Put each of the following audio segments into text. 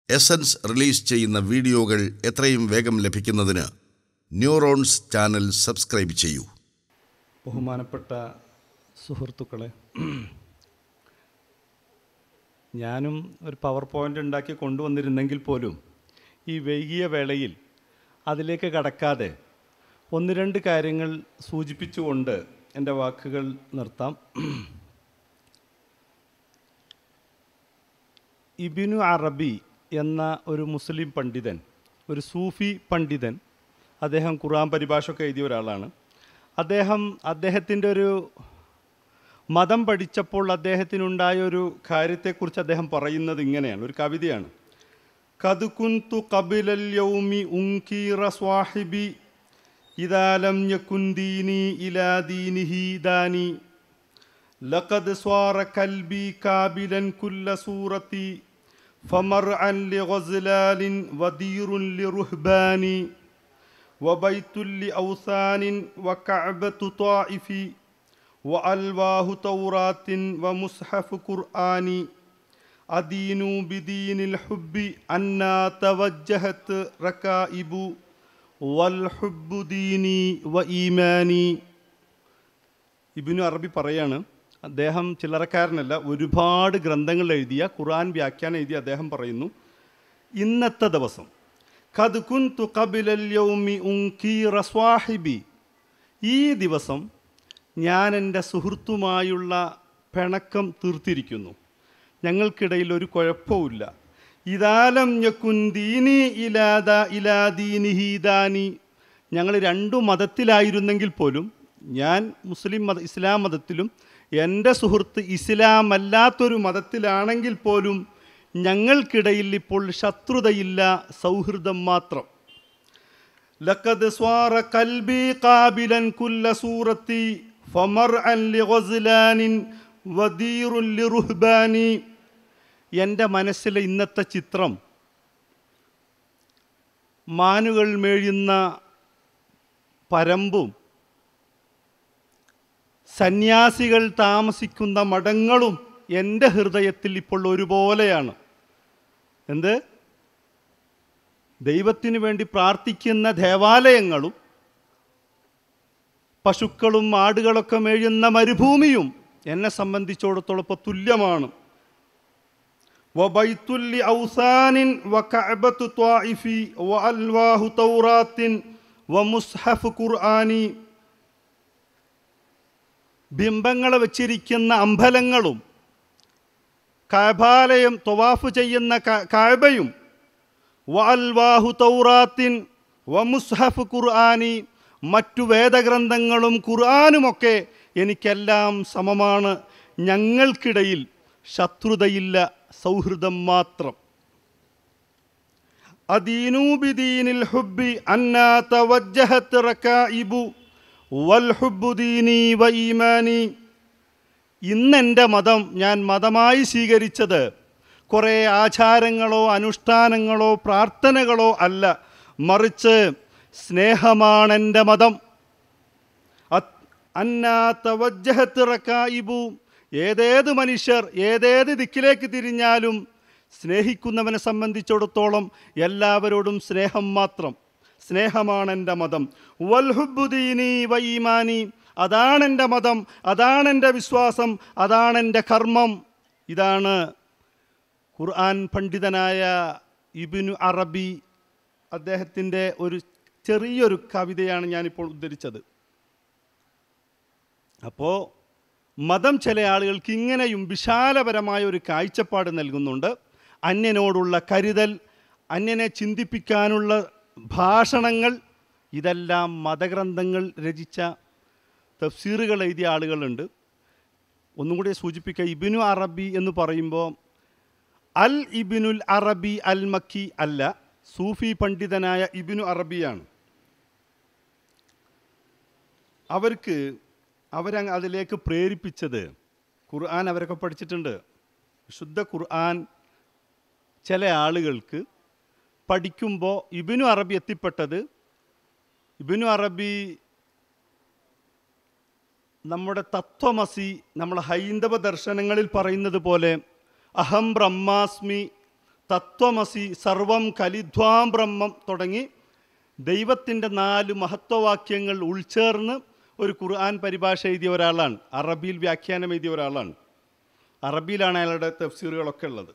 Essence release ചെയ്യുന്ന വീഡിയോകൾ എത്രയും വേഗം ലഭിക്കുന്നതിന് ന്യൂറോൺസ് ചാനൽ സബ്സ്ക്രൈബ് ചെയ്യൂ. ബഹുമാനപ്പെട്ട സുഹൃത്തുക്കളെ, ഞാനും ഒരു പവർ പോയിൻ്റ് ഉണ്ടാക്കി കൊണ്ടുവന്നിരുന്നെങ്കിൽ പോലും ഈ വൈകിയ വേളയിൽ അതിലേക്ക് കടക്കാതെ ഒന്ന് രണ്ട് കാര്യങ്ങൾ സൂചിപ്പിച്ചുകൊണ്ട് എൻ്റെ വാക്കുകൾ നിർത്താം. ഇബ്നു അറബി എന്ന ഒരു മുസ്ലിം പണ്ഡിതൻ, ഒരു സൂഫി പണ്ഡിതൻ, അദ്ദേഹം ഖുർആൻ പരിഭാഷയൊക്കെ എഴുതിയ ഒരാളാണ്. അദ്ദേഹത്തിൻ്റെ ഒരു മതം പഠിച്ചപ്പോൾ അദ്ദേഹത്തിനുണ്ടായ ഒരു കാര്യത്തെക്കുറിച്ച് അദ്ദേഹം പറയുന്നത് ഇങ്ങനെയാണ്, ഒരു കവിതയാണ്. ഖദ് കുന്തു ഖബിലൽ യൗമി ഉൻകിറ സ്വാഹിബി ഇദാ ലം യകുൻ ദീനി ഇലാ ദീനിഹി ദാനി ലഖദ് സ്വാറ കൽബി കാബിലൻ കുല്ല സൂറത്തി ഫമർഅൻ ലിഗസ്ലാലിൻ വദീറുൻ ലിറുഹ്ബാനി വബൈത്തുൻ ലിഔസാനിൻ വകഅബതു ത്വാഇഫി വഅൽവാഹു തൗറാത്തിൻ വമുസ്ഹഫ് ഖുർആനി അദീനു ബിദീനിൽ ഹുബ്ബി അന്നാ തവജ്ജഹത് റകായിബു വൽ ഹുബ്ബു ദീനി വ ഈമാനി. ഇബ്നു അറബി പറയാണ്, അദ്ദേഹം ചില്ലറക്കാരനല്ല, ഒരുപാട് ഗ്രന്ഥങ്ങൾ എഴുതിയ, ഖുർആൻ വ്യാഖ്യാനം എഴുതിയ അദ്ദേഹം പറയുന്നു, ഇന്നത്തെ ദിവസം ഖദ് കുന്തു ഖബിലൽ യൗമി ഉൻകിറ സ്വാഹിബി, ഈ ദിവസം ഞാൻ എൻ്റെ സുഹൃത്തുമായുള്ള പിണക്കം തീർത്തിരിക്കുന്നു, ഞങ്ങൾക്കിടയിൽ ഒരു കുഴപ്പവുമില്ല. ഇദാലം യകുൻ ദീനി ഇലാ ദീനിഹി ദാനി, ഞങ്ങൾ രണ്ടു മതത്തിലായിരുന്നെങ്കിൽ പോലും, ഞാൻ ഇസ്ലാം മതത്തിലും എൻ്റെ സുഹൃത്ത് ഇസ്ലാം അല്ലാത്തൊരു മതത്തിലാണെങ്കിൽ പോലും ഞങ്ങൾക്കിടയിൽ ഇപ്പോൾ ശത്രുതയില്ല, സൗഹൃദം മാത്രം. ലഖദ് സ്വാറ ഖൽബി ഖാബിലൻ കുല്ല സൂറത്തി ഫമർഅൻ ലിഗസ്ലാനിൻ വദീറുൻ ലിറുഹ്ബാനി. എൻ്റെ മനസ്സിലെ ഇന്നത്തെ ചിത്രം മാനുകൾ മേയുന്ന പരമ്പും സന്യാസികൾ താമസിക്കുന്ന മഠങ്ങളും എൻ്റെ ഹൃദയത്തിൽ ഇപ്പോൾ ഒരുപോലെയാണ്. എന്ത്? ദൈവത്തിനു വേണ്ടി പ്രാർത്ഥിക്കുന്ന ദേവാലയങ്ങളും പശുക്കളും ആടുകളൊക്കെ മേയുന്ന മരുഭൂമിയും എന്നെ സംബന്ധിച്ചിടത്തോളം ഇപ്പോൾ തുല്യമാണ്. വബൈത്തുൽ ഔസാനിൻ വകഅബതു ത്വാഇഫി വഅൽവാഹു തൗറാത്തിൻ വമുസ്ഹഫ് ഖുർആനി. ബിംബങ്ങളെ വച്ചിരിക്കുന്ന അമ്പലങ്ങളും കഅബാലയം തവാഫ് ചെയ്യുന്ന കഅബയും വഅൽവാഹു തൗറാത്തിൻ വമുസ്ഹഫ് ഖുർആനി, മറ്റു വേദഗ്രന്ഥങ്ങളും ഖുർആനുമൊക്കെ എനിക്കെല്ലാം സമമാണ്. ഞങ്ങൾക്കിടയിൽ ശത്രുതയില്ല, സൗഹൃദം മാത്രം. അദീനു ബിദീനിൽ ഹുബ്ബി അന്നാ തവജ്ജഹത് റകായിബു വൽ ഹുബ്ബു ദീനി വ ഈമാനി. ഇന്നെൻ്റെ മതം ഞാൻ മതമായി സ്വീകരിച്ചത് കുറേ ആചാരങ്ങളോ അനുഷ്ഠാനങ്ങളോ പ്രാർത്ഥനകളോ അല്ല, മറിച്ച് സ്നേഹമാണെൻ്റെ മതം. അന്നാ തവജ്ജഹത് റകായിബു, ഏതേത് മനുഷ്യർ ഏതേത് ദിക്കിലേക്ക് തിരിഞ്ഞാലും സ്നേഹിക്കുന്നവനെ സംബന്ധിച്ചിടത്തോളം എല്ലാവരോടും സ്നേഹം മാത്രം. സ്നേഹമാണെൻ്റെ മതം. വൽ ഹുബ്ബു ദീനി വ ഈമാനി, അതാണെൻ്റെ മതം, അതാണെൻ്റെ വിശ്വാസം, അതാണെൻ്റെ കർമ്മം. ഇതാണ് ഖുർആൻ പണ്ഡിതനായ ഇബ്നു അറബി, അദ്ദേഹത്തിൻ്റെ ഒരു ചെറിയൊരു കവിതയാണ് ഞാനിപ്പോൾ ഉദ്ധരിച്ചത്. അപ്പോൾ മതം ചില ആളുകൾക്ക് ഇങ്ങനെയും വിശാലപരമായ ഒരു കാഴ്ചപ്പാട് നൽകുന്നുണ്ട്. അന്യനോടുള്ള കരുതൽ, അന്യനെ ചിന്തിപ്പിക്കാനുള്ള ഭാഷണങ്ങൾ, ഇതെല്ലാം മതഗ്രന്ഥങ്ങൾ രചിച്ച തഫ്സീറുകൾ എഴുതിയ ആളുകളുണ്ട്. ഒന്നും കൂടി സൂചിപ്പിക്കുക, ഇബ്നു അറബി എന്ന് പറയുമ്പോൾ അൽ ഇബ്നുൽ അറബി അൽ മക്കി അല്ല, സൂഫി പണ്ഡിതനായ ഇബ്നു അറബിയാണ്. അവരതിലേക്ക് പ്രേരിപ്പിച്ചത്, ഖുർആൻ അവരൊക്കെ പഠിച്ചിട്ടുണ്ട്. ശുദ്ധ ഖുർആൻ ചില ആളുകൾക്ക് പഠിക്കുമ്പോൾ ഇബ്നു അറബി എത്തിപ്പെട്ടത്, ഇബ്നു അറബി നമ്മുടെ തത്വമസി, നമ്മളെ ഹൈന്ദവ ദർശനങ്ങളിൽ പറയുന്നത് പോലെ അഹം ബ്രഹ്മാസ്മി തത്വമസി, സർവം കലിധ്വാം ബ്രഹ്മം തുടങ്ങി ദൈവത്തിൻ്റെ 4 മഹത്വവാക്യങ്ങൾ ഉൾച്ചേർന്ന് ഒരു ഖുർആൻ പരിഭാഷ എഴുതിയ ഒരാളാണ്. അറബിയിൽ വ്യാഖ്യാനം എഴുതിയ ഒരാളാണ്. അറബിയിലാണ് അയാളുടെ തഫ്സീറുകളൊക്കെ ഉള്ളത്.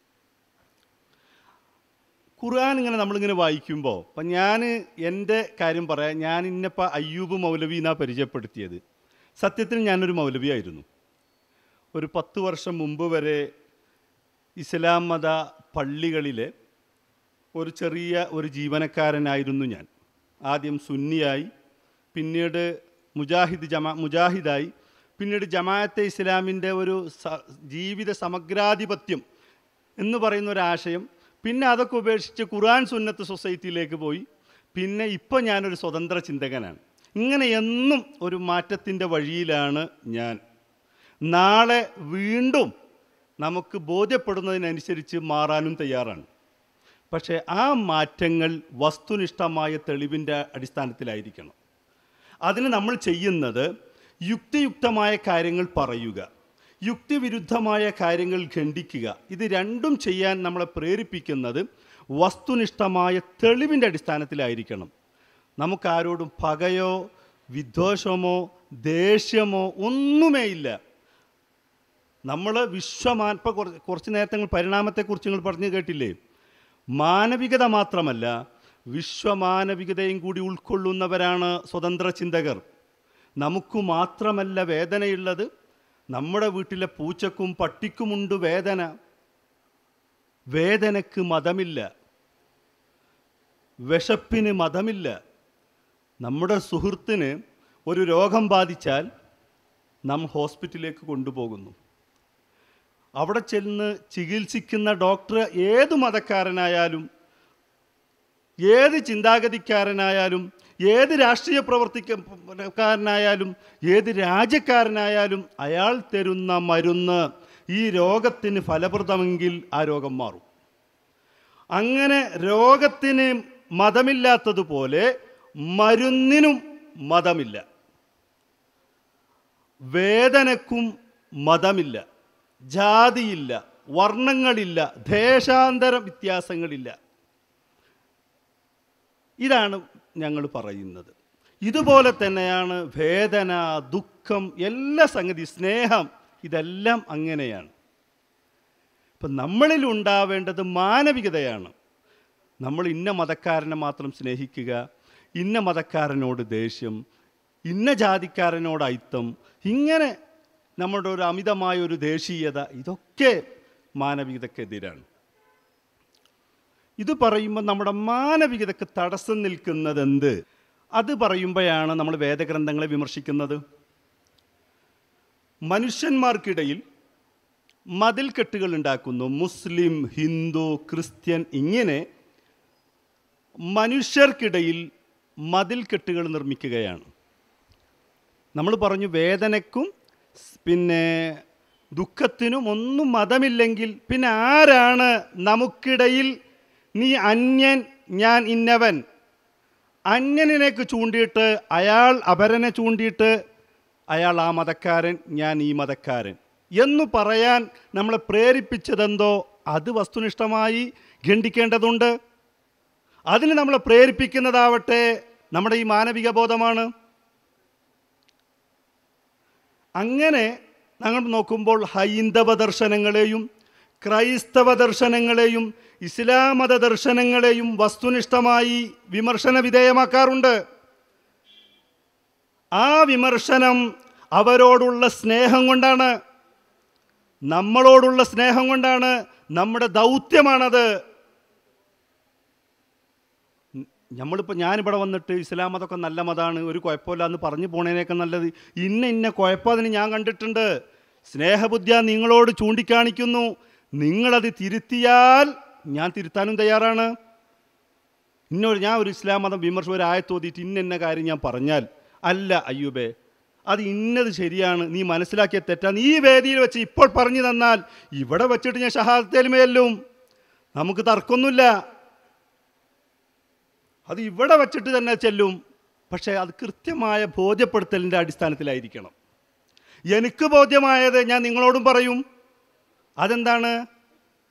ഖുർആൻ നമ്മളിങ്ങനെ വായിക്കുമ്പോൾ, ഇപ്പം ഞാൻ എൻ്റെ കാര്യം പറയാം. ഞാൻ ഇന്നിപ്പോൾ അയ്യൂബ് മൗലവി എന്നാണ് പരിചയപ്പെടുത്തിയത്. സത്യത്തിൽ ഞാനൊരു മൗലവിയായിരുന്നു. ഒരു 10 വർഷം മുമ്പ് വരെ ഇസ്ലാം മത പള്ളികളിലെ ഒരു ചെറിയ ജീവനക്കാരനായിരുന്നു ഞാൻ. ആദ്യം സുന്നിയായി, പിന്നീട് മുജാഹിദായി, പിന്നീട് ജമാഅത്തെ ഇസ്ലാമിൻ്റെ ഒരു ജീവിത സമഗ്രാധിപത്യം എന്ന് പറയുന്ന ഒരാശയം. പിന്നെ അതൊക്കെ ഉപേക്ഷിച്ച് ഖുർആൻ സുന്നത്ത് സൊസൈറ്റിയിലേക്ക് പോയി. പിന്നെ ഇപ്പോൾ ഞാനൊരു സ്വതന്ത്ര ചിന്തകനാണ്. ഇങ്ങനെ എന്നും ഒരു മാറ്റത്തിൻ്റെ വഴിയിലാണ് ഞാൻ. നാളെ വീണ്ടും നമുക്ക് ബോധ്യപ്പെടുന്നതിനനുസരിച്ച് മാറാനും തയ്യാറാണ്. പക്ഷേ ആ മാറ്റങ്ങൾ വസ്തുനിഷ്ഠമായ തെളിവിൻ്റെ അടിസ്ഥാനത്തിലായിരിക്കണം. അതിന് നമ്മൾ ചെയ്യുന്നത് യുക്തിയുക്തമായ കാര്യങ്ങൾ പറയുക, യുക്തിവിരുദ്ധമായ കാര്യങ്ങൾ ഖണ്ഡിക്കുക. ഇത് രണ്ടും ചെയ്യാൻ നമ്മളെ പ്രേരിപ്പിക്കുന്നത് വസ്തുനിഷ്ഠമായ തെളിവിൻ്റെ അടിസ്ഥാനത്തിലായിരിക്കണം. നമുക്കാരോടും പകയോ വിദ്വേഷമോ ദേഷ്യമോ ഒന്നുമേ ഇല്ല. നമ്മൾ ഇപ്പോൾ കുറച്ച് നേരത്തെ പരിണാമത്തെക്കുറിച്ച് നിങ്ങൾ പറഞ്ഞു കേട്ടില്ലേ? മാനവികത മാത്രമല്ല, വിശ്വമാനവികതയും കൂടി ഉൾക്കൊള്ളുന്നവരാണ് സ്വതന്ത്ര ചിന്തകർ. നമുക്ക് മാത്രമല്ല വേദനയുള്ളത്, നമ്മുടെ വീട്ടിലെ പൂച്ചക്കും പട്ടിക്കുമുണ്ട് വേദന. വേദനയ്ക്ക് മതമില്ല, വിശപ്പിന് മതമില്ല. നമ്മുടെ സുഹൃത്തിന് ഒരു രോഗം ബാധിച്ചാൽ നാം ഹോസ്പിറ്റലിലേക്ക് കൊണ്ടുപോകുന്നു. അവിടെ ചെന്ന് ചികിത്സിക്കുന്ന ഡോക്ടർ ഏത് മതക്കാരനായാലും, ഏത് ചിന്താഗതിക്കാരനായാലും, ഏത് രാഷ്ട്രീയ പ്രവർത്തനക്കാരനായാലും, ഏത് രാജ്യക്കാരനായാലും അയാൾ തരുന്ന മരുന്ന് ഈ രോഗത്തിന് ഫലപ്രദമെങ്കിൽ ആ രോഗം മാറും. അങ്ങനെ രോഗത്തിന് മതമില്ലാത്തതുപോലെ മരുന്നിനും മതമില്ല, വേദനക്കും മതമില്ല, ജാതിയില്ല, വർണ്ണങ്ങളില്ല, ദേശാന്തര വ്യത്യാസങ്ങളില്ല. ഇതാണ് ഞങ്ങൾ പറയുന്നത്. ഇതുപോലെ തന്നെയാണ് വേദന, ദുഃഖം, എല്ലാ സംഗതി, സ്നേഹം, ഇതെല്ലാം അങ്ങനെയാണ്. ഇപ്പം നമ്മളിൽ ഉണ്ടാവേണ്ടത് മാനവികതയാണ്. നമ്മൾ ഇന്ന മതക്കാരനെ മാത്രം സ്നേഹിക്കുക, ഇന്ന മതക്കാരനോട് ദേഷ്യം, ഇന്ന ജാതിക്കാരനോട് അയിത്തം, ഇങ്ങനെ നമ്മുടെ ഒരു അമിതമായ ഒരു ദേശീയത, ഇതൊക്കെ മാനവികതക്കെതിരാണ്. ഇത് പറയുമ്പോൾ നമ്മുടെ മാനവികതയ്ക്ക് തടസ്സം നിൽക്കുന്നത് എന്ത്? അത് പറയുമ്പോഴാണ് നമ്മൾ വേദഗ്രന്ഥങ്ങളെ വിമർശിക്കുന്നത്. മനുഷ്യന്മാർക്കിടയിൽ മതിൽക്കെട്ടുകൾ ഉണ്ടാക്കുന്നു. മുസ്ലിം, ഹിന്ദു, ക്രിസ്ത്യൻ, ഇങ്ങനെ മനുഷ്യർക്കിടയിൽ മതിൽക്കെട്ടുകൾ നിർമ്മിക്കുകയാണ്. നമ്മൾ പറഞ്ഞു വേദനയ്ക്കും പിന്നെ ദുഃഖത്തിനും ഒന്നും മതമില്ലെങ്കിൽ പിന്നെ ആരാണ് നമുക്കിടയിൽ നീ അന്യൻ ഞാൻ ഇന്നവൻ? അന്യനിലേക്ക് ചൂണ്ടിയിട്ട് അയാൾ അപരനെ ചൂണ്ടിയിട്ട് അയാൾ ആ മതക്കാരൻ ഞാൻ ഈ മതക്കാരൻ എന്ന് പറയാൻ നമ്മളെ പ്രേരിപ്പിച്ചതെന്തോ അത് വസ്തുനിഷ്ഠമായി ഖണ്ഡിക്കേണ്ടതുണ്ട്. അതിന് നമ്മളെ പ്രേരിപ്പിക്കുന്നതാവട്ടെ നമ്മുടെ ഈ മാനവിക ബോധമാണ്. അങ്ങനെ ഞങ്ങൾ നോക്കുമ്പോൾ ഹൈന്ദവ ദർശനങ്ങളെയും ക്രൈസ്തവ ദർശനങ്ങളെയും ഇസ്ലാം മത ദർശനങ്ങളെയും വസ്തുനിഷ്ഠമായി വിമർശന വിധേയമാക്കാറുണ്ട്. ആ വിമർശനം അവരോടുള്ള സ്നേഹം കൊണ്ടാണ്, നമ്മളോടുള്ള സ്നേഹം കൊണ്ടാണ്, നമ്മുടെ ദൗത്യമാണത്. ഞാനിവിടെ വന്നിട്ട് ഇസ്ലാം മതമൊക്കെ നല്ല മതമാണ്, ഒരു കുഴപ്പമില്ല എന്ന് പറഞ്ഞു പോണേനേക്കാൾ നല്ലത് ഇന്ന കുഴപ്പം അതിന് ഞാൻ കണ്ടിട്ടുണ്ട്, സ്നേഹബുദ്ധിയ നിങ്ങളോട് ചൂണ്ടിക്കാണിക്കുന്നു, നിങ്ങളത് തിരുത്തിയാൽ ഞാൻ തിരുത്താനും തയ്യാറാണ്. ഞാൻ ഒരു ഇസ്ലാം മതം വിമർശനം ഒരു ആയത്തോതിയിട്ട് ഇന്ന കാര്യം ഞാൻ പറഞ്ഞാൽ, അല്ല അയ്യൂബേ അത് ഇന്നത് ശരിയാണ്, നീ മനസ്സിലാക്കിയ തെറ്റാണ്, ഈ വേദിയിൽ വെച്ച് ഇപ്പോൾ പറഞ്ഞു തന്നാൽ ഇവിടെ വെച്ചിട്ട് ഞാൻ ഷഹാദത്തേലുമേലും നമുക്ക് തർക്കമൊന്നുമില്ല, അത് ഇവിടെ വച്ചിട്ട് തന്നെ ചെല്ലും. പക്ഷേ അത് കൃത്യമായ ബോധ്യപ്പെടുത്തലിൻ്റെ അടിസ്ഥാനത്തിലായിരിക്കണം. എനിക്ക് ബോധ്യമായത് ഞാൻ നിങ്ങളോടും പറയും. അതെന്താണ്?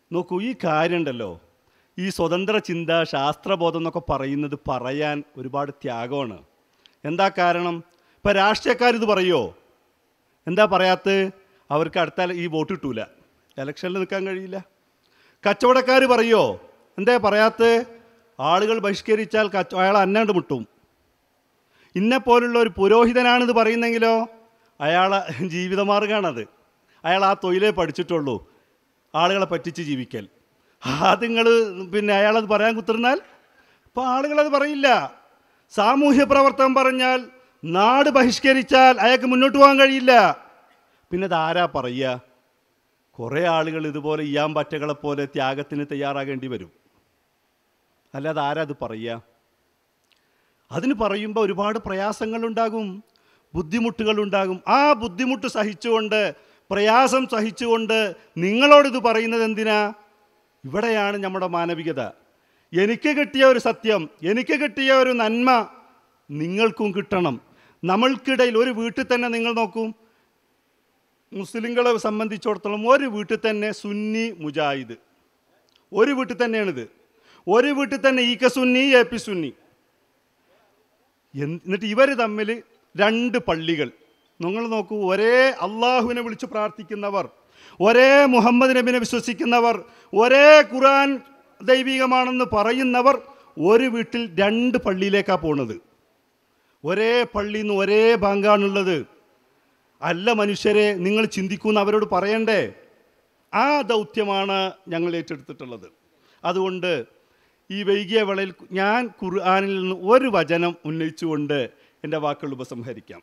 നോക്കൂ, ഈ കാര്യമുണ്ടല്ലോ, ഈ സ്വതന്ത്ര ചിന്ത, ശാസ്ത്രബോധം എന്നൊക്കെ പറയുന്നത് പറയാൻ ഒരുപാട് ത്യാഗമാണ്. എന്താ കാരണം? ഇപ്പം രാഷ്ട്രീയക്കാരിത് പറയുമോ? എന്താ പറയാത്ത? അവർക്ക് അടുത്ത ഈ വോട്ട് കിട്ടൂല, ഇലക്ഷനിൽ നിൽക്കാൻ കഴിയില്ല. കച്ചവടക്കാർ പറയുമോ? എന്താ പറയാത്ത? ആളുകൾ ബഹിഷ്കരിച്ചാൽ അയാൾ അന്നാണ്ട് മുട്ടും. ഇന്നെപ്പോലുള്ള ഒരു പുരോഹിതനാണിത് പറയുന്നെങ്കിലോ അയാളെ ജീവിതമാർഗ്ഗമാണത്. അയാൾ ആ തൊഴിലേ പഠിച്ചിട്ടുള്ളൂ, ആളുകളെ പറ്റിച്ച് ജീവിക്കൽ. അത് നിങ്ങൾ പിന്നെ അയാളത് പറയാൻ കുത്തിരുന്നാൽ ഇപ്പോൾ ആളുകളത് പറയില്ല. സാമൂഹ്യ പ്രവർത്തനം പറഞ്ഞാൽ, നാട് ബഹിഷ്കരിച്ചാൽ അയാൾക്ക് മുന്നോട്ട് പോകാൻ കഴിയില്ല. പിന്നെ ഇതാരാ പറയുക? കുറേ ആളുകൾ ഇതുപോലെ ഇയാമ്പറ്റകളെപ്പോലെ ത്യാഗത്തിന് തയ്യാറാകേണ്ടി വരും. അല്ലാതെ ആരാ അത് പറയുക? അതിന് പറയുമ്പോൾ ഒരുപാട് പ്രയാസങ്ങളുണ്ടാകും, ബുദ്ധിമുട്ടുകളുണ്ടാകും. ആ ബുദ്ധിമുട്ട് സഹിച്ചുകൊണ്ട്, പ്രയാസം സഹിച്ചുകൊണ്ട് നിങ്ങളോടിത് പറയുന്നത് എന്തിനാ? ഇവിടെയാണ് നമ്മുടെ മാനവികത. എനിക്ക് കിട്ടിയ ഒരു സത്യം, എനിക്ക് കിട്ടിയ ഒരു നന്മ നിങ്ങൾക്കും കിട്ടണം. നമ്മൾക്കിടയിൽ ഒരു വീട്ടിൽ തന്നെ നിങ്ങൾ നോക്കൂ, മുസ്ലിങ്ങളെ സംബന്ധിച്ചിടത്തോളം ഒരു വീട്ടിൽ തന്നെ സുന്നി മുജാഹിദ്, ഒരു വീട്ടിൽ തന്നെയാണിത്. ഒരു വീട്ടിൽ തന്നെ ഇ കെ സുന്നി, എ പി സുന്നി. എന്നിട്ട് ഇവർ തമ്മിൽ രണ്ട് പള്ളികൾ. നിങ്ങൾ നോക്കൂ, ഒരേ അള്ളാഹുവിനെ വിളിച്ച് പ്രാർത്ഥിക്കുന്നവർ, ഒരേ മുഹമ്മദ് നബിനെ വിശ്വസിക്കുന്നവർ, ഒരേ ഖുർആൻ ദൈവികമാണെന്ന് പറയുന്നവർ ഒരു വീട്ടിൽ രണ്ട് പള്ളിയിലേക്കാണ് പോണത്. ഒരേ പള്ളിയിൽ നിന്ന് ഒരേ ബാങ്കാണുള്ളത്. അല്ല മനുഷ്യരെ, നിങ്ങൾ ചിന്തിക്കുന്ന അവരോട് പറയണ്ടേ? ആ ദൗത്യമാണ് ഞങ്ങൾ ഏറ്റെടുത്തിട്ടുള്ളത്. അതുകൊണ്ട് ഈ വൈകിയ വേളയിൽ ഞാൻ ഖുർആനിൽ നിന്ന് ഒരു വചനം ഉന്നയിച്ചുകൊണ്ട് എൻ്റെ വാക്കുകൾ ഉപസംഹരിക്കാം.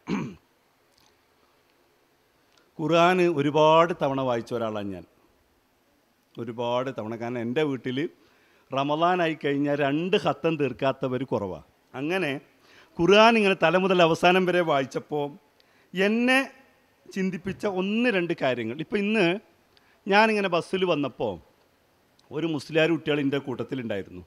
ഖുർആൻ ഒരുപാട് തവണ വായിച്ച ഒരാളാണ് ഞാൻ, ഒരുപാട് തവണ. കാരണം എൻ്റെ വീട്ടിൽ റമദാനായി കഴിഞ്ഞാൽ 2 ഖത്തം തീർക്കാത്തവർ കുറവാണ്. അങ്ങനെ ഖുർആൻ ഇങ്ങനെ തല മുതൽ അവസാനം വരെ വായിച്ചപ്പോൾ എന്നെ ചിന്തിപ്പിച്ച 1-2 കാര്യങ്ങൾ. ഇപ്പോൾ ഇന്ന് ഞാനിങ്ങനെ ബസ്സിൽ വന്നപ്പോൾ ഒരു മുസ്ലിയാർ കുട്ടികൾ എൻ്റെ കൂട്ടത്തിലുണ്ടായിരുന്നു.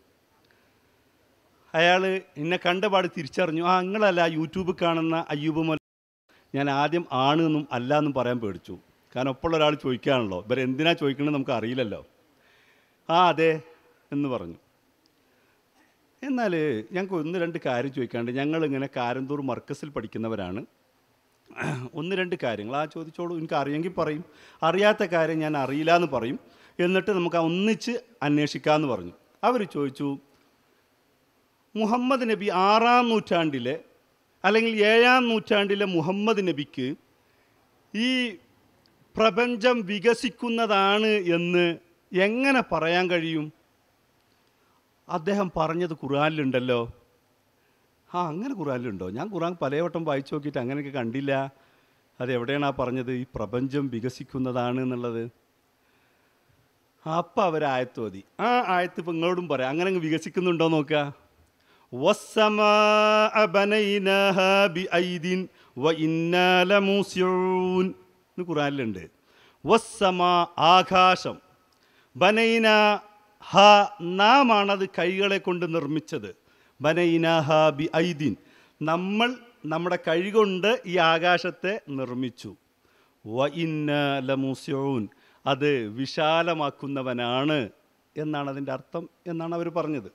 അയാൾ എന്നെ കണ്ടപാട് തിരിച്ചറിഞ്ഞു, ആ നിങ്ങളല്ല യൂട്യൂബ് കാണുന്ന അയ്യൂബ് മൊല. ഞാൻ ആദ്യം ആണ് എന്നും അല്ല എന്നും പറയാൻ പേടിച്ചു. കാരണം ഒപ്പമുള്ള ഒരാൾ ചോദിക്കുകയാണല്ലോ, ഇവർ എന്തിനാ ചോദിക്കണമെന്ന് നമുക്ക് അറിയില്ലല്ലോ. ആ അതെ എന്ന് പറഞ്ഞു. എന്നാൽ ഞങ്ങൾക്ക് 1-2 കാര്യം ചോദിക്കാണ്ട്. ഞങ്ങളിങ്ങനെ കാരന്തൂർ മർക്കസിൽ പഠിക്കുന്നവരാണ്. 1-2 കാര്യങ്ങൾ ആ ചോദിച്ചോളൂ. എനിക്ക് അറിയെങ്കിൽ പറയും, അറിയാത്ത കാര്യം ഞാൻ അറിയില്ല എന്ന് പറയും. എന്നിട്ട് നമുക്ക് ഒന്നിച്ച് അന്വേഷിക്കാമെന്ന് പറഞ്ഞു. അവർ ചോദിച്ചു, മുഹമ്മദ് നബി 6-ാം നൂറ്റാണ്ടിലെ അല്ലെങ്കിൽ 7-ാം നൂറ്റാണ്ടിലെ മുഹമ്മദ് നബിക്ക് ഈ പ്രപഞ്ചം വികസിക്കുന്നതാണ് എന്ന് എങ്ങനെ പറയാൻ കഴിയും? അദ്ദേഹം പറഞ്ഞത് ഖുർആനിലുണ്ടല്ലോ. ആ അങ്ങനെ ഖുർആനിലുണ്ടോ? ഞാൻ ഖുർആൻ പലവട്ടം വായിച്ചു നോക്കിയിട്ട് അങ്ങനെയൊക്കെ കണ്ടില്ല. അതെവിടെയാണ് ആ പറഞ്ഞത് ഈ പ്രപഞ്ചം വികസിക്കുന്നതാണ് എന്നുള്ളത്? അപ്പം അവരായത്ത് മതി. ആ ആയത്ത് ഇപ്പം നിങ്ങളോടും പറയാം, അങ്ങനെ അങ്ങ് വികസിക്കുന്നുണ്ടോ നോക്കുക. വസ്സമാഅ ബനൈനാഹാ ബിഐദിൻ വഇന്നാ ലമൂസിഊൻ എന്ന് ഖുർആനിലുണ്ട്. വസ്സമാ ആകാശം, ബനൈനാഹ നാമാണത് കൈകളെ കൊണ്ട് നിർമ്മിച്ചത്. ബനൈനാഹാ ബിഐദിൻ നമ്മൾ നമ്മുടെ കൈകൊണ്ട് ഈ ആകാശത്തെ നിർമ്മിച്ചു. വഇന്നാ ലമൂസിഊൻ അത് വിശാലമാക്കുന്നവനാണ് എന്നാണ് അതിൻ്റെ അർത്ഥം എന്നാണ് അവർ പറഞ്ഞത്.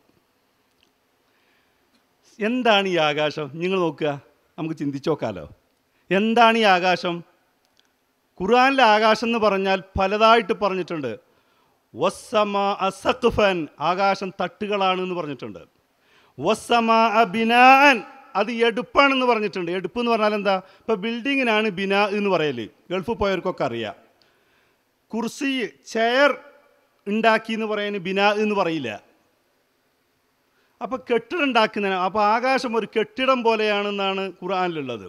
എന്താണ് ഈ ആകാശം? നിങ്ങൾ നോക്കുക, നമുക്ക് ചിന്തിച്ചു നോക്കാമല്ലോ. എന്താണ് ഈ ആകാശം? ഖുർആനിലെ ആകാശം എന്ന് പറഞ്ഞാൽ പലതായിട്ട് പറഞ്ഞിട്ടുണ്ട്. വസ്സമാഅ സഖ്ഫൻ ആകാശം തട്ടുകളാണെന്ന് പറഞ്ഞിട്ടുണ്ട്. വസ്സമാഅ ബിനാഅൻ അത് എടുപ്പാണെന്ന് പറഞ്ഞിട്ടുണ്ട്. എടുപ്പ് എന്ന് പറഞ്ഞാൽ എന്താ? ഇപ്പോൾ ബിൽഡിങ്ങിനാണ് ബിനാ എന്ന് പറയല്, ഗൾഫിൽ പോയവർക്കൊക്കെ അറിയാം. കുർസി ചെയർ ഉണ്ടാക്കി എന്ന് പറയാൻ ബിനാ എന്ന് പറയില്ല. അപ്പോൾ കെട്ടിടം ഉണ്ടാക്കുന്നതിന്, അപ്പോൾ ആകാശം ഒരു കെട്ടിടം പോലെയാണെന്നാണ് ഖുർആനിലുള്ളത്.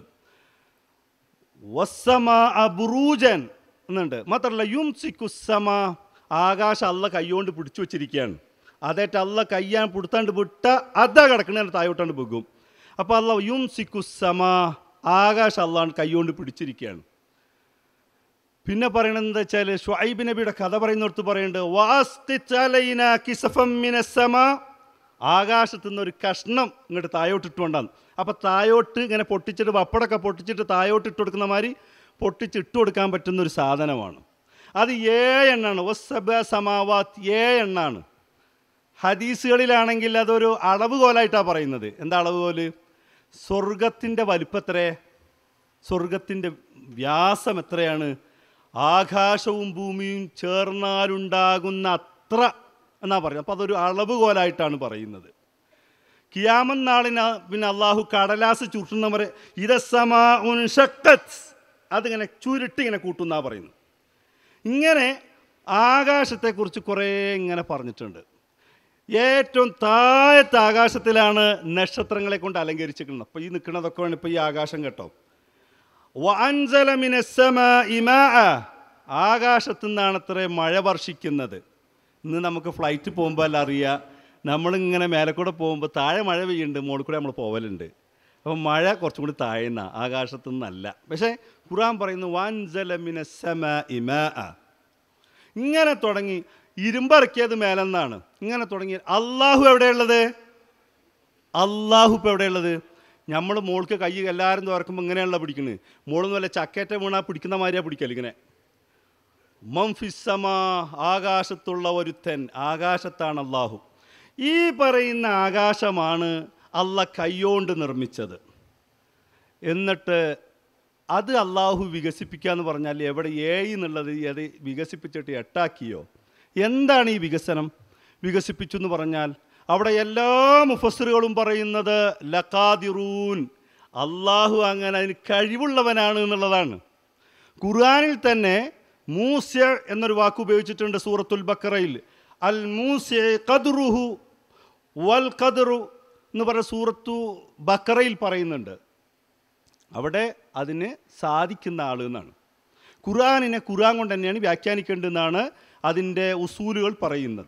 വസ്സമാഅ ബുറൂജൻ എന്നുണ്ട്. മാത്രമല്ല യുംസിക്കുസ്സമ ആകാശം അള്ള കൈകൊണ്ട് പിടിച്ചു വെച്ചിരിക്കുകയാണ്. അതേറ്റ് അള്ള കയ്യാൻ പിടുത്താണ്ട് വിട്ട അതാ കിടക്കണ തായോട്ടാണ്ട് പോകും. അപ്പോൾ അള്ള യുംസിക്കുസ്സമ ആകാശം അള്ളാണ് കൈകൊണ്ട് പിടിച്ചിരിക്കുകയാണ്. പിന്നെ പറയണത് എന്താ വെച്ചാൽ ഷുഐബ് നബിയുടെ കഥ പറയുന്നിടത്ത് പറയുന്നുണ്ട്, വാസ്തിത് അലൈനാ കിസഫം മിനസ്സമ ആകാശത്തു നിന്നൊരു കഷ്ണം ഇങ്ങോട്ട് തായോട്ടിട്ട് കൊണ്ടാണ്. അപ്പോൾ തായോട്ട് ഇങ്ങനെ പൊട്ടിച്ചിട്ട് പപ്പടമൊക്കെ പൊട്ടിച്ചിട്ട് തായോട്ട് ഇട്ട് കൊടുക്കുന്ന മാതിരി പൊട്ടിച്ചിട്ട് കൊടുക്കാൻ പറ്റുന്നൊരു സാധനമാണ്. അത് 7 എണ്ണാണ്. വസ്സബ സമാവാത്ത് 7 എണ്ണാണ്. ഹദീസുകളിലാണെങ്കിൽ അതൊരു അളവുകോലായിട്ടാണ് പറയുന്നത്. എന്താ അളവുകോല്? സ്വർഗത്തിൻ്റെ വലിപ്പത്രേ, സ്വർഗത്തിൻ്റെ വ്യാസം എത്രയാണ്? ആകാശവും ഭൂമിയും ചേർന്നാലുണ്ടാകുന്ന അത്ര എന്നാ പറയുന്നത്. അപ്പോൾ അതൊരു അളവുകോലായിട്ടാണ് പറയുന്നത്. കിയാമൻ നാളിന് പിന്നെ അള്ളാഹു കടലാസ് ചുരുട്ടുന്നവരെ ഇദസ്സമാഉൻ ഷഖ്ഖത്ത്, അതിങ്ങനെ ചുരുട്ടി ഇങ്ങനെ കൂട്ടുന്നാ പറയുന്നു. ഇങ്ങനെ ആകാശത്തെക്കുറിച്ച് കുറേ ഇങ്ങനെ പറഞ്ഞിട്ടുണ്ട്. ഏറ്റവും താഴത്തെ ആകാശത്തിലാണ് നക്ഷത്രങ്ങളെ കൊണ്ട് അലങ്കരിച്ചിരിക്കുന്നത്. അപ്പോൾ ഈ നിൽക്കുന്നതൊക്കെ വേണം ഇപ്പോൾ ഈ ആകാശം കേട്ടോ. വഅൻസല മിനസ്സമാഇ മാഅ, ആകാശത്തു നിന്നാണ് അത്രേ മഴ വർഷിക്കുന്നത്. ഇന്ന് നമുക്ക് ഫ്ലൈറ്റ് പോകുമ്പോൾ അല്ല അറിയുക, നമ്മളിങ്ങനെ മേലെ കൂടെ പോകുമ്പോൾ താഴെ മഴ പെയ്യുന്നുണ്ട്, മുകളിൽ കൂടെ നമ്മൾ പോവലുണ്ട്. അപ്പോൾ മഴ കുറച്ചും കൂടി താഴ്ന്ന ആകാശത്തു നിന്നല്ല. പക്ഷേ ഖുർആൻ പറയുന്നു വഅൻസല മിനസ്സമാഇ മാഅ. ഇങ്ങനെ തുടങ്ങി ഇരുമ്പറക്കിയത് മേലെന്നാണ്. ഇങ്ങനെ തുടങ്ങി അള്ളാഹു എവിടെയുള്ളത്? അള്ളാഹു ഇപ്പോൾ എവിടെയുള്ളത്? നമ്മൾ മോൾക്ക് കൈ എല്ലാവരും തുറക്കുമ്പോൾ ഇങ്ങനെയാണല്ലോ പിടിക്കുന്നത്. മോളൊന്നും വല്ല ചക്കേറ്റ വീണാൽ പിടിക്കുന്ന മാതിരിയാണ് പിടിക്കല്. ഇങ്ങനെ മംഫിസ്സമാ, ആകാശത്തുള്ള ഒരുത്തൻ, ആകാശത്താണ് അള്ളാഹു. ഈ പറയുന്ന ആകാശമാണ് അള്ളാഹ് കൈകൊണ്ട് നിർമ്മിച്ചത്. എന്നിട്ട് അത് അള്ളാഹു വികസിപ്പിക്കുക എന്ന് പറഞ്ഞാൽ എവിടെ എന്നുള്ളത് അത് വികസിപ്പിച്ചിട്ട് 8 ആക്കിയോ? എന്താണ് ഈ വികസനം? വികസിപ്പിച്ചു എന്ന് പറഞ്ഞാൽ അവിടെ എല്ലാ മുഫസ്സിറുകളും പറയുന്നത് ലഖാദിറൂൻ, അള്ളാഹു അങ്ങനെ അതിന് കഴിവുള്ളവനാണ് എന്നുള്ളതാണ്. ഖുർആനിൽ തന്നെ മൂസ്യ എന്നൊരു വാക്ക് ഉപയോഗിച്ചിട്ടുണ്ട് സൂറത്തുൽ ബഖറയിൽ. അൽ മൂസ്യ ഖദ്റുഹു വൽ ഖദ്റു എന്ന് പറഞ്ഞ സൂറത്തു ബഖറയിൽ പറയുന്നുണ്ട്. അവിടെ അതിന് സാധിക്കുന്ന ആൾ എന്നാണ്. ഖുർആനിനെ ഖുർആൻ കൊണ്ട് തന്നെയാണ് വ്യാഖ്യാനിക്കേണ്ടതെന്നാണ് അതിൻ്റെ ഉസൂലുകൾ പറയുന്നത്.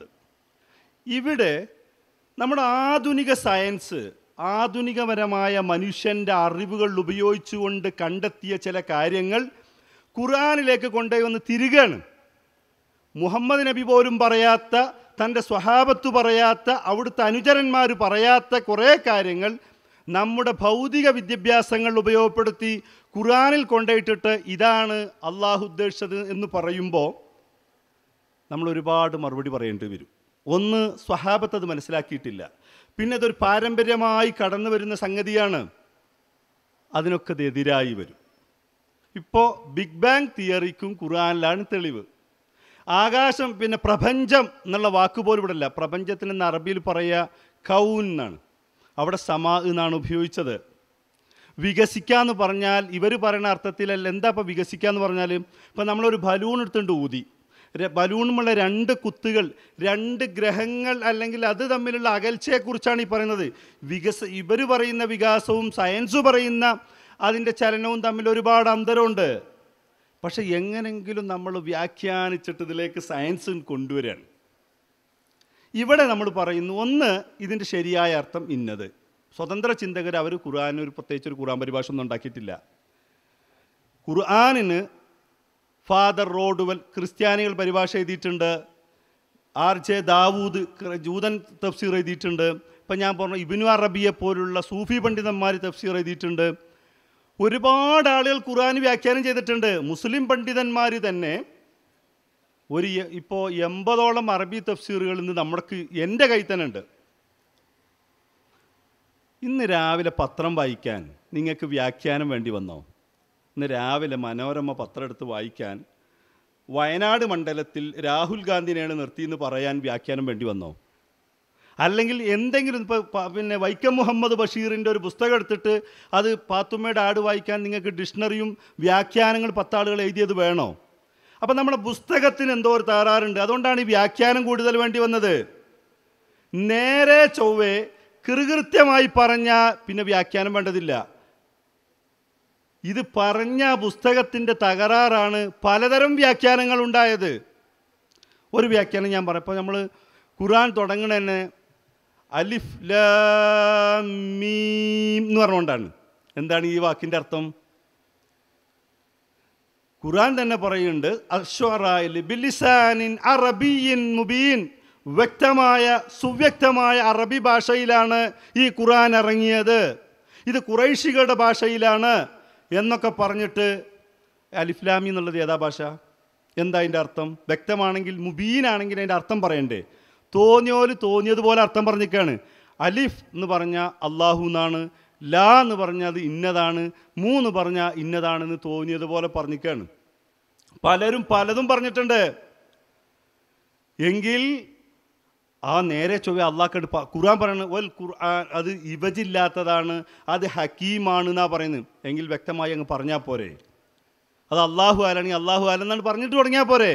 ഇവിടെ നമ്മുടെ ആധുനിക സയൻസ്, ആധുനികപരമായ മനുഷ്യൻ്റെ അറിവുകൾ ഉപയോഗിച്ചുകൊണ്ട് കണ്ടെത്തിയ ചില കാര്യങ്ങൾ ഖുർആനിലേക്ക് കൊണ്ടുപോയി ഒന്ന് തിരികെയാണ്. മുഹമ്മദ് നബി പോലും പറയാത്ത, തൻ്റെ സ്വഹാബത്ത് പറയാത്ത, അവിടുത്തെ അനുചരന്മാർ പറയാത്ത കുറേ കാര്യങ്ങൾ നമ്മുടെ ഭൗതിക വിദ്യാഭ്യാസങ്ങൾ ഉപയോഗപ്പെടുത്തി ഖുർആനിൽ കൊണ്ടുപോയിട്ടിട്ട് ഇതാണ് അള്ളാഹു ഉദ്ദേശിച്ചത് എന്ന് പറയുമ്പോൾ നമ്മൾ ഒരുപാട് മറുപടി പറയേണ്ടി വരും. ഒന്ന്, സ്വഹാബത്ത് അത് മനസ്സിലാക്കിയിട്ടില്ല. പിന്നെ അതൊരു പാരമ്പര്യമായി കടന്നു വരുന്ന സംഗതിയാണ്. അതിനൊക്കെ ഇത് എതിരായി വരും. ഇപ്പോൾ ബിഗ് ബാങ് തിയറിക്കും ഖുർആനിലാണ് തെളിവ്. ആകാശം, പിന്നെ പ്രപഞ്ചം എന്നുള്ള വാക്ക് പോലും ഇവിടെ ഇല്ല. പ്രപഞ്ചത്തിന് ഇന്ന് അറബിയിൽ പറയുക കൗൻ എന്നാണ്. അവിടെ സമാ എന്നാണ് ഉപയോഗിച്ചത്. വികസിക്കുക എന്ന് പറഞ്ഞാൽ ഇവർ പറയുന്ന അർത്ഥത്തിലല്ല. എന്താ ഇപ്പോൾ വികസിക്കുക എന്ന് പറഞ്ഞാൽ, ഇപ്പോൾ നമ്മളൊരു ബലൂൺ എടുത്തുകൊണ്ട് ഊതി, ബലൂണുമുള്ള 2 കുത്തുകൾ, 2 ഗ്രഹങ്ങൾ അല്ലെങ്കിൽ അത് തമ്മിലുള്ള അകൽച്ചയെക്കുറിച്ചാണ് ഈ പറയുന്നത്. ഇവർ പറയുന്ന വികാസവും സയൻസ് പറയുന്ന അതിൻ്റെ ചലനവും തമ്മിൽ ഒരുപാട് അന്തരമുണ്ട്. പക്ഷെ എങ്ങനെങ്കിലും നമ്മൾ വ്യാഖ്യാനിച്ചിട്ട് ഇതിലേക്ക് സയൻസ് കൊണ്ടുവരികയാണ്. ഇവിടെ നമ്മൾ പറയുന്നു, ഒന്ന്, ഇതിൻ്റെ ശരിയായ അർത്ഥം ഇന്നത്. സ്വതന്ത്ര ചിന്തകർ അവർ ഖുർആനിന് പ്രത്യേകിച്ച് ഒരു ഖുർആൻ പരിഭാഷ ഒന്നും ഉണ്ടാക്കിയിട്ടില്ല. ഖുർആനിന് ഫാദർ റോഡുവൽ ക്രിസ്ത്യാനികൾ പരിഭാഷ എഴുതിയിട്ടുണ്ട്. RJ ദാവൂദ് ജൂതൻ തഫ്സീർ എഴുതിയിട്ടുണ്ട്. ഇപ്പം ഞാൻ പറഞ്ഞു ഇബ്നു അറബിയെ പോലുള്ള സൂഫി പണ്ഡിതന്മാർ തഫ്സീർ എഴുതിയിട്ടുണ്ട്. ഒരുപാട് ആളുകൾ ഖുർആൻ വ്യാഖ്യാനം ചെയ്തിട്ടുണ്ട്. മുസ്ലിം പണ്ഡിതന്മാർ തന്നെ ഇപ്പോൾ 80ഓളം അറബി തഫ്സീറുകൾ ഇന്ന് നമ്മൾക്ക് എൻ്റെ കയ്യിൽ തന്നെ ഉണ്ട്. ഇന്ന് രാവിലെ പത്രം വായിക്കാൻ നിങ്ങൾക്ക് വ്യാഖ്യാനം വേണ്ടി വന്നോ? ഇന്ന് രാവിലെ മനോരമ പത്രം എടുത്ത് വായിക്കാൻ വയനാട് മണ്ഡലത്തിൽ രാഹുൽ ഗാന്ധിനെയാണ് നിർത്തിയെന്ന് പറയാൻ വ്യാഖ്യാനം വേണ്ടി വന്നോ? അല്ലെങ്കിൽ എന്തെങ്കിലും ഇപ്പോൾ പിന്നെ വൈക്കം മുഹമ്മദ് ബഷീറിൻ്റെ ഒരു പുസ്തകം എടുത്തിട്ട് അത് പാത്തുമ്മയുടെ ആട് വായിക്കാൻ നിങ്ങൾക്ക് ഡിക്ഷണറിയും വ്യാഖ്യാനങ്ങൾ 10 ആളുകൾ എഴുതിയത് വേണോ? അപ്പം നമ്മുടെ പുസ്തകത്തിന് എന്തോ ഒരു തകരാറുണ്ട്. അതുകൊണ്ടാണ് ഈ വ്യാഖ്യാനം കൂടുതൽ വേണ്ടി വന്നത്. നേരെ ചൊവ്വേ കൃത്യമായി പറഞ്ഞാൽ പിന്നെ വ്യാഖ്യാനം വേണ്ടതില്ല. ഇത് പറഞ്ഞ പുസ്തകത്തിൻ്റെ തകരാറാണ് പലതരം വ്യാഖ്യാനങ്ങൾ ഉണ്ടായത്. ഒരു വ്യാഖ്യാനം ഞാൻ പറയാം. ഇപ്പോൾ നമ്മൾ ഖുർആൻ തുടങ്ങണ തന്നെ അലിഫ് ലാം മീം എന്ന് പറഞ്ഞുകൊണ്ടാണ്. എന്താണ് ഈ വാക്കിൻ്റെ അർത്ഥം? ഖുർആൻ തന്നെ പറയുന്നുണ്ട് അശ്വറായിൽ ബിലിസാനിൻ അറബിയിൻ മുബീൻ, വ്യക്തമായ സുവ്യക്തമായ അറബി ഭാഷയിലാണ് ഈ ഖുർആൻ ഇറങ്ങിയത്, ഇത് ഖുറൈശികളുടെ ഭാഷയിലാണ് എന്നൊക്കെ പറഞ്ഞിട്ട് അലിഫ് ലാം മീം എന്നുള്ളത് ഏതാ ഭാഷ? എന്താ അതിൻ്റെ അർത്ഥം? വ്യക്തമാണെങ്കിൽ, മുബീനാണെങ്കിൽ അതിൻ്റെ അർത്ഥം പറയണ്ടേ? തോന്നിയോല് തോന്നിയതുപോലെ അർത്ഥം പറഞ്ഞിരിക്കുകയാണ്. അലിഫ് എന്ന് പറഞ്ഞാൽ അള്ളാഹു എന്നാണ്, ലാ എന്ന് പറഞ്ഞാൽ അത് ഇന്നതാണ്, മൂന്ന് പറഞ്ഞാൽ ഇന്നതാണെന്ന് തോന്നിയതുപോലെ പറഞ്ഞിരിക്കുകയാണ്. പലരും പലതും പറഞ്ഞിട്ടുണ്ട്. എങ്കിൽ ആ നേരെ ചൊവ്വ അള്ളാഹ്ക്കട് ഖുർആൻ പറയുന്നത് വൽ ഖുർആൻ അത് ഇവജില്ലാത്തതാണ്, അത് ഹക്കീമാണ് എന്നാണ് പറയുന്നത്. എങ്കിൽ വ്യക്തമായി അങ്ങ് പറഞ്ഞാൽ പോരെ? അത് അള്ളാഹു ആലാണെങ്കിൽ അള്ളാഹു ആലെന്നാണ് പറഞ്ഞിട്ട് തുടങ്ങിയാൽ പോരെ?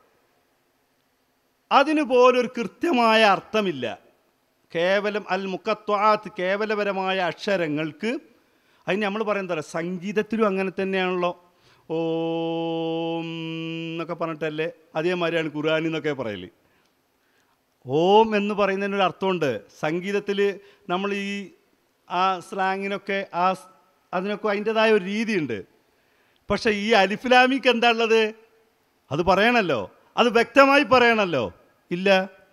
അതിന് പോലൊരു കൃത്യമായ അർത്ഥമില്ല. കേവലം അൽ മുഖത്വാത്ത്, കേവലപരമായ അക്ഷരങ്ങൾക്ക്. അതിന് നമ്മൾ പറയുന്നത് സംഗീതത്തിലും അങ്ങനെ തന്നെയാണല്ലോ. ഓം എന്നൊക്കെ പറഞ്ഞിട്ടല്ലേ, അതേമാതിരിയാണ് ഖുർആൻ എന്നൊക്കെ പറയല്. ഓം എന്ന് പറയുന്നതിനൊരു അർത്ഥമുണ്ട്. സംഗീതത്തിൽ നമ്മൾ ആ സ്ലാങ്ങിനൊക്കെ അതിനൊക്കെ അതിൻ്റെതായ ഒരു രീതിയുണ്ട്. പക്ഷേ ഈ അലിഫ്ലാമിക്ക് എന്താ ഉള്ളത്? അത് പറയണമല്ലോ, അത് വ്യക്തമായി പറയണമല്ലോ. ഇല്ല.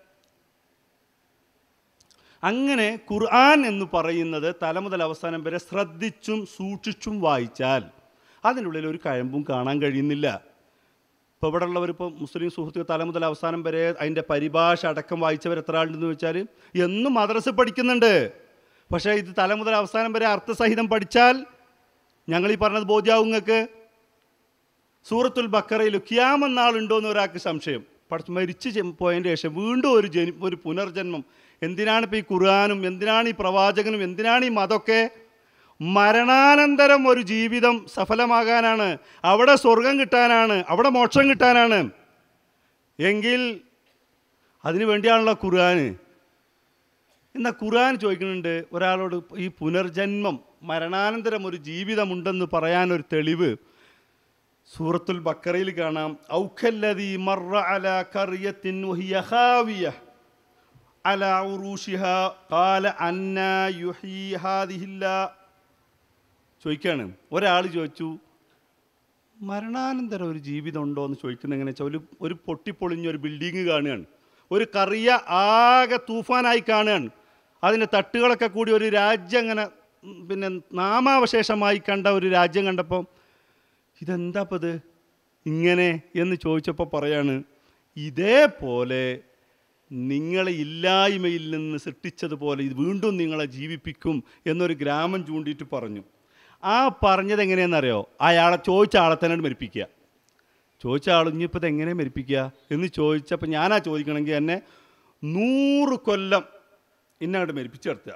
അങ്ങനെ ഖുർആൻ എന്ന് പറയുന്നത് തലമുതൽ അവസാനം വരെ ശ്രദ്ധിച്ചും സൂക്ഷിച്ചും വായിച്ചാൽ അതിനുള്ളിൽ ഒരു കഴമ്പും കാണാൻ കഴിയുന്നില്ല. ഇപ്പോൾ ഇവിടെ ഉള്ളവരിപ്പോൾ മുസ്ലിം സുഹൃത്തുക്കൾ തലമുതൽ അവസാനം വരെ അതിൻ്റെ പരിഭാഷ അടക്കം വായിച്ചവർ എത്ര ആളുണ്ടെന്ന് വെച്ചാൽ എന്നും മദ്രസ പഠിക്കുന്നുണ്ട്. പക്ഷേ ഇത് തലമുതൽ അവസാനം വരെ അർത്ഥസഹിതം പഠിച്ചാൽ ഞങ്ങളീ പറഞ്ഞത് ബോധ്യാവും നിങ്ങൾക്ക്. സൂറത്തുൽ ബക്കറയിൽ ഖിയാമത്ത് എന്ന് ഒരാൾക്ക് സംശയം. മരിച്ച് പോയതിൻ്റെ ശേഷം വീണ്ടും ഒരു പുനർജന്മം. എന്തിനാണ് ഇപ്പോൾ ഈ ഖുർആനും, എന്തിനാണ് ഈ പ്രവാചകനും, എന്തിനാണ് ഈ മതമൊക്കെ? മരണാനന്തരം ഒരു ജീവിതം സഫലമാകാനാണ്, അവിടെ സ്വർഗം കിട്ടാനാണ്, അവിടെ മോക്ഷം കിട്ടാനാണ്. എങ്കിൽ അതിനു വേണ്ടിയാണല്ലോ ഖുർആന്. എന്നാൽ ഖുർആൻ ചോദിക്കുന്നുണ്ട് ഒരാളോട്, ഈ പുനർജന്മം, മരണാനന്തരം ഒരു ജീവിതമുണ്ടെന്ന് പറയാനൊരു തെളിവ് സൂറത്തുൽ ബക്കറയിൽ കാണാം. ഔഖല്ലദീ മർറ അലാ ഖർയത്തിൻ വഹിയ ഖാവിയ അലാ ഉറൂഷിഹാ ഖാല അന്നാ യുഹീ ഹാദിഹില്ലാ. ചോദിക്കുകയാണ്, ഒരാൾ ചോദിച്ചു മരണാനന്തരം ഒരു ജീവിതം ഉണ്ടോ എന്ന് ചോദിക്കുന്നത് എങ്ങനെ വെച്ചാൽ ഒരു പൊട്ടിപ്പൊളിഞ്ഞൊരു ബിൽഡിങ് കാണുകയാണ്, ഒരു കറിയ ആകെ തൂഫാനായി കാണുകയാണ്, അതിൻ്റെ തട്ടുകളൊക്കെ കൂടി ഒരു രാജ്യം അങ്ങനെ പിന്നെ നാമാവശേഷമായി കണ്ട ഒരു രാജ്യം കണ്ടപ്പോൾ ഇതെന്താപ്പോൾ ഇത് ഇങ്ങനെ എന്ന് ചോദിച്ചപ്പോൾ പറയാണ്, ഇതേപോലെ നിങ്ങളെ ഇല്ലായ്മയിൽ നിന്ന് സൃഷ്ടിച്ചതുപോലെ ഇത് വീണ്ടും നിങ്ങളെ ജീവിപ്പിക്കും എന്നൊരു ഗ്രാമം ചൂണ്ടിയിട്ട് പറഞ്ഞു. ആ പറഞ്ഞത് എങ്ങനെയാണെന്നറിയോ? ചോദിച്ച ആളെ തന്നെ മരിപ്പിക്കുക. ചോദിച്ച ആൾ ഇനിയിപ്പോൾ ഇത് എങ്ങനെ മരിപ്പിക്കുക എന്ന് ചോദിച്ചപ്പോൾ ഞാനാ ചോദിക്കണമെങ്കിൽ എന്നെ 100 കൊല്ലം എന്നെ അങ്ങോട്ട് മരിപ്പിച്ച് നടത്തുക.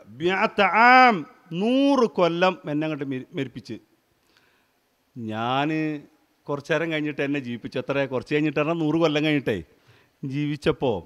100 കൊല്ലം എന്നെ അങ്ങോട്ട് മരിപ്പിച്ച് ഞാൻ കുറച്ച് നേരം കഴിഞ്ഞിട്ട് എന്നെ ജീവിപ്പിച്ചു. എത്ര കുറച്ച് കഴിഞ്ഞിട്ട് പറഞ്ഞാൽ 100 കൊല്ലം കഴിഞ്ഞിട്ടേ ജീവിച്ചപ്പോൾ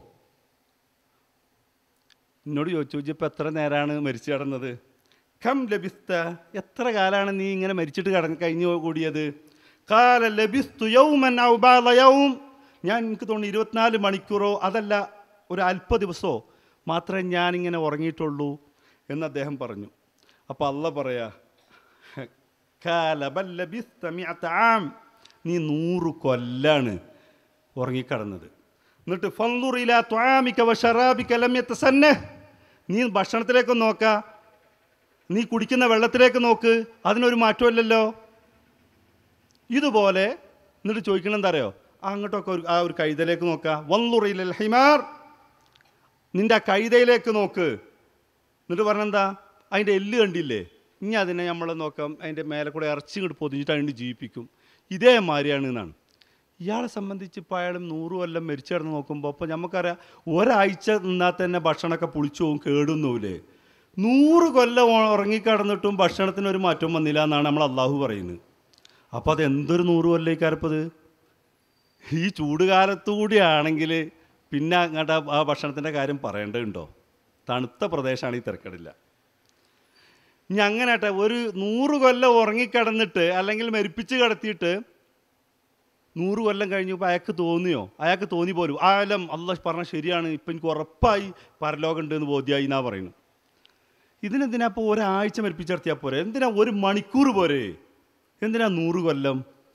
എന്നോട് ചോദിച്ചു, ഇപ്പോൾ എത്ര നേരമാണ് മരിച്ചു കിടന്നത്? കം ലബിസ്ത, എത്ര കാലമാണ് നീ ഇങ്ങനെ മരിച്ചിട്ട് കഴിഞ്ഞു കൂടിയത്? കാല ലബിസ്തു യൗമൻ ഔ ബഅദ യൗം, ഞാൻ എനിക്ക് തോന്നുന്നു 24 മണിക്കൂറോ അതല്ല ഒരു അല്പ ദിവസമോ മാത്രമേ ഞാനിങ്ങനെ ഉറങ്ങിയിട്ടുള്ളൂ എന്ന് അദ്ദേഹം പറഞ്ഞു. അപ്പോൾ അള്ളാഹ് പറയാ, കാല ബൽ ലബിസ്ത മിഅത ആം, നീ 100 കൊല്ലാണ് ഉറങ്ങിക്കിടന്നത്. എന്നിട്ട് ഫൻദുർ ഇലാ തുആമിക വശറാബിക ലം യതസന്നഹ്, നീ ഭക്ഷണത്തിലേക്ക് നോക്ക, നീ കുടിക്കുന്ന വെള്ളത്തിലേക്ക് നോക്ക്, അതിനൊരു മാറ്റമില്ലല്ലോ. ഇതുപോലെ എന്നിട്ട് ചോദിക്കണം എന്താ അറിയോ? അങ്ങോട്ടൊക്കെ ആ ഒരു കഴുതയിലേക്ക് നോക്കുക. വൻദുർ ഇലൽ ഹിമാർ, നിൻ്റെ ആ കഴുതയിലേക്ക് നോക്ക്. എന്നിട്ട് പറഞ്ഞെന്താ, അതിൻ്റെ എല്ല് കണ്ടില്ലേ, ഇനി അതിനെ നമ്മൾ നോക്കാം, അതിൻ്റെ മേലെ കൂടെ ഇറച്ചി ഇങ്ങോട്ട് പൊതിഞ്ഞിട്ട് അതിന് ജീവിപ്പിക്കും. ഇതേമാതിരിയാണ് എന്നാണ്. ഇയാളെ സംബന്ധിച്ച് ഇപ്പോൾ അയാളും 100 കൊല്ലം മരിച്ചു കിടന്ന് നോക്കുമ്പോൾ അപ്പോൾ നമുക്കറിയാം ഒരാഴ്ച നിന്നാൽ തന്നെ ഭക്ഷണമൊക്കെ പുളിച്ചു പോകും, കേടുന്നൂലേ. 100 കൊല്ലം ഉറങ്ങിക്കിടന്നിട്ടും ഭക്ഷണത്തിനൊരു മാറ്റം വന്നില്ല എന്നാണ് നമ്മൾ അള്ളാഹു പറയുന്നത്. അപ്പോൾ അതെന്തൊരു 100 കൊല്ലക്കാരപ്പത്? ഈ ചൂടുകാലത്തുകൂടിയാണെങ്കിൽ പിന്നെ അങ്ങോട്ട് ആ ഭക്ഷണത്തിൻ്റെ കാര്യം പറയേണ്ടതുണ്ടോ? തണുത്ത പ്രദേശമാണ്, ഈ തിരക്കടില്ല. ഇനി അങ്ങനെ ആട്ടെ, ഒരു 100 കൊല്ലം ഉറങ്ങിക്കിടന്നിട്ട് അല്ലെങ്കിൽ മരിപ്പിച്ച് കിടത്തിയിട്ട് 100 കൊല്ലം കഴിഞ്ഞപ്പോൾ അയാൾക്ക് തോന്നിയോ? അയാൾക്ക് തോന്നി പോലും ആലം അള്ളാഹ് പറഞ്ഞാൽ ശരിയാണ്, ഇപ്പം എനിക്ക് ഉറപ്പായി പരലോകം ഉണ്ട് എന്ന് ബോധ്യമായി എന്നാ പറയുന്നു. ഇതിനെന്തിനാ ഇപ്പോൾ ഒരാഴ്ച മരിപ്പിച്ച് നടത്തിയാൽ പോരെ? എന്തിനാ 1 മണിക്കൂർ പോരെ? എന്തിനാ 100 കൊല്ലം?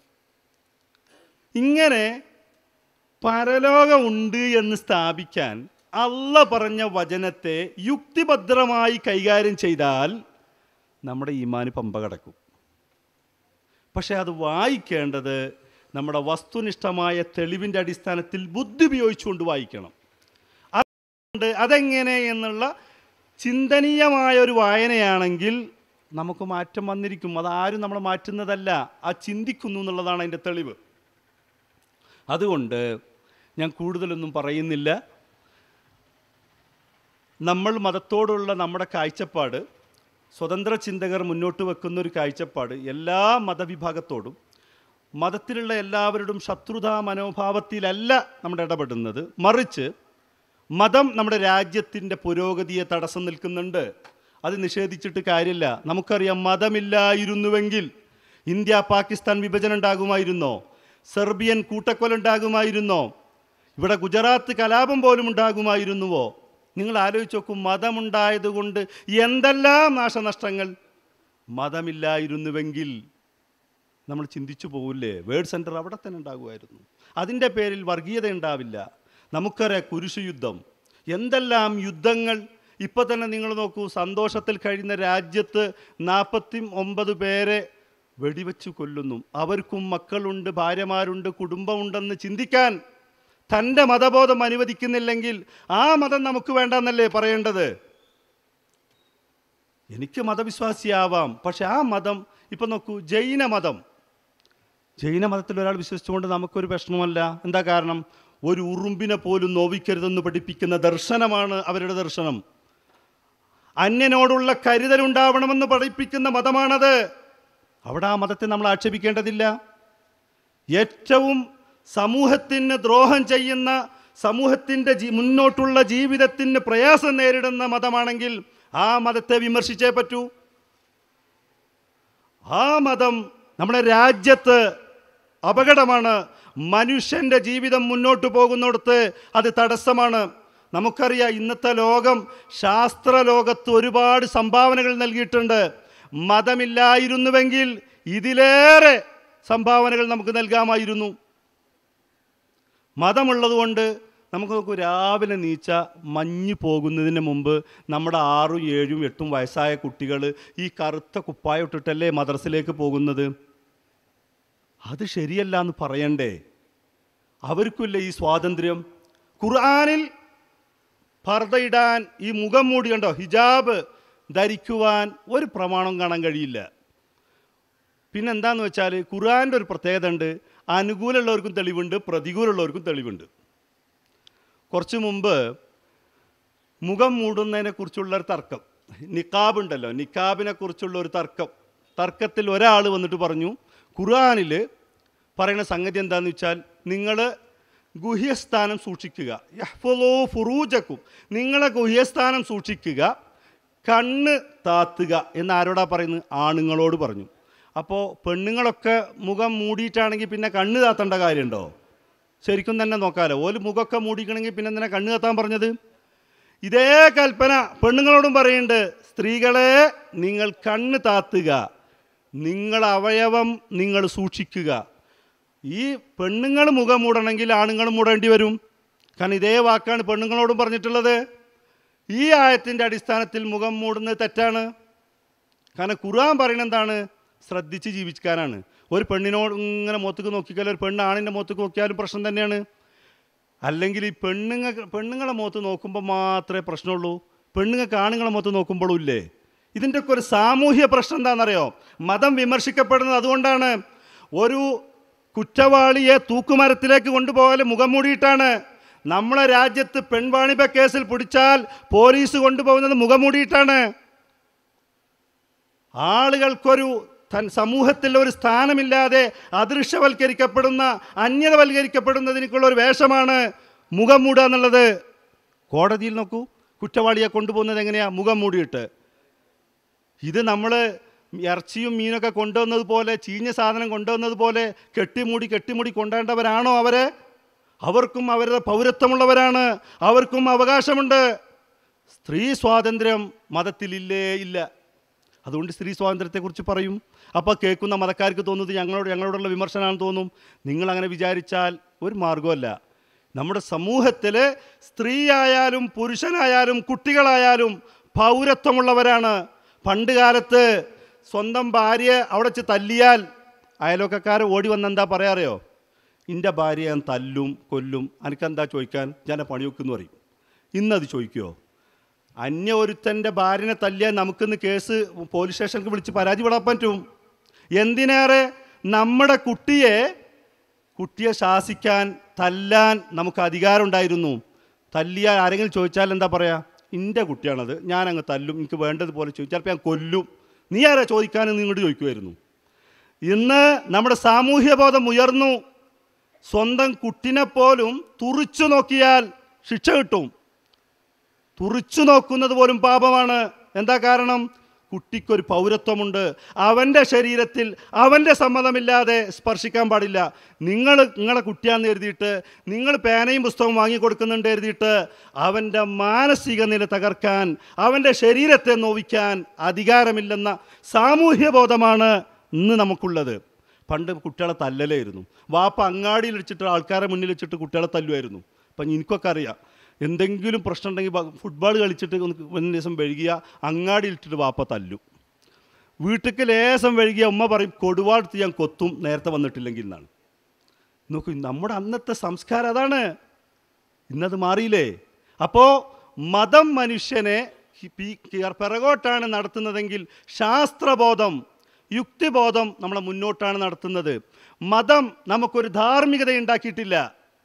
ഇങ്ങനെ പരലോകം ഉണ്ട് എന്ന് സ്ഥാപിക്കാൻ അള്ളാഹ് പറഞ്ഞ വചനത്തെ യുക്തിഭദ്രമായി കൈകാര്യം ചെയ്താൽ നമ്മുടെ ഈമാന് പമ്പ കിടക്കും. പക്ഷേ അത് വായിക്കേണ്ടത് നമ്മുടെ വസ്തുനിഷ്ഠമായ തെളിവിൻ്റെ അടിസ്ഥാനത്തിൽ ബുദ്ധി ഉപയോഗിച്ചുകൊണ്ട് വായിക്കണം. അതുകൊണ്ട് അതെങ്ങനെ എന്നുള്ള ചിന്തനീയമായ ഒരു വായനയാണെങ്കിൽ നമുക്ക് മാറ്റം വന്നിരിക്കും. അതാരും നമ്മളെ മാറ്റുന്നതല്ല, ആ ചിന്തിക്കുന്നു എന്നുള്ളതാണ് അതിൻ്റെ തെളിവ്. അതുകൊണ്ട് ഞാൻ കൂടുതലൊന്നും പറയുന്നില്ല. നമ്മൾ മതത്തോടുള്ള നമ്മുടെ കാഴ്ചപ്പാട്, സ്വതന്ത്ര ചിന്തകർ മുന്നോട്ട് വെക്കുന്നൊരു കാഴ്ചപ്പാട് എല്ലാ മതവിഭാഗത്തോടും മതത്തിലുള്ള എല്ലാവരോടും ശത്രുതാ മനോഭാവത്തിലല്ല നമ്മുടെ ഇടപെടുന്നത്. മറിച്ച് മതം നമ്മുടെ രാജ്യത്തിൻ്റെ പുരോഗതിയെ തടസ്സം നിൽക്കുന്നുണ്ട്. അത് നിഷേധിച്ചിട്ട് കാര്യമില്ല. നമുക്കറിയാം, മതമില്ലായിരുന്നുവെങ്കിൽ ഇന്ത്യ പാകിസ്ഥാൻ വിഭജനം ഉണ്ടാകുമായിരുന്നോ? സെർബിയൻ കൂട്ടക്കൊല ഉണ്ടാകുമായിരുന്നോ? ഇവിടെ ഗുജറാത്ത് കലാപം പോലും ഉണ്ടാകുമായിരുന്നുവോ? നിങ്ങൾ ആലോചിച്ച് നോക്കൂ, മതമുണ്ടായതുകൊണ്ട് എന്തെല്ലാം നാശനഷ്ടങ്ങൾ. മതമില്ലായിരുന്നുവെങ്കിൽ നമ്മൾ ചിന്തിച്ചു പോകില്ലേ, വേർഡ് സെൻറ്റർ അവിടെ തന്നെ ഉണ്ടാകുമായിരുന്നു. അതിൻ്റെ പേരിൽ വർഗീയത ഉണ്ടാവില്ല. നമുക്കറിയാം, കുരിശു യുദ്ധം, എന്തെല്ലാം യുദ്ധങ്ങൾ. ഇപ്പോൾ തന്നെ നിങ്ങൾ നോക്കൂ, സന്തോഷത്തിൽ കഴിയുന്ന രാജ്യത്ത് 49 പേരെ വെടിവെച്ച് കൊല്ലുന്നു. അവർക്കും മക്കളുണ്ട്, ഭാര്യമാരുണ്ട്, കുടുംബമുണ്ടെന്ന് ചിന്തിക്കാൻ തൻ്റെ മതബോധം അനുവദിക്കുന്നില്ലെങ്കിൽ ആ മതം നമുക്ക് വേണ്ടെന്നല്ലേ പറയേണ്ടത്? എനിക്ക് മതവിശ്വാസിയാവാം, പക്ഷെ ആ മതം, ഇപ്പം നോക്കൂ, ജൈനമതത്തിൽ ഒരാൾ വിശ്വസിച്ചുകൊണ്ട് നമുക്കൊരു പ്രശ്നമല്ല. എന്താ കാരണം? ഒരു ഉറുമ്പിനെ പോലും നോവിക്കരുതെന്ന് പഠിപ്പിക്കുന്ന ദർശനമാണ് അവരുടെ ദർശനം. അന്യനോടുള്ള കരുതലുണ്ടാവണമെന്ന് പഠിപ്പിക്കുന്ന മതമാണത്. അവിടെ ആ മതത്തെ നമ്മൾ ആക്ഷേപിക്കേണ്ടതില്ല. ഏറ്റവും സമൂഹത്തിന് ദ്രോഹം ചെയ്യുന്ന, സമൂഹത്തിൻ്റെ മുന്നോട്ടുള്ള ജീവിതത്തിന് പ്രയാസം നേരിടുന്ന മതമാണെങ്കിൽ ആ മതത്തെ വിമർശിച്ചേ പറ്റൂ. ആ മതം നമ്മുടെ രാജ്യത്ത് അപകടമാണ്. മനുഷ്യൻ്റെ ജീവിതം മുന്നോട്ട് പോകുന്നിടത്ത് അത് തടസ്സമാണ്. നമുക്കറിയാം, ഇന്നത്തെ ലോകം ശാസ്ത്രലോകത്ത് ഒരുപാട് സംഭാവനകൾ നൽകിയിട്ടുണ്ട്. മതമില്ലായിരുന്നുവെങ്കിൽ ഇതിലേറെ സംഭാവനകൾ നമുക്ക് നൽകാമായിരുന്നു. മതമുള്ളതുകൊണ്ട് നമുക്ക് നോക്കൂ, രാവിലെ നീച്ച മഞ്ഞ് പോകുന്നതിന് മുമ്പ് നമ്മുടെ 6, 7, 8 വയസ്സായ കുട്ടികൾ ഈ കറുത്ത കുപ്പായം ഇട്ടിട്ടല്ലേ മദ്രസയിലേക്ക് പോകുന്നത്. അത് ശരിയല്ല എന്ന് പറയണ്ടേ? അവർക്കില്ല ഈ സ്വാതന്ത്ര്യം. ഖുർആനിൽ പർദ്ദയിടാൻ, ഈ മുഖം മൂടി, കണ്ടോ, ഹിജാബ് ധരിക്കുവാൻ ഒരു പ്രമാണം കാണാൻ കഴിയില്ല. പിന്നെന്താന്ന് വെച്ചാൽ ഖുർആൻ്റെ ഒരു പ്രത്യേകത ഉണ്ട്. അനുകൂലമുള്ളവർക്കും തെളിവുണ്ട്, പ്രതികൂലമുള്ളവർക്കും തെളിവുണ്ട്. കുറച്ച് മുമ്പ് മുഖം മൂടുന്നതിനെക്കുറിച്ചുള്ളൊരു തർക്കം, നിക്കാബ് ഉണ്ടല്ലോ, നിക്കാബിനെ കുറിച്ചുള്ള ഒരു തർക്കത്തിൽ ഒരാൾ വന്നിട്ട് പറഞ്ഞു, ഖുർആനിൽ പറയുന്ന സംഗതി എന്താണെന്ന് വെച്ചാൽ, നിങ്ങൾ ഗുഹ്യസ്ഥാനം സൂക്ഷിക്കുക, യഹ്ഫളൂ ഫുറൂജക്കും, നിങ്ങളെ ഗുഹ്യസ്ഥാനം സൂക്ഷിക്കുക, കണ്ണ് താത്തുക എന്ന് ആരോടാ പറയുന്നത്? ആണുങ്ങളോട് പറഞ്ഞു. അപ്പോൾ പെണ്ണുങ്ങളൊക്കെ മുഖം മൂടിയിട്ടാണെങ്കിൽ പിന്നെ കണ്ണ് താത്തേണ്ട കാര്യമുണ്ടോ? ശരിക്കും തന്നെ നോക്കാമല്ലോ. ഓല് മുഖമൊക്കെ മൂടിക്കണമെങ്കിൽ പിന്നെ എന്തിനാ കണ്ണ് താത്താൻ പറഞ്ഞത്? ഇതേ കൽപ്പന പെണ്ണുങ്ങളോടും പറയുന്നുണ്ട്, സ്ത്രീകളെ നിങ്ങൾ കണ്ണ് താത്തുക, നിങ്ങളെ അവയവം നിങ്ങൾ സൂക്ഷിക്കുക. ഈ പെണ്ണുങ്ങൾ മുഖം മൂടണമെങ്കിൽ ആണുങ്ങൾ മൂടേണ്ടി വരും. കാരണം ഇതേ വാക്കാണ് പെണ്ണുങ്ങളോടും പറഞ്ഞിട്ടുള്ളത്. ഈ ആയത്തിൻ്റെ അടിസ്ഥാനത്തിൽ മുഖം മൂടുന്നത് തെറ്റാണ്. കാരണം ഖുർആൻ പറയുന്നത് എന്താണ്? ശ്രദ്ധിച്ച് ജീവിക്കാനാണ്. ഒരു പെണ്ണിനോട് ഇങ്ങനെ മുഖത്തേക്ക് നോക്കിയാലും, ഒരു പെണ്ണ് ആണിൻ്റെ മുഖത്തേക്ക് നോക്കിയാലും പ്രശ്നം തന്നെയാണ്. അല്ലെങ്കിൽ ഈ പെണ്ണുങ്ങളെ മുഖത്ത് നോക്കുമ്പോൾ മാത്രമേ പ്രശ്നമുള്ളൂ, പെണ്ണുങ്ങൾക്ക് ആണുങ്ങളെ മുഖത്ത് നോക്കുമ്പോഴും ഇല്ലേ? ഇതിൻ്റെയൊക്കെ ഒരു സാമൂഹ്യ പ്രശ്നം എന്താണെന്നറിയോ? മതം വിമർശിക്കപ്പെടുന്നത് അതുകൊണ്ടാണ്. ഒരു കുറ്റവാളിയെ തൂക്കുമരത്തിലേക്ക് കൊണ്ടുപോകൽ മുഖം മൂടിയിട്ടാണ്. നമ്മളെ രാജ്യത്ത് പെൺവാണിഭ കേസിൽ പിടിച്ചാൽ പോലീസ് കൊണ്ടുപോകുന്നത് മുഖം മൂടിയിട്ടാണ്. ആളുകൾക്കൊരു സമൂഹത്തിൽ ഒരു സ്ഥാനമില്ലാതെ അദൃശ്യവൽക്കരിക്കപ്പെടുന്ന, അന്യതവൽക്കരിക്കപ്പെടുന്നതിനുള്ള ഒരു വേഷമാണ് മുഖം മൂടുക എന്നുള്ളത്. കോടതിയിൽ നോക്കൂ, കുറ്റവാളിയെ കൊണ്ടുപോകുന്നത് എങ്ങനെയാണ്? മുഖം മൂടിയിട്ട്. ഇത് നമ്മൾ ഇറച്ചിയും മീനൊക്കെ കൊണ്ടുവന്നത് പോലെ, ചീഞ്ഞ സാധനം കൊണ്ടുവന്നത് പോലെ കെട്ടിമൂടി കൊണ്ടുവേണ്ടവരാണോ അവരെ? അവർക്കും അവരുടെ പൗരത്വമുള്ളവരാണ്, അവർക്കും അവകാശമുണ്ട്. സ്ത്രീ സ്വാതന്ത്ര്യം മതത്തിലില്ലേ? ഇല്ല. അതുകൊണ്ട് സ്ത്രീ സ്വാതന്ത്ര്യത്തെക്കുറിച്ച് പറയും. അപ്പോൾ കേൾക്കുന്ന മതക്കാർക്ക് തോന്നുന്നത് ഞങ്ങളോടുള്ള വിമർശനമാണെന്ന് തോന്നും. നിങ്ങളങ്ങനെ വിചാരിച്ചാൽ ഒരു മാർഗമല്ല. നമ്മുടെ സമൂഹത്തിൽ സ്ത്രീ ആയാലും പുരുഷനായാലും കുട്ടികളായാലും പൗരത്വമുള്ളവരാണ്. പണ്ട് കാലത്ത് സ്വന്തം ഭാര്യയെ അവിടെ വെച്ച് തല്ലിയാൽ അയലോക്കക്കാരെ ഓടി വന്നെന്താ പറയാറിയോ? എൻ്റെ ഭാര്യ ഞാൻ തല്ലും കൊല്ലും, എനിക്കെന്താ ചോദിക്കാൻ, ഞാൻ പണി വെക്കുമെന്ന് പറയും. ഇന്നത് ചോദിക്കുമോ? അന്യ ഒരുത്തൻ്റെ ഭാര്യനെ തല്ലിയാൽ നമുക്കിന്ന് കേസ് പോലീസ് സ്റ്റേഷനിൽ വിളിച്ച് പരാതിപ്പെടാൻ പറ്റും. എന്തിനേറെ നമ്മുടെ കുട്ടിയെ ശാസിക്കാൻ, തല്ലാൻ നമുക്ക് അധികാരമുണ്ടായിരുന്നു. തല്ലിയാൽ ആരെങ്കിലും ചോദിച്ചാൽ എന്താ പറയുക? എൻ്റെ കുട്ടിയാണത്, ഞാനങ്ങ് തല്ലും, എനിക്ക് വേണ്ടതുപോലെ ചോദിച്ചാൽ ചിലപ്പോൾ ഞാൻ കൊല്ലും, നീ ആരാ ചോദിക്കാനെന്ന് ഇങ്ങോട്ട് ചോദിക്കുമായിരുന്നു. ഇന്ന് നമ്മുടെ സാമൂഹ്യ ബോധം ഉയർന്നു. സ്വന്തം കുട്ടിനെപ്പോലും തുറിച്ചു നോക്കിയാൽ ശിക്ഷ കിട്ടും. തുറിച്ചു നോക്കുന്നത് പോലും പാപമാണ്. എന്താ കാരണം? കുട്ടിക്കൊരു പൗരത്വമുണ്ട്. അവൻ്റെ ശരീരത്തിൽ അവൻ്റെ സമ്മതമില്ലാതെ സ്പർശിക്കാൻ പാടില്ല. നിങ്ങളെ കുട്ടിയാണെന്ന് എഴുതിയിട്ട്, നിങ്ങൾ പേനയും പുസ്തകവും വാങ്ങിക്കൊടുക്കുന്നുണ്ട് എഴുതിയിട്ട് അവൻ്റെ മാനസിക നില തകർക്കാൻ, അവൻ്റെ ശരീരത്തെ നോവിക്കാൻ അധികാരമില്ലെന്ന സാമൂഹ്യ ബോധമാണ് ഇന്ന് നമുക്കുള്ളത്. പണ്ട് കുട്ടികളെ തല്ലലായിരുന്നു. വാപ്പ അങ്ങാടിയിൽ വെച്ചിട്ട് ആൾക്കാരെ മുന്നിൽ വെച്ചിട്ട് കുട്ടികളെ തല്ലുമായിരുന്നു. അപ്പം എനിക്കൊക്കെ അറിയാം, എന്തെങ്കിലും പ്രശ്നം ഉണ്ടെങ്കിൽ ഫുട്ബോൾ കളിച്ചിട്ട് ഒരു ദിവസം വൈകിയ അങ്ങാടിയിലിട്ടിട്ട് വാപ്പ തല്ലും. വീട്ടിലേക്ക് ലേശം വൈകിയ ഉമ്മ പറയും, കൊടുവാടുത്ത് ഞാൻ കൊത്തും നേരത്തെ വന്നിട്ടില്ലെങ്കിൽ എന്നാണ്. നോക്കൂ, നമ്മുടെ അന്നത്തെ സംസ്കാരം അതാണ്. ഇന്നത് മാറിയില്ലേ? അപ്പോൾ മതം മനുഷ്യനെ പിറകോട്ടാണ് നടത്തുന്നതെങ്കിൽ ശാസ്ത്രബോധം, യുക്തിബോധം നമ്മളെ മുന്നോട്ടാണ് നടത്തുന്നത്. മതം നമുക്കൊരു ധാർമ്മികത ഉണ്ടാക്കിയിട്ടില്ല.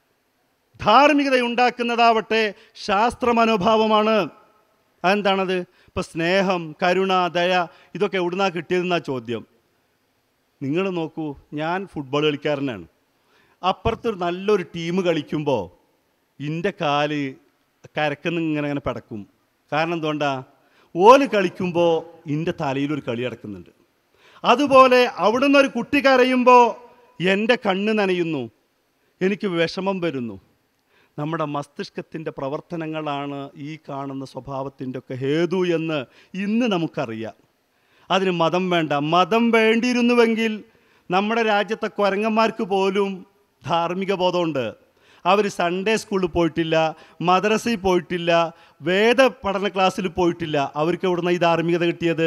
ധാർമ്മികത ഉണ്ടാക്കുന്നതാവട്ടെ ശാസ്ത്ര മനോഭാവമാണ്. അതെന്താണത്? ഇപ്പം സ്നേഹം, കരുണ, ദയ, ഇതൊക്കെ എവിടുന്നാ കിട്ടിയതെന്നാ ചോദ്യം. നിങ്ങൾ നോക്കൂ, ഞാൻ ഫുട്ബോൾ കളിക്കാരനാണ്. അപ്പുറത്ത് നല്ലൊരു ടീം കളിക്കുമ്പോൾ എൻ്റെ കാല് കരക്കുന്ന് ഇങ്ങനെ പടക്കും. കാരണം എന്തുകൊണ്ടാ? ഓല് കളിക്കുമ്പോൾ എൻ്റെ തലയിലൊരു കളി നടക്കുന്നുണ്ട്. അതുപോലെ അവിടുന്ന് ഒരു കുട്ടി കരയുമ്പോൾ എൻ്റെ കണ്ണ് നനയുന്നു, എനിക്ക് വിഷമം വരുന്നു. നമ്മുടെ മസ്തിഷ്കത്തിൻ്റെ പ്രവർത്തനങ്ങളാണ് ഈ കാണുന്ന സ്വഭാവത്തിൻ്റെ ഒക്കെ ഹേതു എന്ന് ഇന്ന് നമുക്കറിയാം. അതിന് മതം വേണ്ട. മതം വേണ്ടിയിരുന്നുവെങ്കിൽ നമ്മുടെ രാജ്യത്തെ കുരങ്ങന്മാർക്ക് പോലും ധാർമ്മിക ബോധമുണ്ട്. അവർ സൺഡേ സ്കൂളിൽ പോയിട്ടില്ല, മദ്രസയിൽ പോയിട്ടില്ല, വേദ പഠന ക്ലാസ്സിൽ പോയിട്ടില്ല. അവർക്ക് എവിടുന്ന ഈ ധാർമ്മികത കിട്ടിയത്?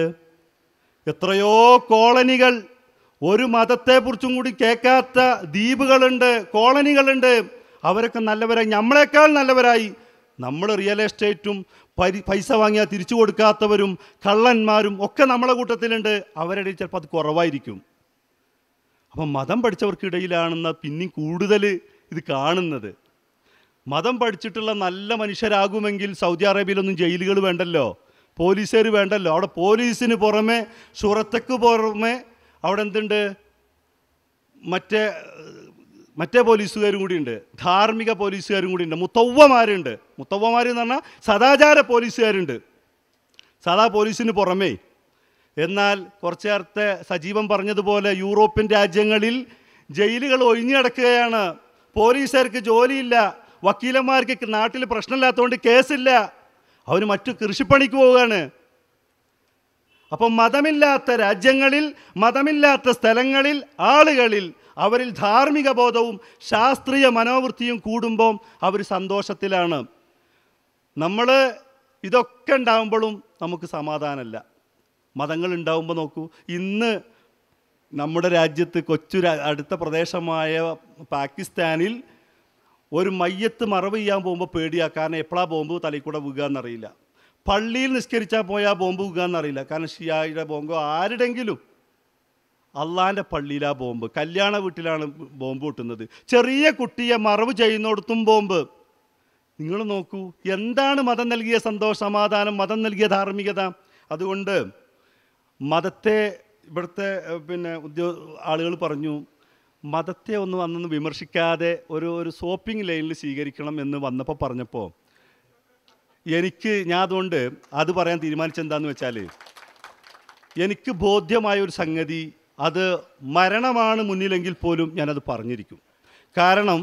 എത്രയോ കോളനികൾ, ഒരു മതത്തെക്കുറിച്ചും കൂടി കേൾക്കാത്ത ദ്വീപുകളുണ്ട്, കോളനികളുണ്ട്. അവരൊക്കെ നല്ലവരായി, നമ്മളെക്കാൾ നല്ലവരായി. നമ്മൾ റിയൽ എസ്റ്റേറ്റും പൈസ വാങ്ങിയാൽ തിരിച്ചു കൊടുക്കാത്തവരും കള്ളന്മാരും ഒക്കെ നമ്മളെ കൂട്ടത്തിലുണ്ട്. അവരുടെ ചിലപ്പോൾ അത് കുറവായിരിക്കും. അപ്പം മതം പഠിച്ചവർക്കിടയിലാണെന്ന പിന്നെയും കൂടുതൽ ഇത് കാണുന്നത്. മതം പഠിച്ചിട്ടുള്ള നല്ല മനുഷ്യരാകുമെങ്കിൽ സൗദി അറേബ്യയിലൊന്നും ജയിലുകൾ വേണ്ടല്ലോ, പോലീസുകാർ വേണ്ടല്ലോ. അവിടെ പോലീസിന് പുറമെ, ഷുറത്തക്ക് പുറമെ അവിടെ എന്തുണ്ട്? മറ്റേ പോലീസുകാരും കൂടിയുണ്ട്, ധാർമ്മിക പോലീസുകാരും കൂടിയുണ്ട്, മുത്തവ്വമാരുണ്ട്. മുത്തവ്വമാർ എന്ന് പറഞ്ഞാൽ സദാചാര പോലീസുകാരുണ്ട്, സാധാ പോലീസിന് പുറമേ. എന്നാൽ കുറച്ച് നേരത്തെ സജീവൻ പറഞ്ഞതുപോലെ യൂറോപ്യൻ രാജ്യങ്ങളിൽ ജയിലുകൾ ഒഴിഞ്ഞു കിടക്കുകയാണ്. പോലീസുകാർക്ക് ജോലിയില്ല, വക്കീലന്മാർക്ക് നാട്ടിൽ പ്രശ്നമില്ലാത്തതുകൊണ്ട് കേസില്ല, അവർ മറ്റു കൃഷിപ്പണിക്ക് പോവുകയാണ്. അപ്പം മതമില്ലാത്ത രാജ്യങ്ങളിൽ, മതമില്ലാത്ത സ്ഥലങ്ങളിൽ, ആളുകളിൽ അവരിൽ ധാർമ്മിക ബോധവും ശാസ്ത്രീയ മനോവൃത്തിയും കൂടുമ്പോൾ അവർ സന്തോഷത്തിലാണ്. നമ്മൾ ഇതൊക്കെ ഉണ്ടാകുമ്പോഴും നമുക്ക് സമാധാനമല്ല. മതങ്ങൾ ഉണ്ടാകുമ്പോൾ നോക്കൂ, ഇന്ന് നമ്മുടെ രാജ്യത്ത് അടുത്ത പ്രദേശമായ പാകിസ്ഥാനിൽ ഒരു മയ്യത്ത് മറവ് ചെയ്യാൻ പോകുമ്പോൾ പേടിയാ. കാരണം എപ്പോഴാ ബോംബ് തലയിൽ കൂടെ വീഴുക എന്നറിയില്ല. പള്ളിയിൽ നിസ്കരിച്ചാൽ പോയാൽ ബോംബ് വീഴുക എന്നറിയില്ല. കാരണം ഷിയായുടെ ബോംബോ ആരുടെങ്കിലും, അള്ളാൻ്റെ പള്ളിയിലാ ബോംബ്, കല്യാണ വീട്ടിലാണ് ബോംബ് പൊട്ടുന്നത്, ചെറിയ കുട്ടിയെ മറവ് ചെയ്യുന്നിടത്തും ബോംബ്. നിങ്ങൾ നോക്കൂ, എന്താണ് മതം നൽകിയ സമാധാനം, മതം നൽകിയ ധാർമ്മികത? അതുകൊണ്ട് മതത്തെ ഇവിടുത്തെ ആളുകൾ പറഞ്ഞു, മതത്തെ ഒന്നും അന്നൊന്നും വിമർശിക്കാതെ ഒരു ഷോപ്പിംഗ് ലൈനിൽ സ്വീകരിക്കണം എന്ന് വന്നപ്പോൾ പറഞ്ഞപ്പോൾ ഞാൻ അതുകൊണ്ട് അത് പറയാൻ തീരുമാനിച്ചെന്താന്ന് വെച്ചാൽ, എനിക്ക് ബോധ്യമായ ഒരു സംഗതി, അത് മരണമാണ് മുന്നിലെങ്കിൽ പോലും ഞാനത് പറഞ്ഞിരിക്കും. കാരണം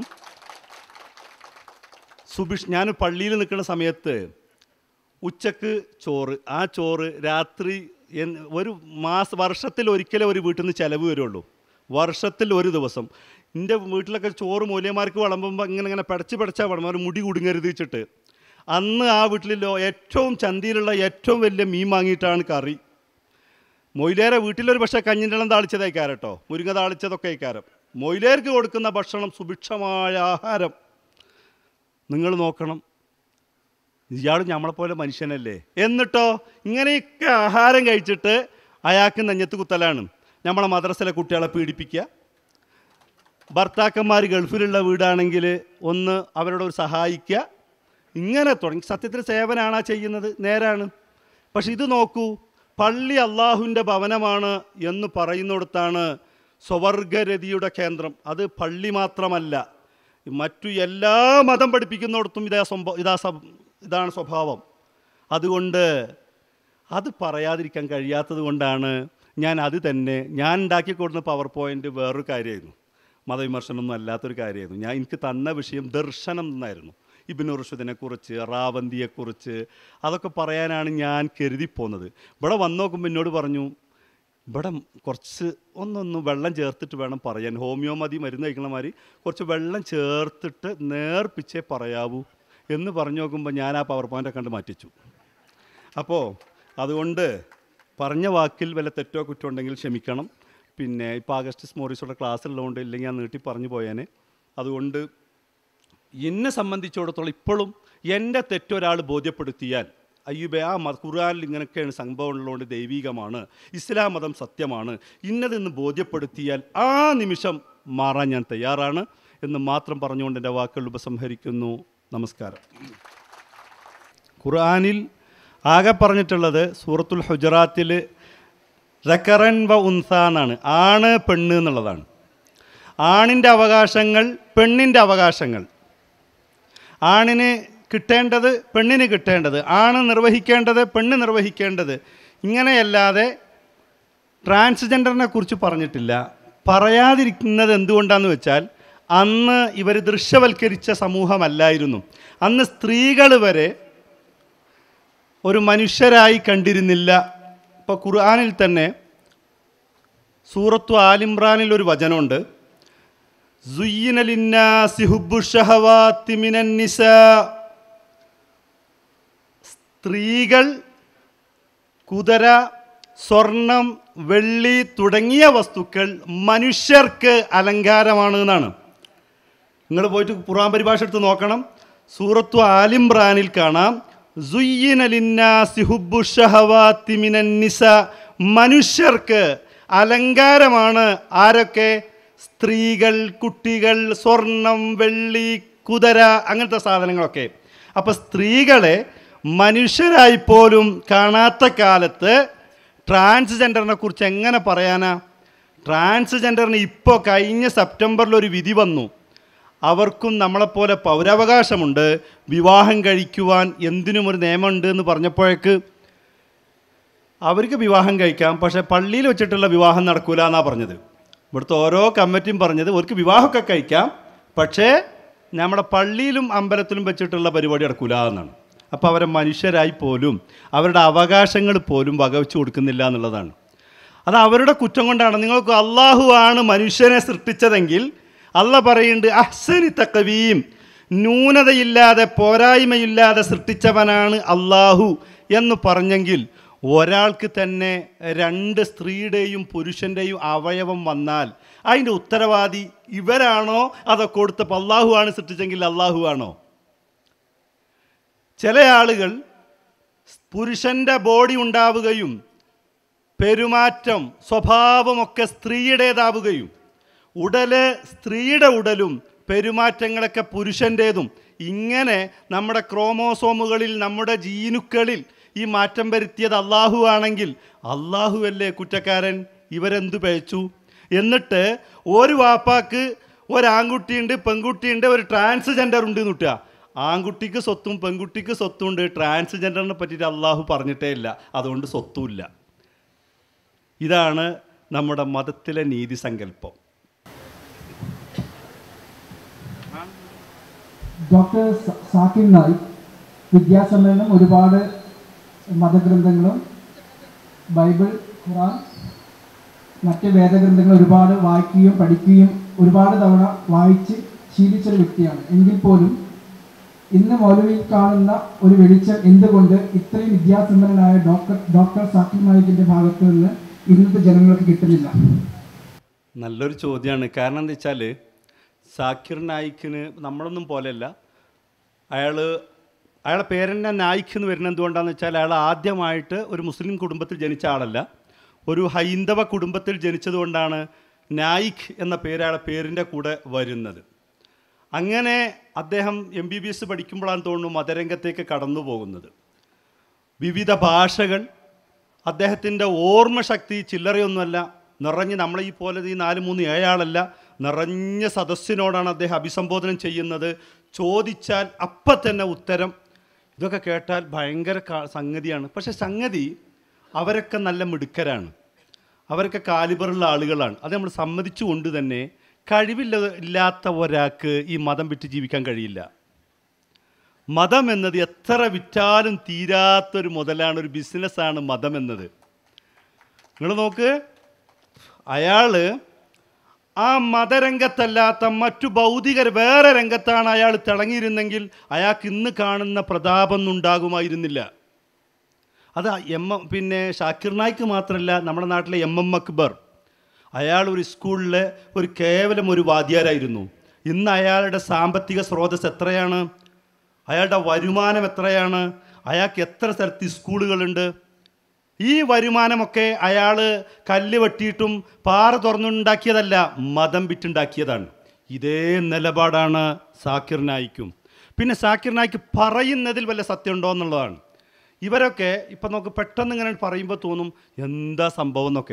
ഞാൻ പള്ളിയിൽ നിൽക്കുന്ന സമയത്ത് ഉച്ചക്ക് ചോറ്, ആ ചോറ് രാത്രി വർഷത്തിൽ ഒരിക്കലേ ഒരു വീട്ടിൽ നിന്ന് ചിലവ് വരുള്ളൂ. വർഷത്തിൽ ഒരു ദിവസം എൻ്റെ വീട്ടിലൊക്കെ ചോറ് മൂല്യന്മാർക്ക് വിളമ്പുമ്പോൾ ഇങ്ങനെ പടച്ചാൽ വിളമ്പും, ഒരു മുടി കുടുങ്ങരുത് വെച്ചിട്ട്. അന്ന് ആ വീട്ടിലോ ഏറ്റവും ചന്തയിലുള്ള ഏറ്റവും വലിയ മീൻ വാങ്ങിയിട്ടാണ് കറി. മൊയിലേറെ വീട്ടിലൊരു പക്ഷേ കഞ്ഞിൻ്റെ താളിച്ചതായിക്കാരം കേട്ടോ, മുരിങ്ങ താളിച്ചതൊക്കെ ആയിക്കാരം. മൊയിലേർക്ക് കൊടുക്കുന്ന ഭക്ഷണം, സുഭിക്ഷമായ ആഹാരം. നിങ്ങൾ നോക്കണം, ഇയാൾ നമ്മളെപ്പോലെ മനുഷ്യനല്ലേ. എന്നിട്ടോ ഇങ്ങനെയൊക്കെ ആഹാരം കഴിച്ചിട്ട് അയാൾക്ക് നെഞ്ഞത്ത് കുത്തലാണ്. നമ്മളെ മദ്രസയിലെ കുട്ടികളെ പീഡിപ്പിക്കുക, ഭർത്താക്കന്മാർ ഗൾഫിലുള്ള വീടാണെങ്കിൽ ഒന്ന് അവരോട് ഒരു സഹായിക്കുക, ഇങ്ങനെ തുടങ്ങി. സത്യത്തിൽ സേവനാണ് ആ ചെയ്യുന്നത്, നേരാണ്. പക്ഷെ ഇത് നോക്കൂ, പള്ളി അള്ളാഹുവിൻ്റെ ഭവനമാണ് എന്ന് പറയുന്നിടത്താണ് സ്വവർഗരതിയുടെ കേന്ദ്രം. അത് പള്ളി മാത്രമല്ല, മറ്റു എല്ലാ മതം പഠിപ്പിക്കുന്നിടത്തും ഇതാണ് സ്വഭാവം. അതുകൊണ്ട് അത് പറയാതിരിക്കാൻ കഴിയാത്തത് കൊണ്ടാണ് ഞാൻ ഉണ്ടാക്കി കൊടുക്കുന്ന പവർ പോയിൻ്റ് വേറൊരു കാര്യമായിരുന്നു, മതവിമർശനമൊന്നും അല്ലാത്തൊരു കാര്യമായിരുന്നു. എനിക്ക് തന്ന വിഷയം ദർശനം എന്നായിരുന്നു. ഇബ്നു റുഷ്ദിനെക്കുറിച്ച്, റാവന്തിയെക്കുറിച്ച് അതൊക്കെ പറയാനാണ് ഞാൻ കരുതിപ്പോകുന്നത്. ഇവിടെ വന്ന് നോക്കുമ്പോൾ എന്നോട് പറഞ്ഞു, ഇവിടെ കുറച്ച് വെള്ളം ചേർത്തിട്ട് വേണം പറയാൻ, ഹോമിയോ മരുന്ന് കഴിക്കണ മാതിരി കുറച്ച് വെള്ളം ചേർത്തിട്ട് നേർപ്പിച്ചേ പറയാവൂ എന്ന് പറഞ്ഞു നോക്കുമ്പോൾ ഞാൻ ആ പവർ പോയിൻ്റൊക്കെ കണ്ട് മാറ്റിച്ചു. അപ്പോൾ അതുകൊണ്ട് പറഞ്ഞ വാക്കിൽ വല്ല തെറ്റോ കുറ്റോ ഉണ്ടെങ്കിൽ ക്ഷമിക്കണം. പിന്നെ ഇപ്പോൾ അഗസ്റ്റിസ് മോറിസോടെ ക്ലാസ് ഉള്ളതുകൊണ്ട് ഇല്ലെങ്കിൽ ഞാൻ നീട്ടി പറഞ്ഞു പോയേനെ. അതുകൊണ്ട് എന്നെ സംബന്ധിച്ചിടത്തോളം ഇപ്പോഴും എൻ്റെ തെറ്റൊരാൾ ബോധ്യപ്പെടുത്തിയാൽ, അയ്യൂബേ ആ ഖുർആനിൽ ഇങ്ങനെയൊക്കെയാണ് സംഭവം ഉള്ളതുകൊണ്ട് ദൈവികമാണ്, ഇസ്ലാം മതം സത്യമാണ്, ഇന്നതെന്ന് ബോധ്യപ്പെടുത്തിയാൽ ആ നിമിഷം മാറാൻ ഞാൻ തയ്യാറാണ് എന്ന് മാത്രം പറഞ്ഞുകൊണ്ട് എൻ്റെ വാക്കുകൾ ഉപസംഹരിക്കുന്നു. നമസ്കാരം. ഖുർആനിൽ ആകെ പറഞ്ഞിട്ടുള്ളത് സൂറത്തുൽ ഹുജറാത്തിൽ ദക്കറൻ വ ഉൻസ എന്നാണ്, ആണ് പെണ്ണ് എന്നുള്ളതാണ്. ആണിൻ്റെ അവകാശങ്ങൾ, പെണ്ണിൻ്റെ അവകാശങ്ങൾ, ആണിന് കിട്ടേണ്ടത് പെണ്ണിന് കിട്ടേണ്ടത്, ആണ് നിർവഹിക്കേണ്ടത് പെണ്ണ് നിർവഹിക്കേണ്ടത്, ഇങ്ങനെയല്ലാതെ ട്രാൻസ്ജെൻഡറിനെ കുറിച്ച് പറഞ്ഞിട്ടില്ല. പറയാതിരിക്കുന്നത് എന്തുകൊണ്ടാണെന്ന് വെച്ചാൽ അന്ന് ഇവർ ദൃശ്യവൽക്കരിച്ച സമൂഹമല്ലായിരുന്നു. അന്ന് സ്ത്രീകൾ വരെ ഒരു മനുഷ്യരായി കണ്ടിരുന്നില്ല. ഇപ്പോൾ ഖുർആനിൽ തന്നെ സൂറത്തു ആലിമ്രാനിൽ ഒരു വചനമുണ്ട്, സുയ്യിന ലിന്നാസി ഹുബ്ബു ശഹവാതി മിനൻ നിസാ. സ്ത്രീകൾ, കുതിര, സ്വർണം, വെള്ളി തുടങ്ങിയ വസ്തുക്കൾ മനുഷ്യർക്ക് അലങ്കാരമാണ് എന്നാണ്. നിങ്ങൾ പോയിട്ട് ഖുർആൻ പരിഭാഷ എടുത്ത് നോക്കണം. സൂറത്തു ആലിമ്രാനിൽ കാണാം, സുയ്യിന ലിന്നാസി ഹുബ്ബു ശഹവാതി മിനൻ നിസാ. മനുഷ്യർക്ക് അലങ്കാരമാണ് ആരൊക്കെ? സ്ത്രീകൾ, കുട്ടികൾ, സ്വർണം, വെള്ളി, കുതിര, അങ്ങനത്തെ സാധനങ്ങളൊക്കെ. അപ്പോൾ സ്ത്രീകളെ മനുഷ്യരായി പോലും കാണാത്ത കാലത്ത് ട്രാൻസ്ജെൻഡറിനെ കുറിച്ച് എങ്ങനെ പറയാനാ? ട്രാൻസ്ജെൻഡറിന് ഇപ്പോൾ കഴിഞ്ഞ സെപ്റ്റംബറിലൊരു വിധി വന്നു. അവർക്കും നമ്മളെപ്പോലെ പൗരാവകാശമുണ്ട്, വിവാഹം കഴിക്കുവാൻ എന്തിനും ഒരു നിയമമുണ്ട് എന്ന് പറഞ്ഞപ്പോഴേക്ക് അവർക്ക് വിവാഹം കഴിക്കാം, പക്ഷേ പള്ളിയിൽ വെച്ചിട്ടുള്ള വിവാഹം നടക്കൂല എന്നാണ് പറഞ്ഞത്. ഇവിടുത്തെ ഓരോ കമ്മിറ്റിയും പറഞ്ഞത് അവർക്ക് വിവാഹമൊക്കെ കഴിക്കാം, പക്ഷേ നമ്മുടെ പള്ളിയിലും അമ്പലത്തിലും വെച്ചിട്ടുള്ള പരിപാടി നടക്കൂല എന്നാണ്. അപ്പോൾ അവരെ മനുഷ്യരായി പോലും അവരുടെ അവകാശങ്ങൾ പോലും വകവെച്ച് കൊടുക്കുന്നില്ല എന്നുള്ളതാണ്. അത് അവരുടെ കുറ്റം കൊണ്ടാണ്. നിങ്ങൾക്ക് അള്ളാഹു ആണ് മനുഷ്യനെ സൃഷ്ടിച്ചതെങ്കിൽ അള്ളാഹ് പറയുന്നുണ്ട്, അഹ്സനി തഖ്വീം, ന്യൂനതയില്ലാതെ പോരായ്മയില്ലാതെ സൃഷ്ടിച്ചവനാണ് അള്ളാഹു എന്ന് പറഞ്ഞെങ്കിൽ ഒരാൾക്ക് തന്നെ രണ്ട് സ്ത്രീയുടെയും പുരുഷൻ്റെയും അവയവം വന്നാൽ അതിൻ്റെ ഉത്തരവാദി ഇവരാണോ അതോ കൊടുത്തപ്പോൾ അള്ളാഹു ആണ് സൃഷ്ടിച്ചെങ്കിൽ അള്ളാഹു ആണോ? ചില ആളുകൾ പുരുഷൻ്റെ ബോഡി ഉണ്ടാവുകയും പെരുമാറ്റം സ്വഭാവമൊക്കെ സ്ത്രീയുടേതാവുകയും സ്ത്രീയുടെ ഉടലും പെരുമാറ്റങ്ങളൊക്കെ പുരുഷൻ്റേതും, ഇങ്ങനെ നമ്മുടെ ക്രോമോസോമുകളിൽ നമ്മുടെ ജീനുക്കളിൽ ഈ മാറ്റം വരുത്തിയത് അള്ളാഹു ആണെങ്കിൽ അള്ളാഹുവല്ലേ കുറ്റക്കാരൻ? ഇവരെന്തു പഴിച്ചു? എന്നിട്ട് ഒരു വാപ്പാക്ക് ഒരാൺകുട്ടിയുണ്ട്, പെൺകുട്ടിയുണ്ട്, ഒരു ട്രാൻസ്ജെൻഡർ ഉണ്ട് എന്ന് കിട്ടുക. ആൺകുട്ടിക്ക് സ്വത്തും പെൺകുട്ടിക്ക് സ്വത്തും ഉണ്ട്, ട്രാൻസ്ജെൻഡറിനെ പറ്റിയിട്ട് അള്ളാഹു പറഞ്ഞിട്ടേ ഇല്ല, അതുകൊണ്ട് സ്വത്തുമില്ല. ഇതാണ് നമ്മുടെ മതത്തിലെ നീതി സങ്കല്പം. ഡോക്ടർ സാക്കിർ നായിക് വിദ്യാസമ്മേളനം ഒരുപാട് മതഗ്രന്ഥങ്ങളും ബൈബിൾ, ഖുറാൻ, മറ്റ് വേദഗ്രന്ഥങ്ങൾ ഒരുപാട് വായിക്കുകയും പഠിക്കുകയും ഒരുപാട് തവണ വായിച്ച് ശീലിച്ചൊരു വ്യക്തിയാണ്. എങ്കിൽ പോലും ഇന്ന് മൗലവിയിൽ കാണുന്ന ഒരു വെളിച്ചം എന്തുകൊണ്ട് ഇത്രയും വിദ്യാസമ്പന്നനായ ഡോക്ടർ സാക്കിർ നായിക്കിൻ്റെ ഭാഗത്തു നിന്ന് ഇന്നത്തെ ജനങ്ങൾക്ക് കിട്ടുന്നില്ല? നല്ലൊരു ചോദ്യമാണ്. കാരണം എന്താ വെച്ചാൽ സാക്കിർ നായിക്കിന് നമ്മളൊന്നും പോലെയല്ല. അയാളെ പേരെന്നെ നായിക്ക് എന്ന് വരുന്നത് എന്തുകൊണ്ടാണെന്ന് വെച്ചാൽ അയാൾ ആദ്യമായിട്ട് ഒരു മുസ്ലിം കുടുംബത്തിൽ ജനിച്ച ആളല്ല, ഒരു ഹൈന്ദവ കുടുംബത്തിൽ ജനിച്ചതുകൊണ്ടാണ് നായിക് എന്ന പേര് അയാളെ പേരിൻ്റെ കൂടെ വരുന്നത്. അങ്ങനെ അദ്ദേഹം MBBS പഠിക്കുമ്പോഴാണ് തോന്നുന്നു മതരംഗത്തേക്ക് കടന്നു പോകുന്നത്. വിവിധ ഭാഷകൾ, അദ്ദേഹത്തിൻ്റെ ഓർമ്മശക്തി ചില്ലറയൊന്നുമല്ല. നിറഞ്ഞ് നമ്മളെ ഈ പോലെ ഈ 4-3-7 ആളല്ല, നിറഞ്ഞ സദസ്സിനോടാണ് അദ്ദേഹം അഭിസംബോധന ചെയ്യുന്നത്. ചോദിച്ചാൽ അപ്പം തന്നെ ഉത്തരം. ഇതൊക്കെ കേട്ടാൽ ഭയങ്കര സംഗതിയാണ്. പക്ഷേ സംഗതി അവരൊക്കെ നല്ല മിടുക്കരാണ്, അവരൊക്കെ കാലിബറുള്ള ആളുകളാണ്. അത് നമ്മൾ സമ്മതിച്ചുകൊണ്ട് തന്നെ കഴിവില്ലാത്ത ഒരാൾക്ക് ഈ മതം വിറ്റ് ജീവിക്കാൻ കഴിയില്ല. മതം എന്നത് എത്ര വിറ്റാലും തീരാത്തൊരു മുതലാണ്, ഒരു ബിസിനസ്സാണ് മതം എന്നത്. നിങ്ങൾ നോക്ക്, അയാൾ ആ മതരംഗത്തല്ലാത്ത മറ്റു ഭൗതിക വേറെ രംഗത്താണ് അയാൾ തിളങ്ങിയിരുന്നെങ്കിൽ അയാൾക്ക് ഇന്ന് കാണുന്ന പ്രതാപമൊന്നും ഉണ്ടാകുമായിരുന്നില്ല. അത് പിന്നെ ഷാക്കിർ നായിക്ക് മാത്രമല്ല, നമ്മുടെ നാട്ടിലെ MM അക്ബർ, അയാൾ ഒരു സ്കൂളിലെ കേവലം ഒരു വാദ്യാരായിരുന്നു. ഇന്ന് അയാളുടെ സാമ്പത്തിക സ്രോതസ് എത്രയാണ്, അയാളുടെ വരുമാനം എത്രയാണ്, അയാൾക്ക് എത്ര സ്ഥലത്ത് സ്കൂളുകളുണ്ട്. ഈ വരുമാനമൊക്കെ അയാൾ കല്ല് വെട്ടിയിട്ടും പാറ തുറന്നുണ്ടാക്കിയതല്ല, മതം വിറ്റുണ്ടാക്കിയതാണ്. ഇതേ നിലപാടാണ് സാക്കിർ നായിക്കും. പിന്നെ സാക്കിർ നായിക്ക് പറയുന്നതിൽ വല്ല സത്യമുണ്ടോ എന്നുള്ളതാണ്. ഇവരൊക്കെ ഇപ്പം നമുക്ക് പെട്ടെന്ന് ഇങ്ങനെ പറയുമ്പോൾ തോന്നും എന്താ സംഭവം എന്നൊക്കെ.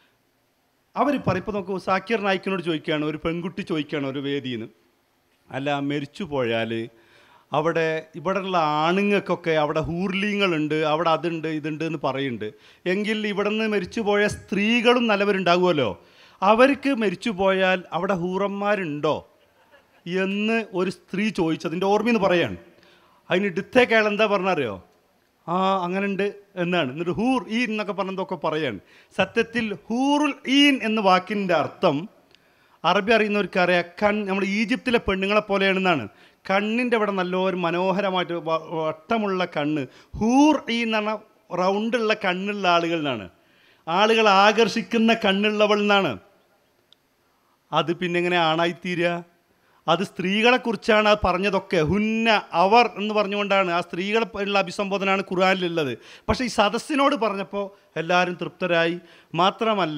അവർ ഇപ്പോൾ നോക്കൂ, സാക്കിർ നായിക്കിനോട് ചോദിക്കുകയാണ്, ഒരു പെൺകുട്ടി ചോദിക്കുകയാണ് ഒരു വേദിയിൽ നിന്ന്, അല്ല മരിച്ചു പോയാൽ അവിടെ ഇവിടെയുള്ള ആണുങ്ങൾക്കൊക്കെ അവിടെ ഹൂർലിങ്ങളുണ്ട്, അവിടെ അതുണ്ട് ഇതുണ്ട് എന്ന് പറയുന്നുണ്ട്, എങ്കിൽ ഇവിടെ നിന്ന് മരിച്ചു പോയ സ്ത്രീകളും നല്ലവരുണ്ടാകുമല്ലോ, അവർക്ക് മരിച്ചു പോയാൽ അവിടെ ഹൂറന്മാരുണ്ടോ എന്ന് ഒരു സ്ത്രീ ചോദിച്ചതിൻ്റെ ഓർമ്മയെന്ന് പറയാണ്. അതിന് ഇടത്തേക്ക് അയാൾ എന്താ പറഞ്ഞറിയോ, ആ അങ്ങനെ ഉണ്ട് എന്നാണ്. എന്നിട്ട് ഹൂർ ഈൻ എന്നൊക്കെ പറഞ്ഞതൊക്കെ പറയാണ്. സത്യത്തിൽ ഹൂറുൽ ഈൻ എന്ന വാക്കിൻ്റെ അർത്ഥം അറബി അറിയുന്നവർക്കറിയാം, നമ്മൾ ഈജിപ്തിലെ പെണ്ണുങ്ങളെ പോലെയാണെന്നാണ്. കണ്ണിൻ്റെ അവിടെ നല്ലൊരു മനോഹരമായിട്ട് വട്ടമുള്ള കണ്ണ്, ഹൂർ ഈൻ എന്ന് പറഞ്ഞാൽ റൗണ്ടുള്ള കണ്ണുള്ള ആളുകൾ എന്നാണ്, ആളുകൾ ആകർഷിക്കുന്ന കണ്ണുള്ളവൾ എന്നാണ്. അത് പിന്നെ എങ്ങനെ ആണായിത്തീരുക? അത് സ്ത്രീകളെക്കുറിച്ചാണ് അത് പറഞ്ഞതൊക്കെ. ഹുന്ന അവർ എന്ന് പറഞ്ഞുകൊണ്ടാണ് ആ സ്ത്രീകളെ ഉള്ള അഭിസംബോധനയാണ് ഖുർആനിലുള്ളത്. പക്ഷേ ഈ സദസ്സിനോട് പറഞ്ഞപ്പോൾ എല്ലാവരും തൃപ്തരായി. മാത്രമല്ല,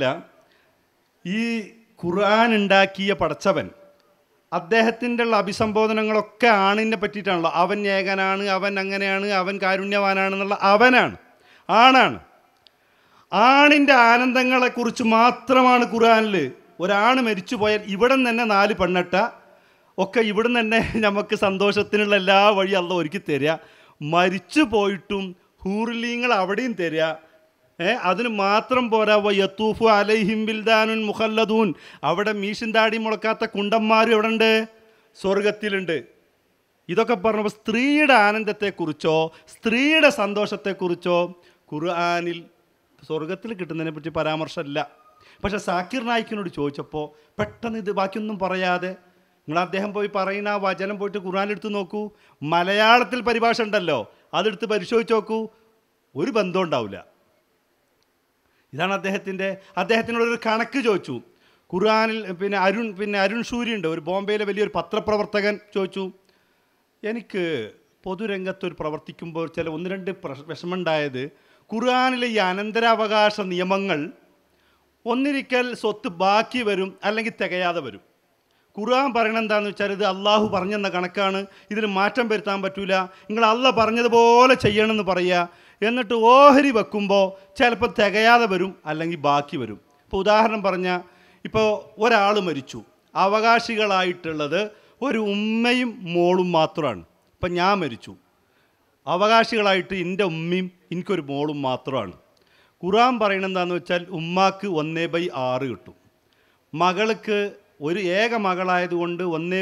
ഈ ഖുർആൻ ഉണ്ടാക്കിയ പടച്ചവൻ അദ്ദേഹത്തിൻ്റെ ഉള്ള അഭിസംബോധനങ്ങളൊക്കെ ആണിനെ പറ്റിയിട്ടാണല്ലോ. അവൻ ഏകനാണ്, അവൻ അങ്ങനെയാണ്, അവൻ കാരുണ്യവാനാണെന്നുള്ള അവനാണ്, ആണാണ്. ആണിൻ്റെ ആനന്ദങ്ങളെക്കുറിച്ച് മാത്രമാണ് ഖുർആനിൽ. ഒരാണ് മരിച്ചു പോയാൽ ഇവിടെ നിന്ന് തന്നെ 4 പെണ്ണട്ട ഒക്കെ ഇവിടെ നിന്ന് തന്നെ നമുക്ക് സന്തോഷത്തിനുള്ള എല്ലാ വഴി അല്ല ഒരുക്കി തരിക. മരിച്ചു പോയിട്ടും ഹൂർലീങ്ങൾ അവിടെയും തരിക. അതിന് മാത്രം പോരാ, യത്തൂഫു അലൈഹിം ബിൽദാനുൻ മുഖല്ലദൂൻ, അവിടെ മീശും താടി മുളക്കാത്ത കുണ്ടന്മാരും എവിടെ ഉണ്ട്? സ്വർഗത്തിലുണ്ട്. ഇതൊക്കെ പറഞ്ഞപ്പോൾ സ്ത്രീയുടെ ആനന്ദത്തെക്കുറിച്ചോ സ്ത്രീയുടെ സന്തോഷത്തെക്കുറിച്ചോ ഖുർആനിൽ സ്വർഗത്തിൽ കിട്ടുന്നതിനെ പറ്റി പരാമർശമല്ല. പക്ഷേ സാക്കിർ നായിക്കിനോട് ചോദിച്ചപ്പോൾ പെട്ടെന്ന് ഇത് ബാക്കിയൊന്നും പറയാതെ, നിങ്ങൾ അദ്ദേഹം പോയി പറയുന്ന ആ വചനം പോയിട്ട് ഖുർആനിലെടുത്ത് നോക്കൂ, മലയാളത്തിൽ പരിഭാഷ ഉണ്ടല്ലോ, അതെടുത്ത് പരിശോധിച്ച് നോക്കൂ, ഒരു ബന്ധം ഉണ്ടാവില്ല. ഇതാണ് അദ്ദേഹത്തിനോടൊരു കണക്ക് ചോദിച്ചു. ഖുർആനിൽ അരുൺ ഷൂരി ഉണ്ട്, ഒരു ബോംബെയിലെ വലിയൊരു പത്രപ്രവർത്തകൻ ചോദിച്ചു, എനിക്ക് പൊതുരംഗത്തൊരു പ്രവർത്തിക്കുമ്പോൾ ചില 1-2 വിഷമമുണ്ടായത്, ഖുർആനിലെ ഈ അനന്തരാവകാശ നിയമങ്ങൾ ഒന്നിരിക്കൽ സ്വത്ത് ബാക്കി വരും, അല്ലെങ്കിൽ തികയാതെ വരും. ഖുർആൻ പറയണത് എന്താണെന്ന് വെച്ചാൽ ഇത് അള്ളാഹു പറഞ്ഞെന്ന കണക്കാണ്, ഇതിന് മാറ്റം വരുത്താൻ പറ്റൂല, നിങ്ങൾ അള്ളാഹ് പറഞ്ഞതുപോലെ ചെയ്യണമെന്ന് പറയുക. എന്നിട്ട് ഓഹരി വെക്കുമ്പോൾ ചിലപ്പോൾ തികയാതെ വരും, അല്ലെങ്കിൽ ബാക്കി വരും. ഇപ്പോൾ ഉദാഹരണം പറഞ്ഞാൽ, ഇപ്പോൾ ഒരാൾ മരിച്ചു, അവകാശികളായിട്ടുള്ളത് ഒരു ഉമ്മയും മോളും മാത്രമാണ്. ഇപ്പം ഞാൻ മരിച്ചു, അവകാശികളായിട്ട് എൻ്റെ ഉമ്മയും എനിക്കൊരു മോളും മാത്രമാണ്. ഖുർആൻ പറയണത് എന്താണെന്ന് വെച്ചാൽ ഉമ്മാക്ക് 1/6 കിട്ടും, മകൾക്ക് ഒരു ഏക മകളായതുകൊണ്ട്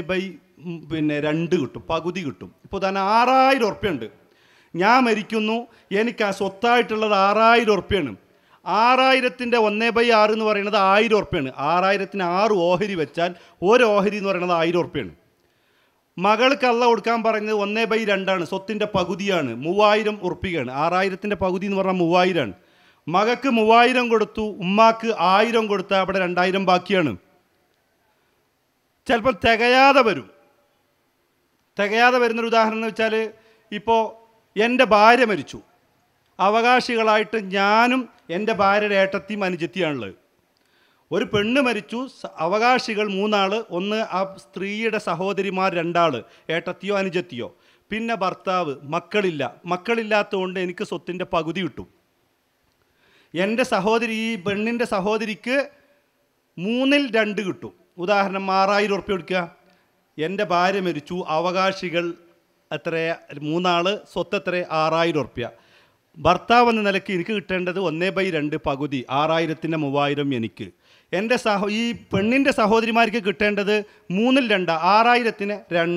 1/2 കിട്ടും, പകുതി കിട്ടും. ഇപ്പോൾ തന്നെ 6000 ഉറുപ്പ്യുണ്ട്. ഞാൻ മരിക്കുന്നു, എനിക്ക് ആ സ്വത്തായിട്ടുള്ളത് 6000 ഉറുപ്പ്യാണ്. 6000ൻ്റെ 1/6 എന്ന് പറയുന്നത് 1000 ഉറുപ്പ്യാണ്. 6000ത്തിന് 6 ഓഹരി വെച്ചാൽ ഒരു ഓഹരി എന്ന് പറയുന്നത് 1000 ഉറുപ്പ്യാണ്. മകൾക്ക് അള്ള കൊടുക്കാൻ പറയുന്നത് 1/2 സ്വത്തിൻ്റെ പകുതിയാണ്, 3000 ഉറുപ്പികയാണ്. 6000ൻ്റെ പകുതി എന്ന് പറഞ്ഞാൽ 3000ആണ്. മകക്ക് 3000 കൊടുത്തു, ഉമ്മാക്ക് 1000 കൊടുത്താൽ അവിടെ 2000 ബാക്കിയാണ്. ചിലപ്പോൾ തികയാതെ വരും. തികയാതെ വരുന്നൊരു ഉദാഹരണം എന്ന് വെച്ചാൽ, ഇപ്പോൾ എൻ്റെ ഭാര്യ മരിച്ചു, അവകാശികളായിട്ട് ഞാനും എൻ്റെ ഭാര്യയുടെ ഏട്ടത്തിയും അനുജത്തിയാണുള്ളത്. ഒരു പെണ്ണ് മരിച്ചു, അവകാശികൾ 3 ആൾ. ഒന്ന് ആ സ്ത്രീയുടെ സഹോദരിമാർ 2 ആൾ, ഏട്ടത്തിയോ അനുജത്തിയോ. പിന്നെ ഭർത്താവ്. മക്കളില്ലാത്തതുകൊണ്ട് എനിക്ക് സ്വത്തിൻ്റെ പകുതി കിട്ടും. എൻ്റെ സഹോദരി, ഈ പെണ്ണിൻ്റെ സഹോദരിക്ക് 2/3 കിട്ടും. ഉദാഹരണം 6000 ഉറുപ്പ്യ കൊടുക്കുക. എൻ്റെ ഭാര്യ മരിച്ചു, അവകാശികൾ എത്ര? 3 ആൾ, സ്വത്ത് എത്ര? 6000 ഉറുപ്പ്യ. ഭർത്താവ് എന്ന നിലയ്ക്ക് എനിക്ക് കിട്ടേണ്ടത് 1/2 പകുതി, 6000-ൻ്റെ 3000 എനിക്ക്. എൻ്റെ ഈ പെണ്ണിൻ്റെ സഹോദരിമാർക്ക് കിട്ടേണ്ടത് 2/3, 6000-ന്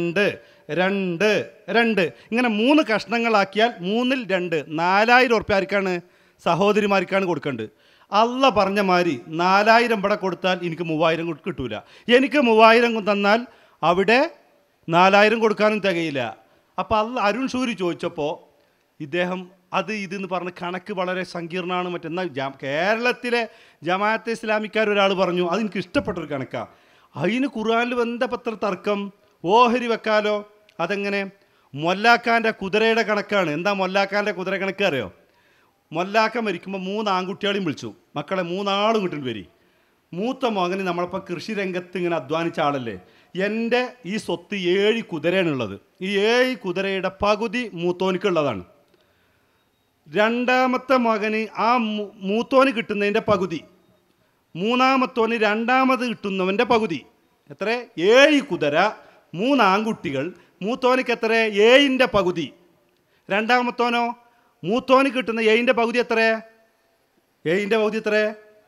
2. ഇങ്ങനെ 3 കഷ്ണങ്ങളാക്കിയാൽ 2/3, 4000 ഉറുപ്പ്യ ആർക്കാണ്? സഹോദരിമാർക്കാണ് കൊടുക്കേണ്ടത്. അള്ള പറഞ്ഞ മാതിരി 4000 ഇവിടെ കൊടുത്താൽ എനിക്ക് 3000 കിട്ടൂല. എനിക്ക് 3000 തന്നാൽ അവിടെ 4000 കൊടുക്കാനും തികയില്ല. അപ്പോൾ അരുൺ ഷൂരി ചോദിച്ചപ്പോൾ ഇദ്ദേഹം ഇതെന്ന് പറഞ്ഞ് കണക്ക് വളരെ സങ്കീർണമാണ്. മറ്റെന്നാൽ കേരളത്തിലെ ജമാഅത്തെ ഇസ്ലാമിക്കാർ ഒരാൾ പറഞ്ഞു, അതെനിക്ക് ഇഷ്ടപ്പെട്ടൊരു കണക്കാണ്. അതിന് ഖുർആനിൽ ബന്ധപ്പെട്ട തർക്കം. ഓഹരി വെക്കാലോ? അതെങ്ങനെ? മൊല്ലാക്കാൻ്റെ കുതിരയുടെ കണക്കാണ്. എന്താ മൊല്ലാക്കാൻ്റെ കുതിര കണക്ക് അറിയോ? മൊല്ലാക്ക മരിക്കുമ്പോൾ 3 ആൺകുട്ടികളെയും വിളിച്ചു, മക്കളെ 3 ആളും കിട്ടുന്നു വരി. മൂത്ത മകന് നമ്മളിപ്പോൾ കൃഷി രംഗത്ത് ഇങ്ങനെ അധ്വാനിച്ച ആളല്ലേ, എൻ്റെ ഈ സ്വത്ത് 7 കുതിരയാണുള്ളത്. ഈ 7 കുതിരയുടെ പകുതി മൂത്തോനിക്കുള്ളതാണ്. രണ്ടാമത്തെ മകന് ആ മൂത്തോന് കിട്ടുന്നതിൻ്റെ പകുതി, മൂന്നാമത്തോന് രണ്ടാമത് കിട്ടുന്നവൻ്റെ പകുതി. എത്ര? 7 കുതിര, 3 ആൺകുട്ടികൾ. മൂത്തോനിക്ക് എത്ര? 7ൻ്റെ പകുതി. രണ്ടാമത്തോനോ? മൂത്തോന് കിട്ടുന്ന 7ൻ്റെ പകുതി എത്ര? 7ൻ്റെ പകുതി എത്ര?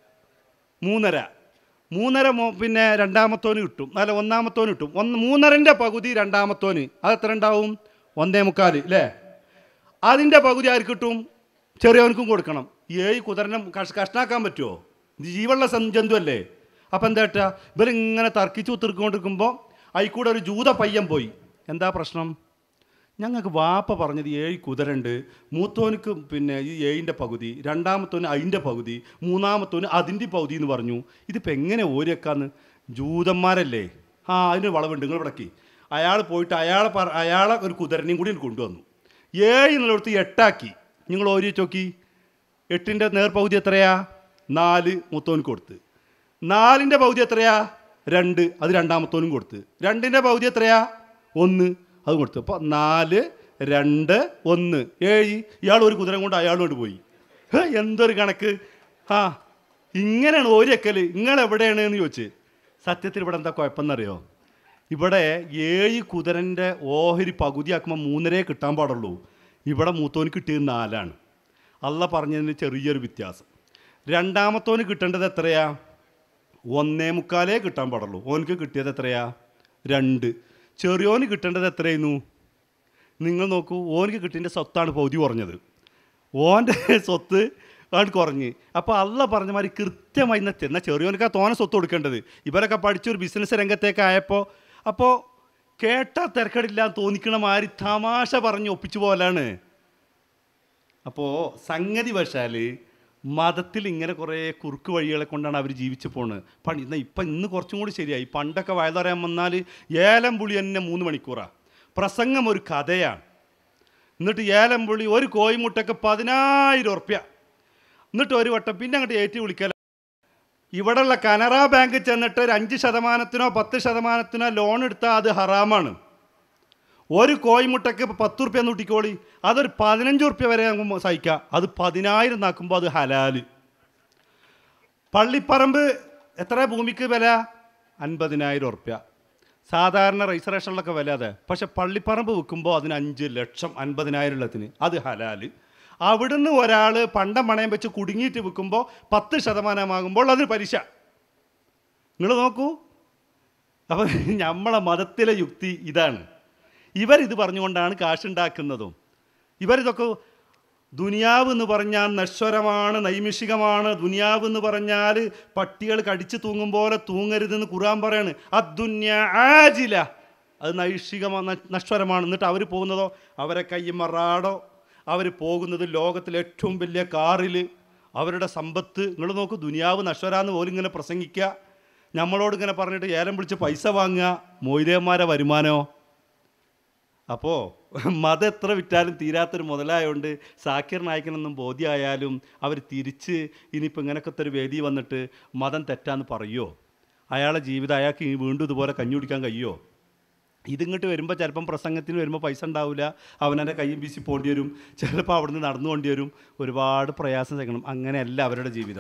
3.5. പിന്നെ രണ്ടാമത്തോന് കിട്ടും, അല്ല ഒന്നാമത്തോന് കിട്ടും. 3.5ൻ്റെ പകുതി രണ്ടാമത്തോന്. അതെത്ര ഉണ്ടാവും? 1.25 അല്ലേ? അതിൻ്റെ പകുതി ആർക്ക് കിട്ടും? ചെറിയവനക്കും കൊടുക്കണം. 7 കുതിരനെ കഷ്ണാക്കാൻ പറ്റുമോ? ഇത് ജീവനുള്ള ജന്തു അല്ലേ? അപ്പം എന്താ കേട്ടാ, ഇവരിങ്ങനെ തർക്കിച്ച് ഉത്തിർക്കൊണ്ടിരിക്കുമ്പോൾ അതിൽക്കൂടെ ഒരു ജൂത പയ്യൻ പോയി. എന്താ പ്രശ്നം? ഞങ്ങൾക്ക് വാപ്പ പറഞ്ഞത് 7 കുതിരണ്ട്, മൂത്തോനിക്ക് പിന്നെ ഈ 7ൻ്റെ പകുതി, രണ്ടാമത്തോന് അതിൻ്റെ പകുതി, മൂന്നാമത്തോന് അതിൻ്റെ പകുതി എന്ന് പറഞ്ഞു. ഇതിപ്പോൾ എങ്ങനെ ഓരിയേക്കാന്ന്? ജൂതന്മാരല്ലേ? അതിന് വളവുണ്ട്, നിങ്ങൾ ഇവിടേക്ക്. അയാൾ പോയിട്ട് അയാളെ ഒരു കുതിരനെയും കൂടി കൊണ്ടുവന്നു. 7 എന്നുള്ളടത്ത് 8 ആക്കി. നിങ്ങൾ ഓരി നോക്കി, 8ൻ്റെ നേർപകുതി എത്രയാ? 4. മൂത്തോനിക്ക് കൊടുത്ത്. 4ൻ്റെ പകുതി എത്രയാ? 2. അത് രണ്ടാമത്തോനും കൊടുത്ത്. 2ൻ്റെ പകുതി എത്രയാ? 1. അത് കൊടുത്തു. അപ്പോൾ 4, 2, 1, 7. ഇയാൾ ഒരു കുതിര കൊണ്ട് അയാളോട് പോയി. എന്തൊരു കണക്ക്! ഇങ്ങനെയാണ് ഓരിയക്കൽ. നിങ്ങളെവിടെയാണ് എന്ന് ചോദിച്ച്. സത്യത്തിൽ ഇവിടെ എന്താ കുഴപ്പമെന്നറിയോ? ഇവിടെ 7 കുതിരൻ്റെ ഓഹരി പകുതിയാക്കുമ്പോൾ 3.5 കിട്ടാൻ പാടുള്ളൂ. ഇവിടെ മൂത്തോന് കിട്ടിയത് 4 അള്ള പറഞ്ഞതിന് ചെറിയൊരു വ്യത്യാസം. രണ്ടാമത്തോന് കിട്ടേണ്ടത് എത്രയാ? 1.25 കിട്ടാൻ പാടുള്ളൂ. ഓനക്ക് കിട്ടിയത് എത്രയാ? 2. ചെറിയോന് കിട്ടേണ്ടത് എത്രയായിരുന്നു? നിങ്ങൾ നോക്കൂ, ഓനക്ക് കിട്ടിയതിൻ്റെ സ്വത്താണ് പകുതി കുറഞ്ഞത്. ഓൻ്റെ സ്വത്ത് ആണ് കുറഞ്ഞ്. അപ്പോൾ അള്ള പറഞ്ഞ മാതിരി കൃത്യമായി എന്നാൽ ചെറിയോനക്കാ തോനെ സ്വത്ത് കൊടുക്കേണ്ടത്. ഇവരൊക്കെ പഠിച്ചൊരു ബിസിനസ് രംഗത്തേക്കായപ്പോൾ അപ്പോൾ കേട്ടാൽ തിരക്കടില്ലാന്ന് തോന്നിക്കണ മാതിരി തമാശ പറഞ്ഞ് ഒപ്പിച്ചു പോലാണ്. അപ്പോൾ സംഗതി വശാൽ മതത്തിൽ ഇങ്ങനെ കുറേ കുറുക്ക് വഴികളെ കൊണ്ടാണ് അവർ ജീവിച്ചു പോകുന്നത്. ഇന്ന് കുറച്ചും കൂടി ശരിയായി. പണ്ടൊക്കെ വയലറിയാൻ വന്നാൽ ഏലം പുളി തന്നെ 3 മണിക്കൂറാണ്. പ്രസംഗം ഒരു കഥയാണ്. എന്നിട്ട് ഏലം പുളി ഒരു കോയിമുട്ടയ്ക്ക് 10,000 ഉറുപ്പ്യ. എന്നിട്ട് ഒരു വട്ടം പിന്നെ അങ്ങോട്ട് ഏറ്റി വിളിക്കല. ഇവിടെയുള്ള കനറ ബാങ്കിൽ ചെന്നിട്ട് ഒരു 5%, 10% ലോൺ എടുത്താൽ അത് ഹറാമാണ്. ഒരു കോയിമുട്ടയ്ക്ക് 10 ഉറുപ്പ്യ നൂട്ടിക്കോളി, അതൊരു 15 ഉറുപ്പ്യ വരെ നമുക്ക് സഹിക്കാം. അത് 10,000 നാക്കുമ്പോൾ അത് ഹലാല്. പള്ളിപ്പറമ്പ് എത്ര ഭൂമിക്ക് വില? 50,000 ഉറുപ്പ്യ. സാധാരണ രജിസ്ട്രേഷനിലൊക്കെ വില അതെ. പക്ഷെ പള്ളിപ്പറമ്പ് വിൽക്കുമ്പോൾ അതിന് 5 ലക്ഷം 50,000 ഉള്ളത്തിന് അത് ഹലാല്. അവിടുന്ന് ഒരാൾ പണ്ടം പണയം വെച്ച് കുടുങ്ങിയിട്ട് വിൽക്കുമ്പോൾ 10% ആകുമ്പോൾ അത് പലിശ. നിങ്ങൾ നോക്കൂ. അപ്പം നമ്മളെ മതത്തിലെ യുക്തി ഇതാണ്. ഇവരിത് പറഞ്ഞുകൊണ്ടാണ് കാശുണ്ടാക്കുന്നതും. ഇവരിതൊക്കെ ദുനിയാവ് എന്ന് പറഞ്ഞാൽ നശ്വരമാണ്, നൈമിഷികമാണ്. ദുനിയാവ് എന്ന് പറഞ്ഞാൽ പട്ടികൾ കടിച്ച് തൂങ്ങും പോലെ തൂങ്ങരുതെന്ന് ഖുർആൻ പറയാണ്. അദ്ദുന്യ ആജില, അത് നശ്വരമാണ്. എന്നിട്ട് അവർ പോകുന്നതോ അവരെ കയ്യുമ്മ റാഡോ, അവർ പോകുന്നത് ലോകത്തിലെ ഏറ്റവും വലിയ കാറിൽ, അവരുടെ സമ്പത്ത് നിങ്ങൾ നോക്കൂ, ദുനിയാവ് നശ്വരാന്ന് പോലും ഇങ്ങനെ പ്രസംഗിക്കുക, നമ്മളോട് ഇങ്ങനെ പറഞ്ഞിട്ട് ഏലം വിളിച്ച് പൈസ വാങ്ങുക, മൊയ്തേന്മാരെ വരുമാനമോ. അപ്പോൾ മതം എത്ര വിറ്റാലും തീരാത്തൊരു മുതലായതുകൊണ്ട് സാക്കിർ നായിക്കിനൊന്നും ബോധ്യമായാലും അവർ തിരിച്ച് ഇനിയിപ്പോൾ ഇങ്ങനൊക്കെ ഒരു വേദി വന്നിട്ട് മതം തെറ്റാന്ന് പറയുമോ? അയാളെ ജീവിതം അയാൾക്ക് വീണ്ടും ഇതുപോലെ കഞ്ഞി കുടിക്കാൻ കഴിയുമോ? ഇതിങ്ങോട്ട് വരുമ്പോൾ ചിലപ്പം പ്രസംഗത്തിന് വരുമ്പോൾ പൈസ ഉണ്ടാവില്ല, അവനെ കയ്യും വീശി പോകേണ്ടി വരും, ചിലപ്പോൾ അവിടെ നിന്ന് നടന്നു പോകേണ്ടി വരും, ഒരുപാട് പ്രയാസം സഹിക്കണം. അങ്ങനെയല്ല അവരുടെ ജീവിതം.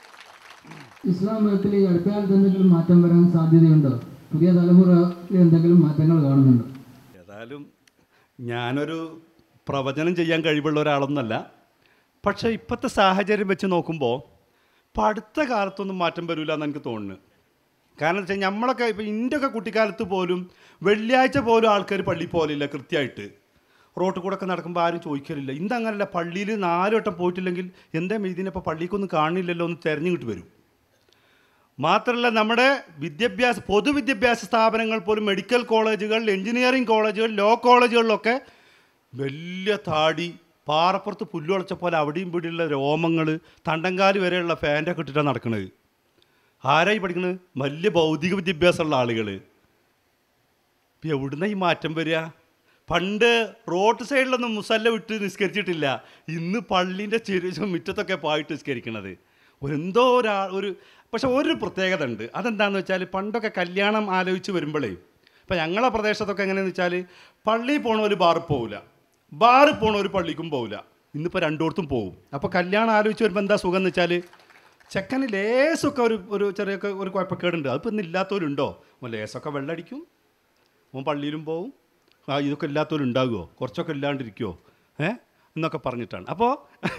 ഇസ്ലാം മതത്തിൽ ഈ അടുത്തകാലത്ത് എന്തെങ്കിലും മാറ്റം വരാൻ സാധ്യതയുണ്ടോ? പുതിയ തലമുറയിൽ എന്തെങ്കിലും മാറ്റങ്ങൾ കാണുന്നുണ്ടോ? ഏതായാലും ഞാനൊരു പ്രവചനം ചെയ്യാൻ കഴിവുള്ള ഒരാളൊന്നുമല്ല. പക്ഷേ ഇപ്പോഴത്തെ സാഹചര്യം വെച്ച് നോക്കുമ്പോൾ ഇപ്പം അടുത്ത കാലത്തൊന്നും മാറ്റം വരില്ല എന്ന് എനിക്ക് തോന്നുന്നു. കാരണം വെച്ചാൽ നമ്മളൊക്കെ ഇപ്പോൾ ഇന്ത്യയൊക്കെ കുട്ടിക്കാലത്ത് പോലും വെള്ളിയാഴ്ച പോലും ആൾക്കാർ പള്ളിയിൽ പോലില്ല കൃത്യമായിട്ട്. റോട്ടിൽ കൂടെ ഒക്കെ നടക്കുമ്പോൾ ആരും ചോദിക്കലില്ല. ഇന്നങ്ങനല്ല, പള്ളിയിൽ 4 വട്ടം പോയിട്ടില്ലെങ്കിൽ എന്താ ഇതിനിപ്പോൾ പള്ളിക്കൊന്നും കാണില്ലല്ലോ എന്ന് തിരഞ്ഞുകിട്ട് വരും. മാത്രമല്ല നമ്മുടെ പൊതുവിദ്യാഭ്യാസ സ്ഥാപനങ്ങൾ പോലും മെഡിക്കൽ കോളേജുകൾ, എൻജിനീയറിംഗ് കോളേജുകൾ, ലോ കോളേജുകളിലൊക്കെ വലിയ താടി, പാറപ്പുറത്ത് പുല്ലുളച്ച പോലെ അവിടെയും ഇവിടെയുള്ള രോമങ്ങൾ, തണ്ടങ്കാല് വരെയുള്ള ഫാൻ്റൊക്കെ ഇട്ടിട്ടാണ് നടക്കുന്നത്. ആരായി പഠിക്കുന്നത്? വലിയ ഭൗതിക വിദ്യാഭ്യാസമുള്ള ആളുകൾ. ഇപ്പം എവിടുന്ന ഈ മാറ്റം വരിക? പണ്ട് റോഡ് സൈഡിലൊന്നും മുസല്ല വിട്ട് നിസ്കരിച്ചിട്ടില്ല, ഇന്ന് പള്ളീൻ്റെ മുറ്റത്തൊക്കെ പോയിട്ട് നിസ്കരിക്കണത്. എന്തോ പക്ഷെ ഒരു പ്രത്യേകത ഉണ്ട്. അതെന്താണെന്ന് വെച്ചാൽ പണ്ടൊക്കെ കല്യാണം ആലോചിച്ച് വരുമ്പോഴേ, ഇപ്പം ഞങ്ങളെ പ്രദേശത്തൊക്കെ എങ്ങനെയാണെന്ന് വെച്ചാൽ പള്ളിയിൽ പോണവർ ബാറിൽ പോവില്ല, ബാറിൽ പോണവർ പള്ളിക്കും പോവില്ല. ഇന്നിപ്പോൾ രണ്ടിടത്തും പോകും. അപ്പോൾ കല്യാണം ആലോചിച്ച് വരുമ്പോൾ എന്താ സുഖം എന്ന് വെച്ചാൽ ചെക്കന് ലേസൊക്കെ ഒരു ചെറിയൊക്കെ ഒരു കുഴപ്പക്കേടുണ്ട്. അതിപ്പോൾ ഇന്ന് ഇല്ലാത്തവരുണ്ടോ? ലേസൊക്കെ വെള്ളമടിക്കും, ഓൻ പള്ളിയിലും പോവും. ഇതൊക്കെ ഇല്ലാത്തവരുണ്ടാകുമോ? കുറച്ചൊക്കെ ഇല്ലാണ്ടിരിക്കുമോ എന്നൊക്കെ പറഞ്ഞിട്ടാണ്. അപ്പോൾ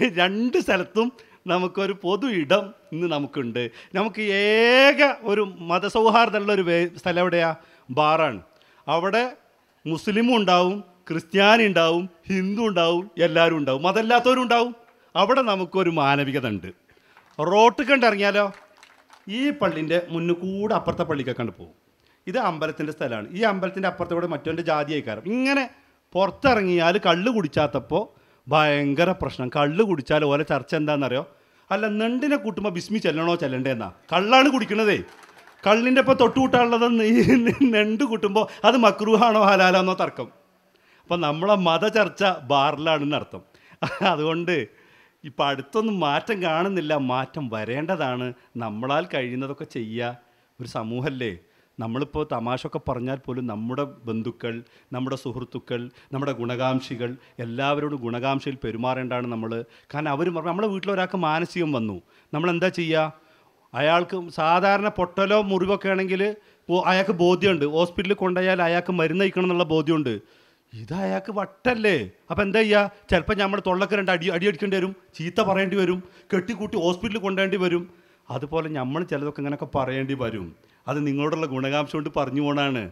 2 സ്ഥലത്തും നമുക്കൊരു പൊതു ഇടം ഇന്ന് നമുക്കുണ്ട്. നമുക്ക് ഏക ഒരു മതസൗഹാർദ്ദമുള്ളൊരു സ്ഥലം എവിടെയാണ്? ബാറാണ്. അവിടെ മുസ്ലിമും ഉണ്ടാവും, ക്രിസ്ത്യാനി ഉണ്ടാവും, ഹിന്ദു ഉണ്ടാവും, എല്ലാവരും ഉണ്ടാവും, മതമില്ലാത്തവരും ഉണ്ടാവും. അവിടെ നമുക്കൊരു മാനവികത ഉണ്ട്. റോട്ട് കണ്ടിറങ്ങിയാലോ ഈ പള്ളിൻ്റെ മുന്നിൽ കൂടെ അപ്പുറത്തെ പള്ളിക്കൊക്കെ കണ്ട് പോകും. ഇത് അമ്പലത്തിൻ്റെ സ്ഥലമാണ്. ഈ അമ്പലത്തിൻ്റെ അപ്പുറത്തെ കൂടെ മറ്റൊൻ്റെ ജാതിയായിക്കാരം. ഇങ്ങനെ പുറത്തിറങ്ങിയാൽ കള്ള് കുടിച്ചാത്തപ്പോൾ ഭയങ്കര പ്രശ്നം. കള്ള് കുടിച്ചാൽ ഓരോ ചർച്ച എന്താണെന്നറിയോ? അല്ല, നെണ്ടിനെ കൂട്ടുമ്പോൾ ബിസ്മി ചെല്ലണോ ചെല്ലണ്ടേന്നാ. കള്ളാണ് കുടിക്കണതേ. കള്ളിൻ്റെ ഇപ്പോൾ തൊട്ടുകൂട്ടാനുള്ളത് ഈ നെണ്ട് കൂട്ടുമ്പോൾ അത് മക്രൂഹാണോ ഹലാലാന്നോ തർക്കം. അപ്പം നമ്മളെ മത ചർച്ച ബാറിലാണെന്ന് അർത്ഥം. അതുകൊണ്ട് ഇപ്പം അടുത്തൊന്നും മാറ്റം കാണുന്നില്ല. മാറ്റം വരേണ്ടതാണ്. നമ്മളാൽ കഴിയുന്നതൊക്കെ ചെയ്യുക. ഒരു സമൂഹമല്ലേ. നമ്മളിപ്പോൾ തമാശയൊക്കെ പറഞ്ഞാൽ പോലും നമ്മുടെ ബന്ധുക്കൾ, നമ്മുടെ സുഹൃത്തുക്കൾ, നമ്മുടെ ഗുണകാംക്ഷികൾ, എല്ലാവരോടും ഗുണകാംക്ഷയിൽ പെരുമാറേണ്ടതാണ് നമ്മൾ. കാരണം അവർ നമ്മളെ വീട്ടിലൊരാൾക്ക് മാനസികം വന്നു, നമ്മളെന്താ ചെയ്യുക? അയാൾക്ക് സാധാരണ പൊട്ടലോ മുറിവൊക്കെ ആണെങ്കിൽ അയാൾക്ക് ബോധ്യമുണ്ട്, ഹോസ്പിറ്റലിൽ കൊണ്ടുപോയാൽ അയാൾക്ക് മരുന്ന് കഴിക്കണം എന്നുള്ള ബോധ്യമുണ്ട്. ഇത് അയാൾക്ക് വട്ടല്ലേ. അപ്പോൾ എന്താ ചെയ്യുക? ചിലപ്പോൾ നമ്മുടെ തൊള്ളക്ക് 2 അടി അടിക്കേണ്ടി വരും, ചീത്ത പറയേണ്ടി വരും, കെട്ടിക്കൂട്ടി ഹോസ്പിറ്റലിൽ കൊണ്ടുപോകേണ്ടി വരും. അതുപോലെ നമ്മൾ ചിലതൊക്കെ ഇങ്ങനെയൊക്കെ പറയേണ്ടി വരും. അത് നിങ്ങളോടുള്ള ഗുണകാംക്ഷ കൊണ്ട് പറഞ്ഞു പോണാണ്.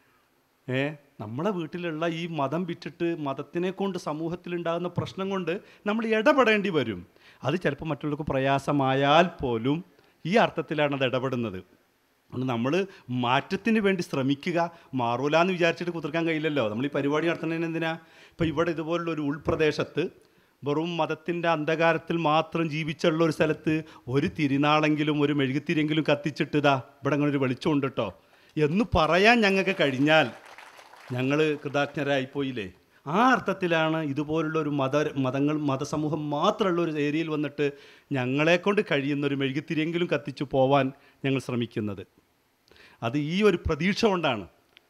നമ്മളെ വീട്ടിലുള്ള ഈ മതം വിറ്റിട്ട് മതത്തിനെ കൊണ്ട് സമൂഹത്തിലുണ്ടാകുന്ന പ്രശ്നം കൊണ്ട് നമ്മൾ ഇടപെടേണ്ടി വരും. അത് ചിലപ്പോൾ മറ്റുള്ളവർക്ക് പ്രയാസമായാൽ പോലും ഈ അർത്ഥത്തിലാണ് അത് ഇടപെടുന്നത്. അതുകൊണ്ട് നമ്മൾ മാറ്റത്തിന് വേണ്ടി ശ്രമിക്കുക. മാറൂലാന്ന് വിചാരിച്ചിട്ട് കുത്തിർക്കാൻ കഴിയില്ലല്ലോ. നമ്മൾ ഈ പരിപാടി നടത്തുന്നതിന് എന്തിനാ? ഇപ്പോൾ ഇവിടെ ഇതുപോലുള്ളൊരു ഉൾപ്രദേശത്ത് വെറും മതത്തിൻ്റെ അന്ധകാരത്തിൽ മാത്രം ജീവിച്ചുള്ള ഒരു സ്ഥലത്ത് ഒരു തിരുനാളെങ്കിലും ഒരു മെഴുകുതിരിയെങ്കിലും കത്തിച്ചിട്ടതാ ഇവിടെ അങ്ങനെ ഒരു വെളിച്ചമുണ്ട് കേട്ടോ എന്ന് പറയാൻ ഞങ്ങൾക്ക് കഴിഞ്ഞാൽ ഞങ്ങൾ കൃതജ്ഞരായിപ്പോയില്ലേ. ആ അർത്ഥത്തിലാണ് ഇതുപോലുള്ള ഒരു മതസമൂഹം മാത്രമുള്ള ഒരു ഏരിയയിൽ വന്നിട്ട് ഞങ്ങളെക്കൊണ്ട് കഴിയുന്ന ഒരു മെഴുകുതിരിയെങ്കിലും കത്തിച്ചു പോവാൻ ഞങ്ങൾ ശ്രമിക്കുന്നത്. അത് ഈ ഒരു പ്രതീക്ഷ കൊണ്ടാണ്.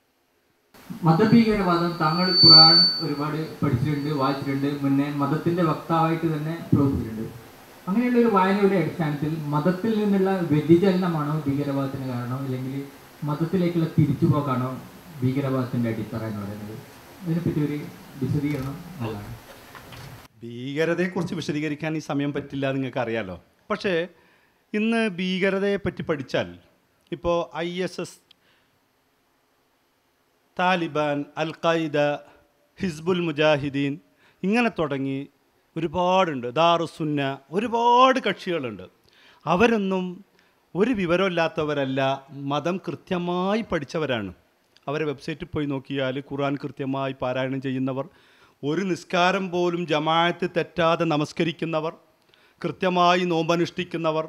മതഭീകരവാദം താങ്കൾ ഖുർആൻ ഒരുപാട് പഠിച്ചിട്ടുണ്ട്, വായിച്ചിട്ടുണ്ട്, മുന്നേ മതത്തിന്റെ വക്താവായിട്ട് തന്നെ പ്രവർത്തിച്ചിട്ടുണ്ട്. അങ്ങനെയുള്ള ഒരു വായനയുടെ അടിസ്ഥാനത്തിൽ മതത്തിൽ നിന്നുള്ള വ്യതിചലനമാണോ ഭീകരവാദത്തിന് കാരണം, അല്ലെങ്കിൽ മതത്തിലേക്കുള്ള തിരിച്ചുപോക്കാണോ ഭീകരവാദത്തിന്റെ അടിത്തറ എന്ന് പറയുന്നത്? അതിനെപ്പറ്റി ഒരു വിശദീകരണം നല്ലതാണ്. ഭീകരതയെക്കുറിച്ച് വിശദീകരിക്കാൻ ഈ സമയം പറ്റില്ല, നിങ്ങൾക്ക് അറിയാലോ. പക്ഷേ ഇന്ന് ഭീകരതയെ പറ്റി പഠിച്ചാൽ ഇപ്പോൾ ISS, താലിബാൻ, അൽ ഖായിദ, ഹിസ്ബുൽ മുജാഹിദീൻ ഇങ്ങനെ തുടങ്ങി ഒരുപാടുണ്ട്, ദാറുസുന്ന, ഒരുപാട് കക്ഷികളുണ്ട്. അവരൊന്നും ഒരു വിവരമില്ലാത്തവരല്ല, മതം കൃത്യമായി പഠിച്ചവരാണ്. അവരെ വെബ്സൈറ്റിൽ പോയി നോക്കിയാൽ ഖുർആൻ കൃത്യമായി പാരായണം ചെയ്യുന്നവർ, ഒരു നിസ്കാരം പോലും ജമാഅത്ത് തെറ്റാതെ നമസ്കരിക്കുന്നവർ, കൃത്യമായി നോമ്പനുഷ്ഠിക്കുന്നവർ,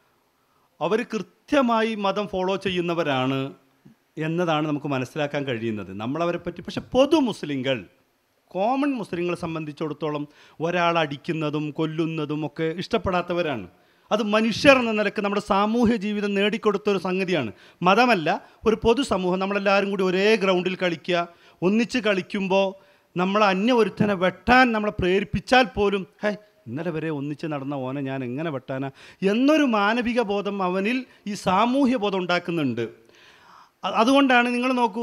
അവർ കൃത്യമായി മതം ഫോളോ ചെയ്യുന്നവരാണ് എന്നതാണ് നമുക്ക് മനസ്സിലാക്കാൻ കഴിയുന്നത് നമ്മളവരെ പറ്റി. പക്ഷെ പൊതു മുസ്ലിങ്ങൾ, കോമൺ മുസ്ലിങ്ങളെ സംബന്ധിച്ചിടത്തോളം ഒരാൾ അടിക്കുന്നതും കൊല്ലുന്നതും ഒക്കെ ഇഷ്ടപ്പെടാത്തവരാണ്. അത് മനുഷ്യർ എന്ന നിലക്ക് നമ്മുടെ സാമൂഹ്യ ജീവിതം നേടിക്കൊടുത്തൊരു സംഗതിയാണ്. മതമല്ല, ഒരു പൊതുസമൂഹം നമ്മളെല്ലാവരും കൂടി ഒരേ ഗ്രൗണ്ടിൽ കളിക്കുക. ഒന്നിച്ച് കളിക്കുമ്പോൾ നമ്മൾ അന്യ ഒരുത്തനെ വെട്ടാൻ നമ്മളെ പ്രേരിപ്പിച്ചാൽ പോലും ഇന്നലെ വരെ ഒന്നിച്ച് നടന്ന ഓനെ ഞാൻ എങ്ങനെ വെട്ടാനാ എന്നൊരു മാനവിക ബോധം അവനിൽ ഈ സാമൂഹ്യ ബോധം ഉണ്ടാക്കുന്നുണ്ട്. അതുകൊണ്ടാണ് നിങ്ങൾ നോക്കൂ,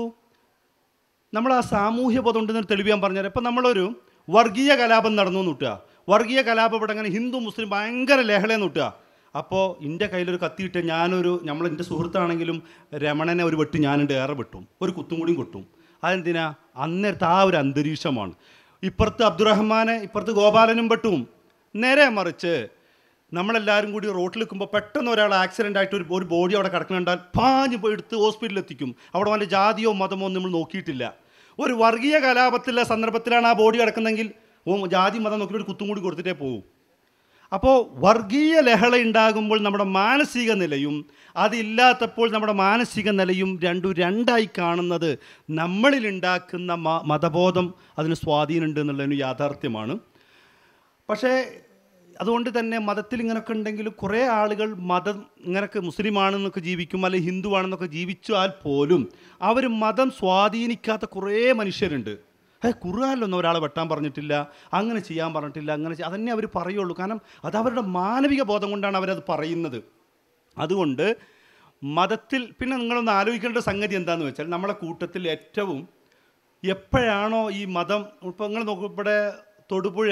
നമ്മൾ ആ സാമൂഹ്യ ബോധം ഉണ്ടെന്ന് തെളിവ് ഞാൻ പറഞ്ഞുതരാം. ഇപ്പം നമ്മളൊരു വർഗീയ കലാപം നടന്നു കൂട്ടുക, വർഗീയ കലാപം ഇവിടെ അങ്ങനെ ഹിന്ദു മുസ്ലിം ഭയങ്കര ലഹളയെന്ന് കൂട്ടുക. അപ്പോൾ എൻ്റെ കയ്യിലൊരു കത്തിയിട്ട് എൻ്റെ സുഹൃത്താണെങ്കിലും രമണനെ ഒരു വെട്ട് ഞാനുണ്ട് ഏറെ വെട്ടും, ഒരു കുത്തും കൂടിയും കൊട്ടും. അതെന്തിനാ? അന്നേരത്തെ ആ ഒരു അന്തരീക്ഷമാണ്. ഇപ്പുറത്ത് അബ്ദുറഹ്മാനെ, ഇപ്പുറത്ത് ഗോപാലനും വെട്ടും. നേരെ മറിച്ച് നമ്മളെല്ലാവരും കൂടി റോട്ടിൽ നിൽക്കുമ്പോൾ പെട്ടെന്ന് ഒരാൾ ആക്സിഡൻ്റ് ആയിട്ട് ഒരു ബോഡി അവിടെ കിടക്കുന്നുണ്ടാൽ പാഞ്ഞ് പോയി എടുത്ത് ഹോസ്പിറ്റലിൽ എത്തിക്കും. അവിടെ വല്ല ജാതിയോ മതമോ നമ്മൾ നോക്കിയിട്ടില്ല. ഒരു വർഗീയ കലാപത്തിലെ സന്ദർഭത്തിലാണ് ആ ബോഡി കിടക്കുന്നതെങ്കിൽ ജാതി മതം നോക്കിയിട്ട് ഒരു കുത്തും കൂടി കൊടുത്തിട്ടേ പോകും. അപ്പോൾ വർഗീയ ലഹള ഉണ്ടാകുമ്പോൾ നമ്മുടെ മാനസിക നിലയും അതില്ലാത്തപ്പോൾ നമ്മുടെ മാനസിക നിലയും രണ്ടായി കാണുന്നത് നമ്മളിലുണ്ടാക്കുന്ന മതബോധം അതിന് സ്വാധീനമുണ്ട് എന്നുള്ളതിന് യാഥാർത്ഥ്യമാണ്. പക്ഷേ അതുകൊണ്ട് തന്നെ മതത്തിൽ ഇങ്ങനെയൊക്കെ ഉണ്ടെങ്കിൽ കുറേ ആളുകൾ മതം ഇങ്ങനെയൊക്കെ മുസ്ലിമാണെന്നൊക്കെ ജീവിക്കും, അല്ലെങ്കിൽ ഹിന്ദു ആണെന്നൊക്കെ ജീവിച്ചാൽ പോലും അവർ മതം സ്വാധീനിക്കാത്ത കുറേ മനുഷ്യരുണ്ട്. ഖുർആനിലൊന്നും ഒരാളെ വെട്ടാൻ പറഞ്ഞിട്ടില്ല, അങ്ങനെ ചെയ്യാൻ പറഞ്ഞിട്ടില്ല, അതന്നെ അവർ പറയുള്ളൂ. കാരണം അത് അവരുടെ മാനവിക ബോധം കൊണ്ടാണ് അവരത് പറയുന്നത്. അതുകൊണ്ട് മതത്തിൽ പിന്നെ നിങ്ങളൊന്ന് ആലോചിക്കേണ്ട സംഗതി എന്താണെന്ന് വെച്ചാൽ, നമ്മളെ കൂട്ടത്തിൽ ഏറ്റവും എപ്പോഴാണോ ഈ മതം, ഇപ്പോൾ നിങ്ങൾ നോക്കും, ഇവിടെ തൊടുപുഴ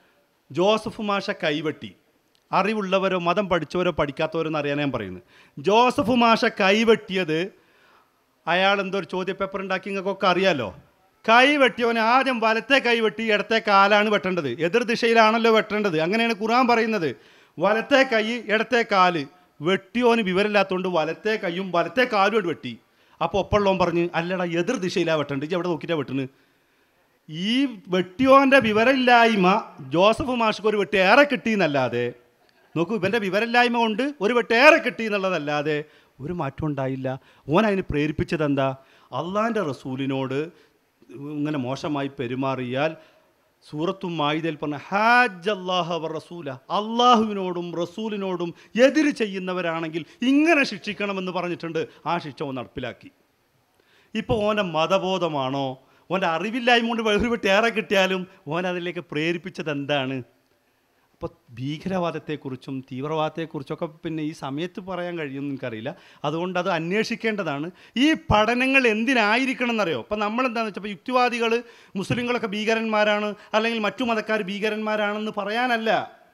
ജോസഫ് മാഷ കൈവെട്ടി. അറിവുള്ളവരോ മതം പഠിച്ചവരോ പഠിക്കാത്തവരോ എന്ന് അറിയാൻ ഞാൻ പറയുന്നത്. ജോസഫ് മാഷ കൈവെട്ടിയത് അയാൾ എന്തോ ഒരു ചോദ്യപേപ്പർ ഉണ്ടാക്കി, നിങ്ങൾക്കൊക്കെ അറിയാമല്ലോ. കൈവെട്ടിയവന് ആദ്യം വലത്തെ കൈവെട്ടി, ഇടത്തെ കാലാണ് വെട്ടേണ്ടത്. എതിർ ദിശയിലാണല്ലോ വെട്ടേണ്ടത്. അങ്ങനെയാണ് ഖുർആൻ പറയുന്നത്. വലത്തെ കൈ ഇടത്തെ കാല്. വെട്ടിയോന് വിവരമില്ലാത്തതുകൊണ്ട് വലത്തെ കൈയും വലത്തെ കാലും വെട്ടി. അപ്പോൾ ഒപ്പമുള്ളവൻ പറഞ്ഞ്, അല്ലടാ എതിർ ദിശയിലാണ് വെട്ടേണ്ടത്, ഇജ്ജ് എവിടെ നോക്കിയിട്ടാണ് വെട്ടുന്നത്. ഈ വെട്ടിയോൻ്റെ വിവരമില്ലായ്മ ജോസഫ് മാഷ്ക്ക് ഒരു വെട്ട് ഏറെ കിട്ടിയെന്നല്ലാതെ, നോക്കൂ, ഇവൻ്റെ വിവരമില്ലായ്മ കൊണ്ട് ഒരു വെട്ട് ഏറെ കിട്ടി എന്നുള്ളതല്ലാതെ ഒരു മാറ്റം ഉണ്ടായില്ല. ഓൻ അതിന് പ്രേരിപ്പിച്ചത് എന്താ? അള്ളാഹിൻ്റെ റസൂലിനോട് ഇങ്ങനെ മോശമായി പെരുമാറിയാൽ സൂറത്തും മായിദയിൽ പറഞ്ഞ ഹാജ് അല്ലാഹ വ റസൂല, അള്ളാഹുവിനോടും റസൂലിനോടും എതിര് ചെയ്യുന്നവരാണെങ്കിൽ ഇങ്ങനെ ശിക്ഷിക്കണമെന്ന് പറഞ്ഞിട്ടുണ്ട്. ആ ശിക്ഷ ഓൻ നടപ്പിലാക്കി. ഇപ്പോൾ ഓൻ്റെ മതബോധമാണോ, ഓൻ്റെ അറിവില്ലായ്മ കൊണ്ട് ഒരു വെട്ട് ഏറെ കിട്ടിയാലും ഓൻ അതിലേക്ക് പ്രേരിപ്പിച്ചത് എന്താണ്? അപ്പോൾ ഭീകരവാദത്തെക്കുറിച്ചും തീവ്രവാദത്തെക്കുറിച്ചൊക്കെ പിന്നെ ഈ സമയത്ത് പറയാൻ കഴിയുമെന്ന് എനിക്കറിയില്ല. അതുകൊണ്ട് അത് അന്വേഷിക്കേണ്ടതാണ്. ഈ പഠനങ്ങൾ എന്തിനായിരിക്കണം എന്നറിയോ? അപ്പോൾ നമ്മളെന്താണെന്ന് വെച്ചാൽ, ഇപ്പോൾ യുക്തിവാദികൾ മുസ്ലിങ്ങളൊക്കെ ഭീകരന്മാരാണ് അല്ലെങ്കിൽ മറ്റു മതക്കാർ ഭീകരന്മാരാണെന്ന് പറയാനല്ല.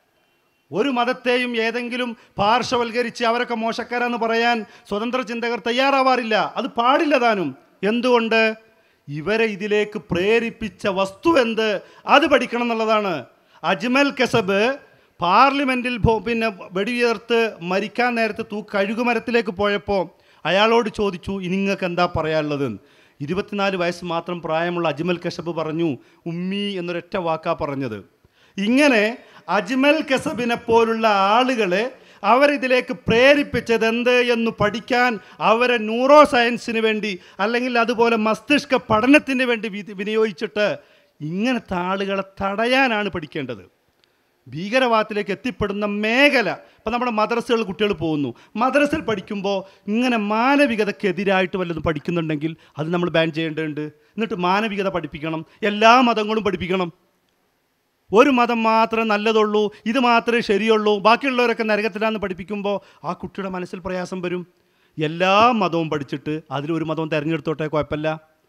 ഒരു മതത്തെയും ഏതെങ്കിലും പാർശ്വവൽക്കരിച്ച് അവരൊക്കെ മോശക്കാരാന്ന് പറയാൻ സ്വതന്ത്ര ചിന്തകർ തയ്യാറാവാറില്ല. അത് പാടില്ല താനും. എന്തുകൊണ്ട്? ഇവരെ ഇതിലേക്ക് പ്രേരിപ്പിച്ച വസ്തു എന്ത്, അത് പഠിക്കണം എന്നുള്ളതാണ്. അജ്മൽ കസബ് പാർലമെൻറ്റിൽ പിന്നെ വെടിയുയർത്ത് മരിക്കാൻ നേരത്തെ കഴുകുമരത്തിലേക്ക് പോയപ്പോൾ അയാളോട് ചോദിച്ചു, ഇനി നിങ്ങൾക്ക് എന്താ പറയാനുള്ളത്? 24 വയസ്സ് മാത്രം പ്രായമുള്ള അജ്മൽ കസബ് പറഞ്ഞു, ഉമ്മി എന്നൊരൊറ്റ വാക്കാ പറഞ്ഞത്. ഇങ്ങനെ അജ്മൽ കസബിനെ പോലുള്ള ആളുകളെ അവരിതിലേക്ക് പ്രേരിപ്പിച്ചത് എന്ത് എന്ന് പഠിക്കാൻ അവരെ ന്യൂറോ സയൻസിന് വേണ്ടി അല്ലെങ്കിൽ അതുപോലെ മസ്തിഷ്ക പഠനത്തിന് വേണ്ടി വിനിയോഗിച്ചിട്ട് ഇങ്ങനത്തെ ആളുകളെ തടയാനാണ് പഠിക്കേണ്ടത്. ഭീകരവാദത്തിലേക്ക് എത്തിപ്പെടുന്ന മേഖല, ഇപ്പം നമ്മുടെ മദ്രസകൾ കുട്ടികൾ പോകുന്നു, മദ്രസയിൽ പഠിക്കുമ്പോൾ ഇങ്ങനെ മാനവികതക്കെതിരായിട്ട് വല്ലതും പഠിക്കുന്നുണ്ടെങ്കിൽ അത് നമ്മൾ ബാൻ ചെയ്യേണ്ടതുണ്ട്. എന്നിട്ട് മാനവികത പഠിപ്പിക്കണം, എല്ലാ മതങ്ങളും പഠിപ്പിക്കണം. ഒരു മതം മാത്രമേ നല്ലതുള്ളൂ, ഇത് മാത്രമേ ശരിയുള്ളൂ, ബാക്കിയുള്ളവരൊക്കെ നരകത്തിലാണെന്ന് പഠിപ്പിക്കുമ്പോൾ ആ കുട്ടിയുടെ മനസ്സിൽ പ്രയാസം വരും. എല്ലാ മതവും പഠിച്ചിട്ട് അതിലൊരു മതവും തിരഞ്ഞെടുത്തോട്ടെ, കുഴപ്പമില്ല.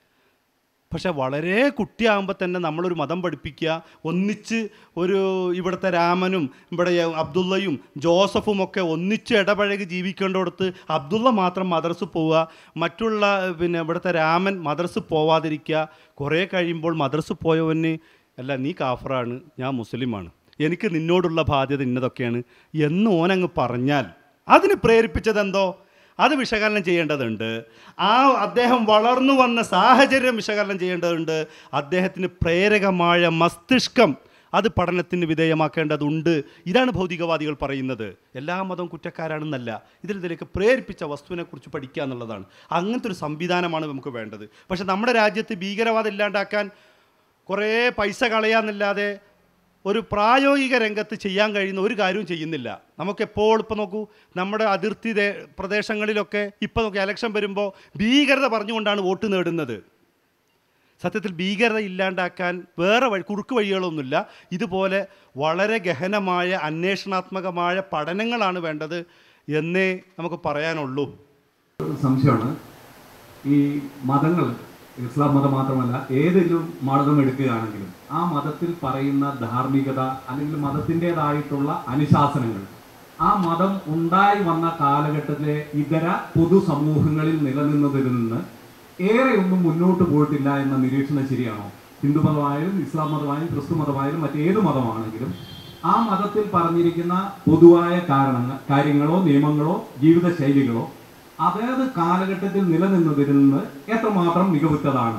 പക്ഷേ വളരെ കുട്ടിയാകുമ്പോൾ തന്നെ നമ്മളൊരു മതം പഠിപ്പിക്കുക, ഒന്നിച്ച് ഒരു ഇവിടുത്തെ രാമനും ഇവിടെ അബ്ദുള്ളയും ജോസഫും ഒക്കെ ഒന്നിച്ച് ഇടപഴകി ജീവിക്കേണ്ടടുത്ത് അബ്ദുള്ള മാത്രം മദ്രസ പോവുക, മറ്റുള്ള പിന്നെ ഇവിടുത്തെ രാമൻ മദ്രസ പോവാതിരിക്കുക. കുറേ കഴിയുമ്പോൾ മദ്രസ പോയവന്, അല്ല നീ കാഫറാണ്, ഞാൻ മുസ്ലിമാണ്, എനിക്ക് നിന്നോടുള്ള ബാധ്യത ഇന്നതൊക്കെയാണ് എന്ന് ഓനങ്ങ് പറഞ്ഞാൽ അതിന് പ്രേരിപ്പിച്ചതെന്തോ അത് വിശകലനം ചെയ്യേണ്ടതുണ്ട്. അദ്ദേഹം വളർന്നു വന്ന സാഹചര്യം വിശകലനം ചെയ്യേണ്ടതുണ്ട്. അദ്ദേഹത്തിന് പ്രേരകമായ മസ്തിഷ്കം അത് പഠനത്തിന് വിധേയമാക്കേണ്ടതുണ്ട്. ഇതാണ് ഭൗതികവാദികൾ പറയുന്നത്. എല്ലാ മതവും കുറ്റക്കാരാണെന്നല്ല, ഇതിലേക്ക് പ്രേരിപ്പിച്ച വസ്തുവിനെക്കുറിച്ച് പഠിക്കുക എന്നുള്ളതാണ്. അങ്ങനത്തെ ഒരു സംവിധാനമാണ് നമുക്ക് വേണ്ടത്. പക്ഷേ നമ്മുടെ രാജ്യത്ത് ഭീകരവാദം ഇല്ലാണ്ടാക്കാൻ കുറേ പൈസ കളയാന്നല്ലാതെ ഒരു പ്രായോഗിക രംഗത്ത് ചെയ്യാൻ കഴിയുന്ന ഒരു കാര്യവും ചെയ്യുന്നില്ല. നമുക്കെപ്പോൾ ഇപ്പോൾ നോക്കൂ, നമ്മുടെ അതിർത്തി പ്രദേശങ്ങളിലൊക്കെ ഇപ്പോൾ നോക്കി ഇലക്ഷൻ വരുമ്പോൾ ഭീകരത പറഞ്ഞുകൊണ്ടാണ് വോട്ട് നേടുന്നത്. സത്യത്തിൽ ഭീകരത ഇല്ലാണ്ടാക്കാൻ വേറെ കുറുക്ക് വഴികളൊന്നുമില്ല. ഇതുപോലെ വളരെ ഗഹനമായ അന്വേഷണാത്മകമായ പഠനങ്ങളാണ് വേണ്ടത് എന്നേ നമുക്ക് പറയാനുള്ളൂ. സംശയമാണ്, ഈ മതങ്ങൾ, ഇസ്ലാം മതം മാത്രമല്ല ഏതെങ്കിലും മതം എടുക്കുകയാണെങ്കിലും ആ മതത്തിൽ പറയുന്ന ധാർമ്മികത അല്ലെങ്കിൽ മതത്തിൻ്റെതായിട്ടുള്ള അനുശാസനങ്ങൾ ആ മതം ഉണ്ടായി വന്ന കാലഘട്ടത്തിലെ ഇതര പൊതുസമൂഹങ്ങളിൽ നിലനിന്നതിൽ നിന്ന് ഏറെ ഒന്നും മുന്നോട്ട് പോയിട്ടില്ല എന്ന നിരീക്ഷണം ശരിയാണോ? ഹിന്ദു മതമായാലും ഇസ്ലാം മതമായാലും ക്രിസ്തു മതമായാലും മറ്റേത് മതമാണെങ്കിലും ആ മതത്തിൽ പറഞ്ഞിരിക്കുന്ന പൊതുവായ കാര്യങ്ങളോ നിയമങ്ങളോ ജീവിതശൈലികളോ അതായത് കാലഘട്ടത്തിൽ നിലനിന്നതിൽ നിന്ന് എത്രമാത്രം മികവുറ്റതാണ്?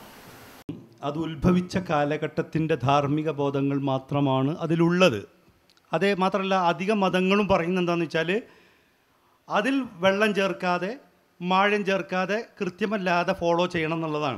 അത് ഉത്ഭവിച്ച കാലഘട്ടത്തിൻ്റെ ധാർമ്മിക ബോധങ്ങൾ മാത്രമാണ് അതിലുള്ളത്. അതേ മാത്രമല്ല അധിക മതങ്ങളും പറയുന്നത് എന്താണെന്ന് വെച്ചാൽ അതിൽ വെള്ളം ചേർക്കാതെ മായം ചേർക്കാതെ കൃത്യമല്ലാതെ ഫോളോ ചെയ്യണം എന്നുള്ളതാണ്.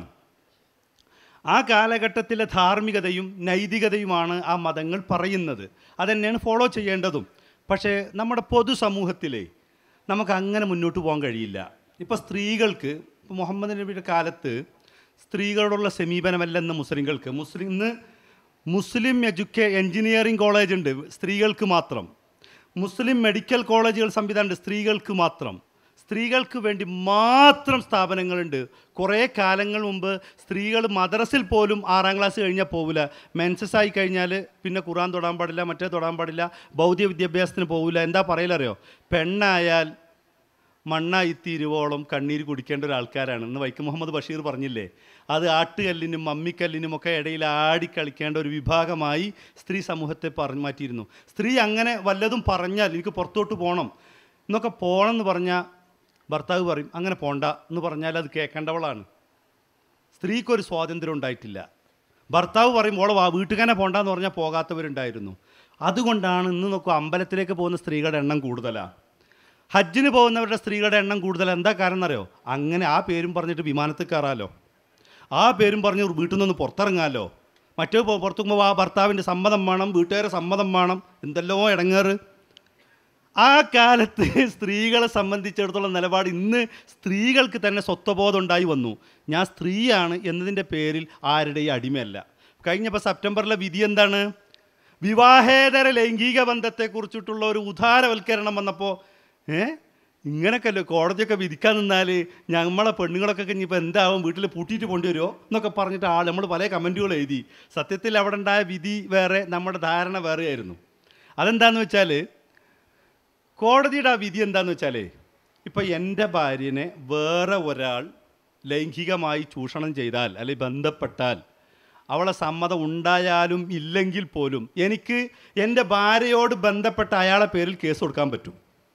ആ കാലഘട്ടത്തിലെ ധാർമ്മികതയും നൈതികതയുമാണ് ആ മതങ്ങൾ പറയുന്നത്. അതുതന്നെയാണ് ഫോളോ ചെയ്യേണ്ടതും. പക്ഷേ നമ്മുടെ പൊതുസമൂഹത്തിലെ നമുക്ക് അങ്ങനെ മുന്നോട്ട് പോകാൻ കഴിയില്ല. ഇപ്പോൾ സ്ത്രീകൾക്ക്, ഇപ്പോൾ മുഹമ്മദ് നബിയുടെ കാലത്ത് സ്ത്രീകളോടുള്ള സമീപനമല്ല ഇന്ന് മുസ്ലിങ്ങൾക്ക്. ഇന്ന് മുസ്ലിം എഞ്ചിനീയറിംഗ് കോളേജ് ഉണ്ട് സ്ത്രീകൾക്ക് മാത്രം. മുസ്ലിം മെഡിക്കൽ കോളേജുകൾ സംവിധാനമുണ്ട് സ്ത്രീകൾക്ക് മാത്രം. സ്ത്രീകൾക്ക് വേണ്ടി മാത്രം സ്ഥാപനങ്ങളുണ്ട്. കുറേ കാലങ്ങൾ മുമ്പ് സ്ത്രീകൾ മദ്രസിൽ പോലും 6ാം ക്ലാസ് കഴിഞ്ഞാൽ പോവില്ല. മെൻസസ് ആയി കഴിഞ്ഞാൽ പിന്നെ ഖുർആൻ തൊടാൻ പാടില്ല, മറ്റേ തൊടാൻ പാടില്ല, ഭൗതിക വിദ്യാഭ്യാസത്തിന് പോവില്ല. എന്താ പറയലറിയോ? പെണ്ണായാൽ മണ്ണായിത്തീരുവോളം കണ്ണീര് കുടിക്കേണ്ട ഒരാൾക്കാരാണ്. ഇന്ന് വൈക്കം മുഹമ്മദ് ബഷീർ പറഞ്ഞില്ലേ, അത് ആട്ടുകല്ലിനും മമ്മിക്കല്ലിനുമൊക്കെ ഇടയിൽ ആടിക്കളിക്കേണ്ട ഒരു വിഭാഗമായി സ്ത്രീ സമൂഹത്തെ പറഞ്ഞു മാറ്റിയിരുന്നു. സ്ത്രീ അങ്ങനെ വല്ലതും പറഞ്ഞാൽ എനിക്ക് പുറത്തോട്ട് പോകണം എന്നൊക്കെ പോകണം എന്ന് പറഞ്ഞാൽ ഭർത്താവ് പറയും അങ്ങനെ പോണ്ട എന്ന് പറഞ്ഞാൽ അത് കേൾക്കേണ്ടവളാണ്. സ്ത്രീക്കൊരു സ്വാതന്ത്ര്യം ഉണ്ടായിട്ടില്ല. ഭർത്താവ് പറയും ഓളെ വീട്ടിൽ തന്നെ പോണ്ടെന്ന് പറഞ്ഞാൽ പോകാത്തവരുണ്ടായിരുന്നു. അതുകൊണ്ടാണ് ഇന്ന് നോക്കുക അമ്പലത്തിലേക്ക് പോകുന്ന സ്ത്രീകളുടെ എണ്ണം കൂടുതലാണ്, ഹജ്ജിന് പോകുന്നവരുടെ സ്ത്രീകളുടെ എണ്ണം കൂടുതലാണ്. എന്താ കാരണം എന്നറിയോ? അങ്ങനെ ആ പേരും പറഞ്ഞിട്ട് വിമാനത്തിൽ കയറാമല്ലോ, ആ പേരും പറഞ്ഞ് വീട്ടിൽ നിന്ന് പുറത്തിറങ്ങാമല്ലോ. മറ്റേ പുറത്തു പോകുമ്പോൾ ആ ഭർത്താവിൻ്റെ സമ്മതം വേണം, വീട്ടുകാരുടെ സമ്മതം വേണം, എന്തെല്ലോ ഇടങ്ങേറ്. ആ കാലത്ത് സ്ത്രീകളെ സംബന്ധിച്ചിടത്തോളം നിലപാട് ഇന്ന് സ്ത്രീകൾക്ക് തന്നെ സ്വത്വബോധം ഉണ്ടായി വന്നു. ഞാൻ സ്ത്രീയാണ് എന്നതിൻ്റെ പേരിൽ ആരുടെയും അടിമയല്ല. കഴിഞ്ഞപ്പോൾ സെപ്റ്റംബറിലെ വിധി എന്താണ്? വിവാഹേതര ലൈംഗിക ബന്ധത്തെക്കുറിച്ചിട്ടുള്ള ഒരു ഉദാരവൽക്കരണം വന്നപ്പോൾ ഇങ്ങനെയൊക്കെയല്ലോ കോടതിയൊക്കെ വിധിക്കാൻ നിന്നാൽ നമ്മളെ പെണ്ണുങ്ങളൊക്കെ ഇനിയിപ്പോൾ എന്താവും, വീട്ടിൽ പൂട്ടിയിട്ട് പോണ്ടി വരുമോ എന്നൊക്കെ പറഞ്ഞിട്ട് നമ്മൾ പല കമൻറ്റുകൾ എഴുതി. സത്യത്തിൽ അവിടെ ഉണ്ടായ വിധി വേറെ, നമ്മുടെ ധാരണ വേറെയായിരുന്നു. അതെന്താണെന്ന് വെച്ചാൽ കോടതിയുടെ ആ വിധി എന്താണെന്ന് വെച്ചാൽ ഇപ്പോൾ എൻ്റെ ഭാര്യനെ വേറെ ഒരാൾ ലൈംഗികമായി ചൂഷണം ചെയ്താൽ അല്ലെങ്കിൽ ബന്ധപ്പെട്ടാൽ അവളെ സമ്മതം ഉണ്ടായാലും ഇല്ലെങ്കിൽ പോലും എനിക്ക് എൻ്റെ ഭാര്യയോട് ബന്ധപ്പെട്ട അയാളെ പേരിൽ കേസ് കൊടുക്കാൻ പറ്റും.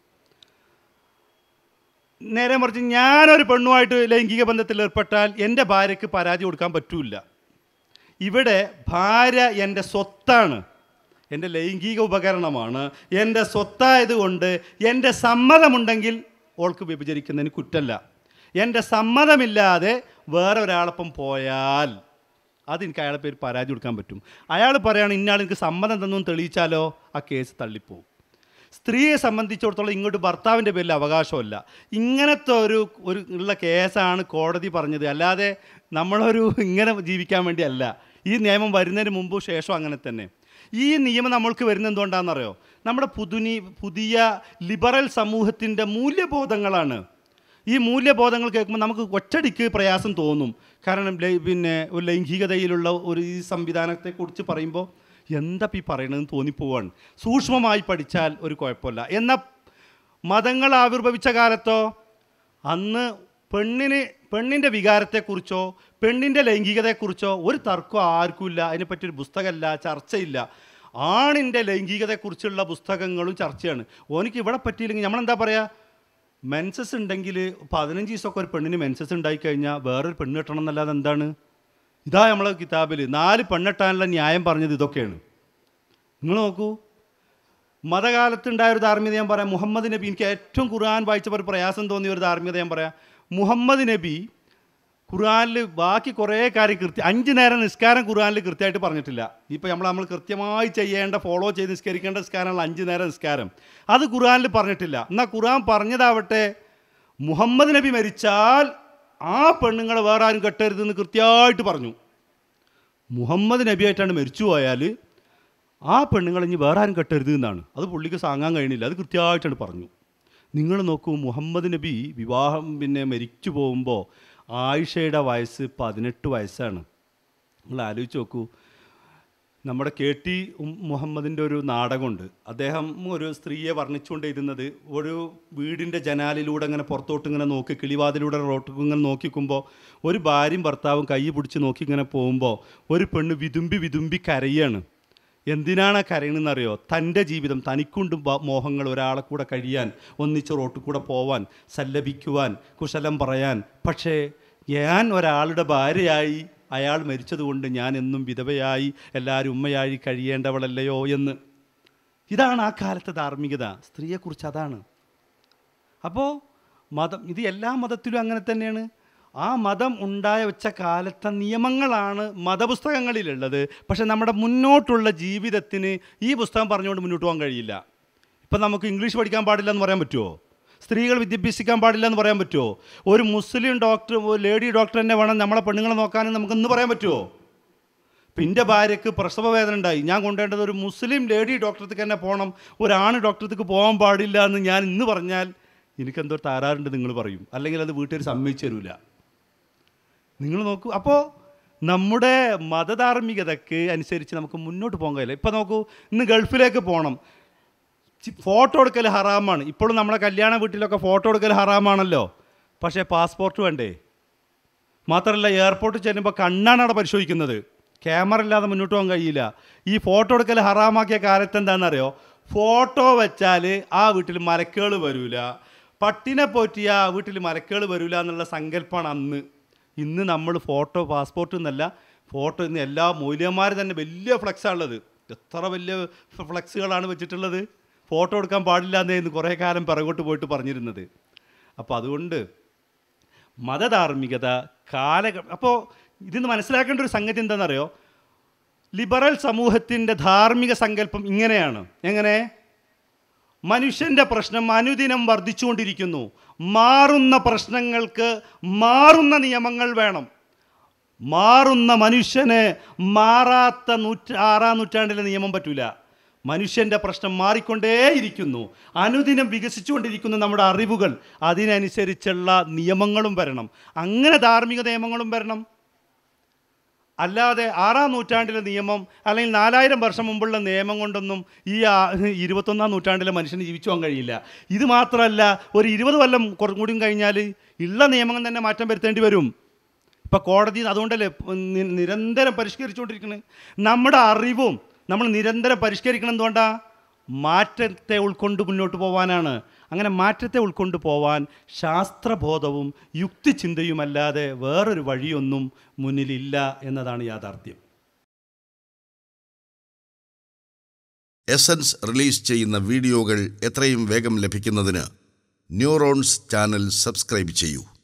നേരെ മറിച്ച് ഞാനൊരു പെണ്ണുമായിട്ട് ലൈംഗിക ബന്ധത്തിൽ ഏർപ്പെട്ടാൽ എൻ്റെ ഭാര്യയ്ക്ക് പരാതി കൊടുക്കാൻ പറ്റില്ല. ഇവിടെ ഭാര്യ എൻ്റെ സ്വത്താണ്, എൻ്റെ ലൈംഗിക ഉപകരണമാണ്, എൻ്റെ സ്വത്തായതുകൊണ്ട് എൻ്റെ സമ്മതമുണ്ടെങ്കിൽ ഓൾക്ക് വ്യഭിചരിക്കുന്നതിന് കുറ്റമല്ല. എൻ്റെ സമ്മതമില്ലാതെ വേറെ ഒരാളൊപ്പം പോയാൽ അതെനിക്ക് അയാളെ പേര് പരാതി കൊടുക്കാൻ പറ്റും. അയാൾ പറയുകയാണ് ഇന്നയാൾ എനിക്ക് സമ്മതം തന്നൊന്നും തെളിയിച്ചാലോ ആ കേസ് തള്ളിപ്പോവും. സ്ത്രീയെ സംബന്ധിച്ചിടത്തോളം ഇങ്ങോട്ട് ഭർത്താവിൻ്റെ പേരിൽ അവകാശമല്ല. ഇങ്ങനത്തെ ഒരു ഉള്ള കേസാണ് കോടതി പറഞ്ഞത്. അല്ലാതെ നമ്മളൊരു ഇങ്ങനെ ജീവിക്കാൻ വേണ്ടിയല്ല. ഈ നിയമം വരുന്നതിന് മുമ്പ് ശേഷം അങ്ങനെ തന്നെ. ഈ നിയമം നമ്മൾക്ക് വരുന്നത് എന്തുകൊണ്ടാണെന്നറിയോ? നമ്മുടെ പുതിയ ലിബറൽ സമൂഹത്തിൻ്റെ മൂല്യബോധങ്ങളാണ്. ഈ മൂല്യബോധങ്ങൾ കേൾക്കുമ്പോൾ നമുക്ക് ഒറ്റടിക്ക് പ്രയാസം തോന്നും. കാരണം ഒരു ലൈംഗികതയിലുള്ള ഒരു ഈ സംവിധാനത്തെക്കുറിച്ച് പറയുമ്പോൾ എന്താ ഈ പറയണതെന്ന് തോന്നിപ്പോവാണ്. സൂക്ഷ്മമായി പഠിച്ചാൽ ഒരു കുഴപ്പമില്ല. എന്നാൽ മതങ്ങൾ ആവിർഭവിച്ച കാലത്തോ അന്ന് പെണ്ണിൻ്റെ വികാരത്തെക്കുറിച്ചോ പെണ്ണിൻ്റെ ലൈംഗികതയെക്കുറിച്ചോ ഒരു തർക്കം ആർക്കുമില്ല. അതിനെപ്പറ്റിയൊരു പുസ്തകമല്ല, ചർച്ചയില്ല. ആണിൻ്റെ ലൈംഗികതയെക്കുറിച്ചുള്ള പുസ്തകങ്ങളും ചർച്ചയാണ്. ഓനിക്ക് ഇവിടെ പറ്റിയില്ലെങ്കിൽ നമ്മളെന്താ പറയുക, മെൻസസ് ഉണ്ടെങ്കിൽ 15 ദിവസമൊക്കെ ഒരു പെണ്ണിന് മെൻസസ് ഉണ്ടായിക്കഴിഞ്ഞാൽ വേറൊരു പെണ്ണ് കെട്ടണം എന്നല്ലാതെ എന്താണ്? ഇതാ നമ്മളെ കിതാബിൽ 4 പെണ്ണെട്ടാനുള്ള ന്യായം പറഞ്ഞത് ഇതൊക്കെയാണ്. നിങ്ങൾ നോക്കൂ, മതകാലത്തുണ്ടായ ഒരു ധാർമ്മികത ഞാൻ പറയാം. മുഹമ്മദ് നബി, എനിക്ക് ഏറ്റവും ഖുർആൻ വായിച്ചപ്പോൾ ഒരു പ്രയാസം തോന്നിയ ഒരു ധാർമ്മികത ഞാൻ പറയാം. മുഹമ്മദ് നബി ഖുർആനിൽ ബാക്കി കുറേ കാര്യം 5 നേരം നിസ്കാരം ഖുർആനിൽ കൃത്യമായിട്ട് പറഞ്ഞിട്ടില്ല. ഇപ്പോൾ നമ്മൾ കൃത്യമായി ചെയ്യേണ്ട, ഫോളോ ചെയ്ത് നിസ്കരിക്കേണ്ട നിസ്കാരമുള്ള 5 നേരം നിസ്കാരം, അത് ഖുർആനിൽ പറഞ്ഞിട്ടില്ല. എന്നാൽ ഖുർആൻ പറഞ്ഞതാവട്ടെ, മുഹമ്മദ് നബി മരിച്ചാൽ ആ പെണ്ണുങ്ങളെ വേറെ ആരും കെട്ടരുതെന്ന് കൃത്യമായിട്ട് പറഞ്ഞു. മുഹമ്മദ് നബിയായിട്ടാണ് മരിച്ചു പോയാൽ ആ പെണ്ണുങ്ങൾ ഇനി വേറെ ആരും കെട്ടരുത് എന്നാണ്. അത് പുള്ളിക്ക് താങ്ങാൻ കഴിയണില്ല, അത് കൃത്യമായിട്ടാണ് പറഞ്ഞു. നിങ്ങൾ നോക്കൂ, മുഹമ്മദ് നബി വിവാഹം മരിച്ചു പോകുമ്പോൾ ആയിഷയുടെ വയസ്സ് 18 വയസ്സാണ്. നിങ്ങൾ ആലോചിച്ച് നോക്കൂ. നമ്മുടെ KT മുഹമ്മദിൻ്റെ ഒരു നാടകമുണ്ട്. അദ്ദേഹം ഒരു സ്ത്രീയെ വർണ്ണിച്ചുകൊണ്ടിരുന്നത് ഒരു വീടിൻ്റെ ജനാലിലൂടെ ഇങ്ങനെ പുറത്തോട്ട് ഇങ്ങനെ നോക്കി, കിളിവാതിലൂടെ റോട്ടിൽ ഇങ്ങനെ നോക്കിക്കുമ്പോൾ ഒരു ഭാര്യയും ഭർത്താവും കൈ പിടിച്ച് നോക്കി ഇങ്ങനെ പോകുമ്പോൾ ഒരു പെണ്ണ് വിതുമ്പി കരയാണ്. എന്തിനാണ് കരയണമെന്നറിയോ? തൻ്റെ ജീവിതം, തനിക്കുണ്ട് മോഹങ്ങൾ, ഒരാളെ കൂടെ കഴിയാൻ, ഒന്നിച്ച് റോട്ടിൽ കൂടെ പോവാൻ, സല്ലപിക്കുവാൻ, കുശലം പറയാൻ. പക്ഷേ ഞാൻ ഒരാളുടെ ഭാര്യയായി, അയാൾ മരിച്ചതുകൊണ്ട് ഞാൻ എന്നും വിധവയായി, എല്ലാവരും ഉമ്മയായി കഴിയേണ്ടവളല്ലയോ എന്ന്. ഇതാണ് ആ കാലത്തെ ധാർമ്മികത. സ്ത്രീയെക്കുറിച്ച് അതാണ്. അപ്പോൾ മതം, ഇത് എല്ലാ മതത്തിലും അങ്ങനെ തന്നെയാണ്. ആ മതം വെച്ച കാലത്തെ നിയമങ്ങളാണ് മതപുസ്തകങ്ങളിലുള്ളത്. പക്ഷേ നമ്മുടെ മുന്നോട്ടുള്ള ജീവിതത്തിന് ഈ പുസ്തകം പറഞ്ഞുകൊണ്ട് മുന്നോട്ട് പോകാൻ കഴിയില്ല. ഇപ്പം നമുക്ക് ഇംഗ്ലീഷ് പഠിക്കാൻ പാടില്ല എന്ന് പറയാൻ പറ്റുമോ? സ്ത്രീകൾ വിദ്യാഭ്യസിക്കാൻ പാടില്ല എന്ന് പറയാൻ പറ്റുമോ? ഒരു മുസ്ലിം ഡോക്ടർ, ഒരു ലേഡി ഡോക്ടർ തന്നെ വേണം നമ്മളെ പെണ്ണുങ്ങളെ നോക്കാനും നമുക്കൊന്ന് പറയാൻ പറ്റുമോ? ഇപ്പം എൻ്റെ ഭാര്യയ്ക്ക് പ്രസവ വേദന ഉണ്ടായി, ഞാൻ കൊണ്ടുവേണ്ടത് ഒരു മുസ്ലിം ലേഡി ഡോക്ടർക്ക് തന്നെ പോകണം, ഒരാണ് ഡോക്ടർക്ക് പോകാൻ പാടില്ല എന്ന് ഞാൻ ഇന്ന് പറഞ്ഞാൽ എനിക്കെന്തോ താരാറുണ്ട് നിങ്ങൾ പറയും, അല്ലെങ്കിൽ അത് വീട്ടുകാർ സമ്മതിച്ചു തരില്ല. നിങ്ങൾ നോക്കൂ, അപ്പോൾ നമ്മുടെ മതധാർമ്മികതയ്ക്ക് അനുസരിച്ച് നമുക്ക് മുന്നോട്ട് പോകാൻ കഴിയില്ല. ഇപ്പം നോക്കൂ, ഇന്ന് ഗൾഫിലേക്ക് പോകണം, ഫോട്ടോ എടുക്കൽ ഹറാമാണ്. ഇപ്പോഴും നമ്മുടെ കല്യാണ വീട്ടിലൊക്കെ ഫോട്ടോ എടുക്കൽ ഹറാമാണല്ലോ. പക്ഷേ പാസ്പോർട്ട് വേണ്ടേ? മാത്രമല്ല, എയർപോർട്ടിൽ ചെല്ലുമ്പോൾ കണ്ണാണ് അവിടെ പരിശോധിക്കുന്നത്, ക്യാമറ ഇല്ലാതെ മുന്നോട്ട് പോകാൻ കഴിയില്ല. ഈ ഫോട്ടോ എടുക്കൽ ഹറാമാക്കിയ കാലത്ത് എന്താണെന്നറിയോ? ഫോട്ടോ വെച്ചാൽ ആ വീട്ടിൽ മലക്കുകൾ വരില്ല, പട്ടിനെ പോറ്റിയ ആ വീട്ടിൽ മലക്കുകൾ വരില്ല എന്നുള്ള സങ്കല്പമാണ് അന്ന്. ഇന്ന് നമ്മൾ ഫോട്ടോ, പാസ്പോർട്ട് എന്നല്ല, ഫോട്ടോ ഇന്ന് എല്ലാ മൂല്യന്മാർ തന്നെ വലിയ ഫ്ലെക്സാണുള്ളത്. എത്ര വലിയ ഫ്ലെക്സുകളാണ് വെച്ചിട്ടുള്ളത്. ഫോട്ടോ എടുക്കാൻ പാടില്ല എന്നായിരുന്നു കുറേ കാലം പിറകോട്ട് പോയിട്ട് പറഞ്ഞിരുന്നത്. അപ്പോൾ അതുകൊണ്ട് മതധാർമ്മികത അപ്പോൾ ഇതിന്ന് മനസ്സിലാക്കേണ്ട ഒരു സംഗതി എന്താണെന്നറിയോ? ലിബറൽ സമൂഹത്തിൻ്റെ ധാർമ്മിക സങ്കല്പം ഇങ്ങനെയാണ്. എങ്ങനെ? മനുഷ്യൻ്റെ പ്രശ്നം അനുദിനം വർദ്ധിച്ചുകൊണ്ടിരിക്കുന്നു. മാറുന്ന പ്രശ്നങ്ങൾക്ക് മാറുന്ന നിയമങ്ങൾ വേണം. മാറുന്ന മനുഷ്യന് മാറാത്ത 6-ാം നൂറ്റാണ്ടിലെ നിയമം പറ്റൂല. മനുഷ്യൻ്റെ പ്രശ്നം മാറിക്കൊണ്ടേയിരിക്കുന്നു. അനുദിനം വികസിച്ചുകൊണ്ടിരിക്കുന്ന നമ്മുടെ അറിവുകൾ, അതിനനുസരിച്ചുള്ള നിയമങ്ങളും വരണം. അങ്ങനെ ധാർമ്മിക നിയമങ്ങളും വരണം. അല്ലാതെ 6-ാം നൂറ്റാണ്ടിലെ നിയമം അല്ലെങ്കിൽ 4000 വർഷം മുമ്പുള്ള നിയമം കൊണ്ടൊന്നും ഈ 21-ാം നൂറ്റാണ്ടിലെ മനുഷ്യന് ജീവിച്ചു പോകാൻ കഴിയില്ല. ഇത് മാത്രമല്ല, ഒരു 20 കൊല്ലം കൂടിയും കഴിഞ്ഞാൽ ഉള്ള നിയമങ്ങൾ തന്നെ മാറ്റം വരുത്തേണ്ടി വരും. ഇപ്പോൾ കോടതി അതുകൊണ്ടല്ലേ നിരന്തരം പരിഷ്കരിച്ചുകൊണ്ടിരിക്കുന്നത്. നമ്മുടെ അറിവും നമ്മൾ നിരന്തരം പരിഷ്കരിക്കണം. എന്തുകൊണ്ടാണ്? മാറ്റത്തെ ഉൾക്കൊണ്ട് മുന്നോട്ട് പോകാനാണ്. അങ്ങനെ മാറ്റത്തെ ഉൾക്കൊണ്ട് പോവാൻ ശാസ്ത്രബോധവും യുക്തിചിന്തയുമല്ലാതെ വേറൊരു വഴിയൊന്നും മുന്നിലില്ല എന്നതാണ് യാഥാർത്ഥ്യം. എസൻസ് റിലീസ് ചെയ്യുന്ന വീഡിയോകൾ എത്രയും വേഗം ലഭിക്കുന്നതിന് ന്യൂറോൺസ് ചാനൽ സബ്സ്ക്രൈബ് ചെയ്യൂ.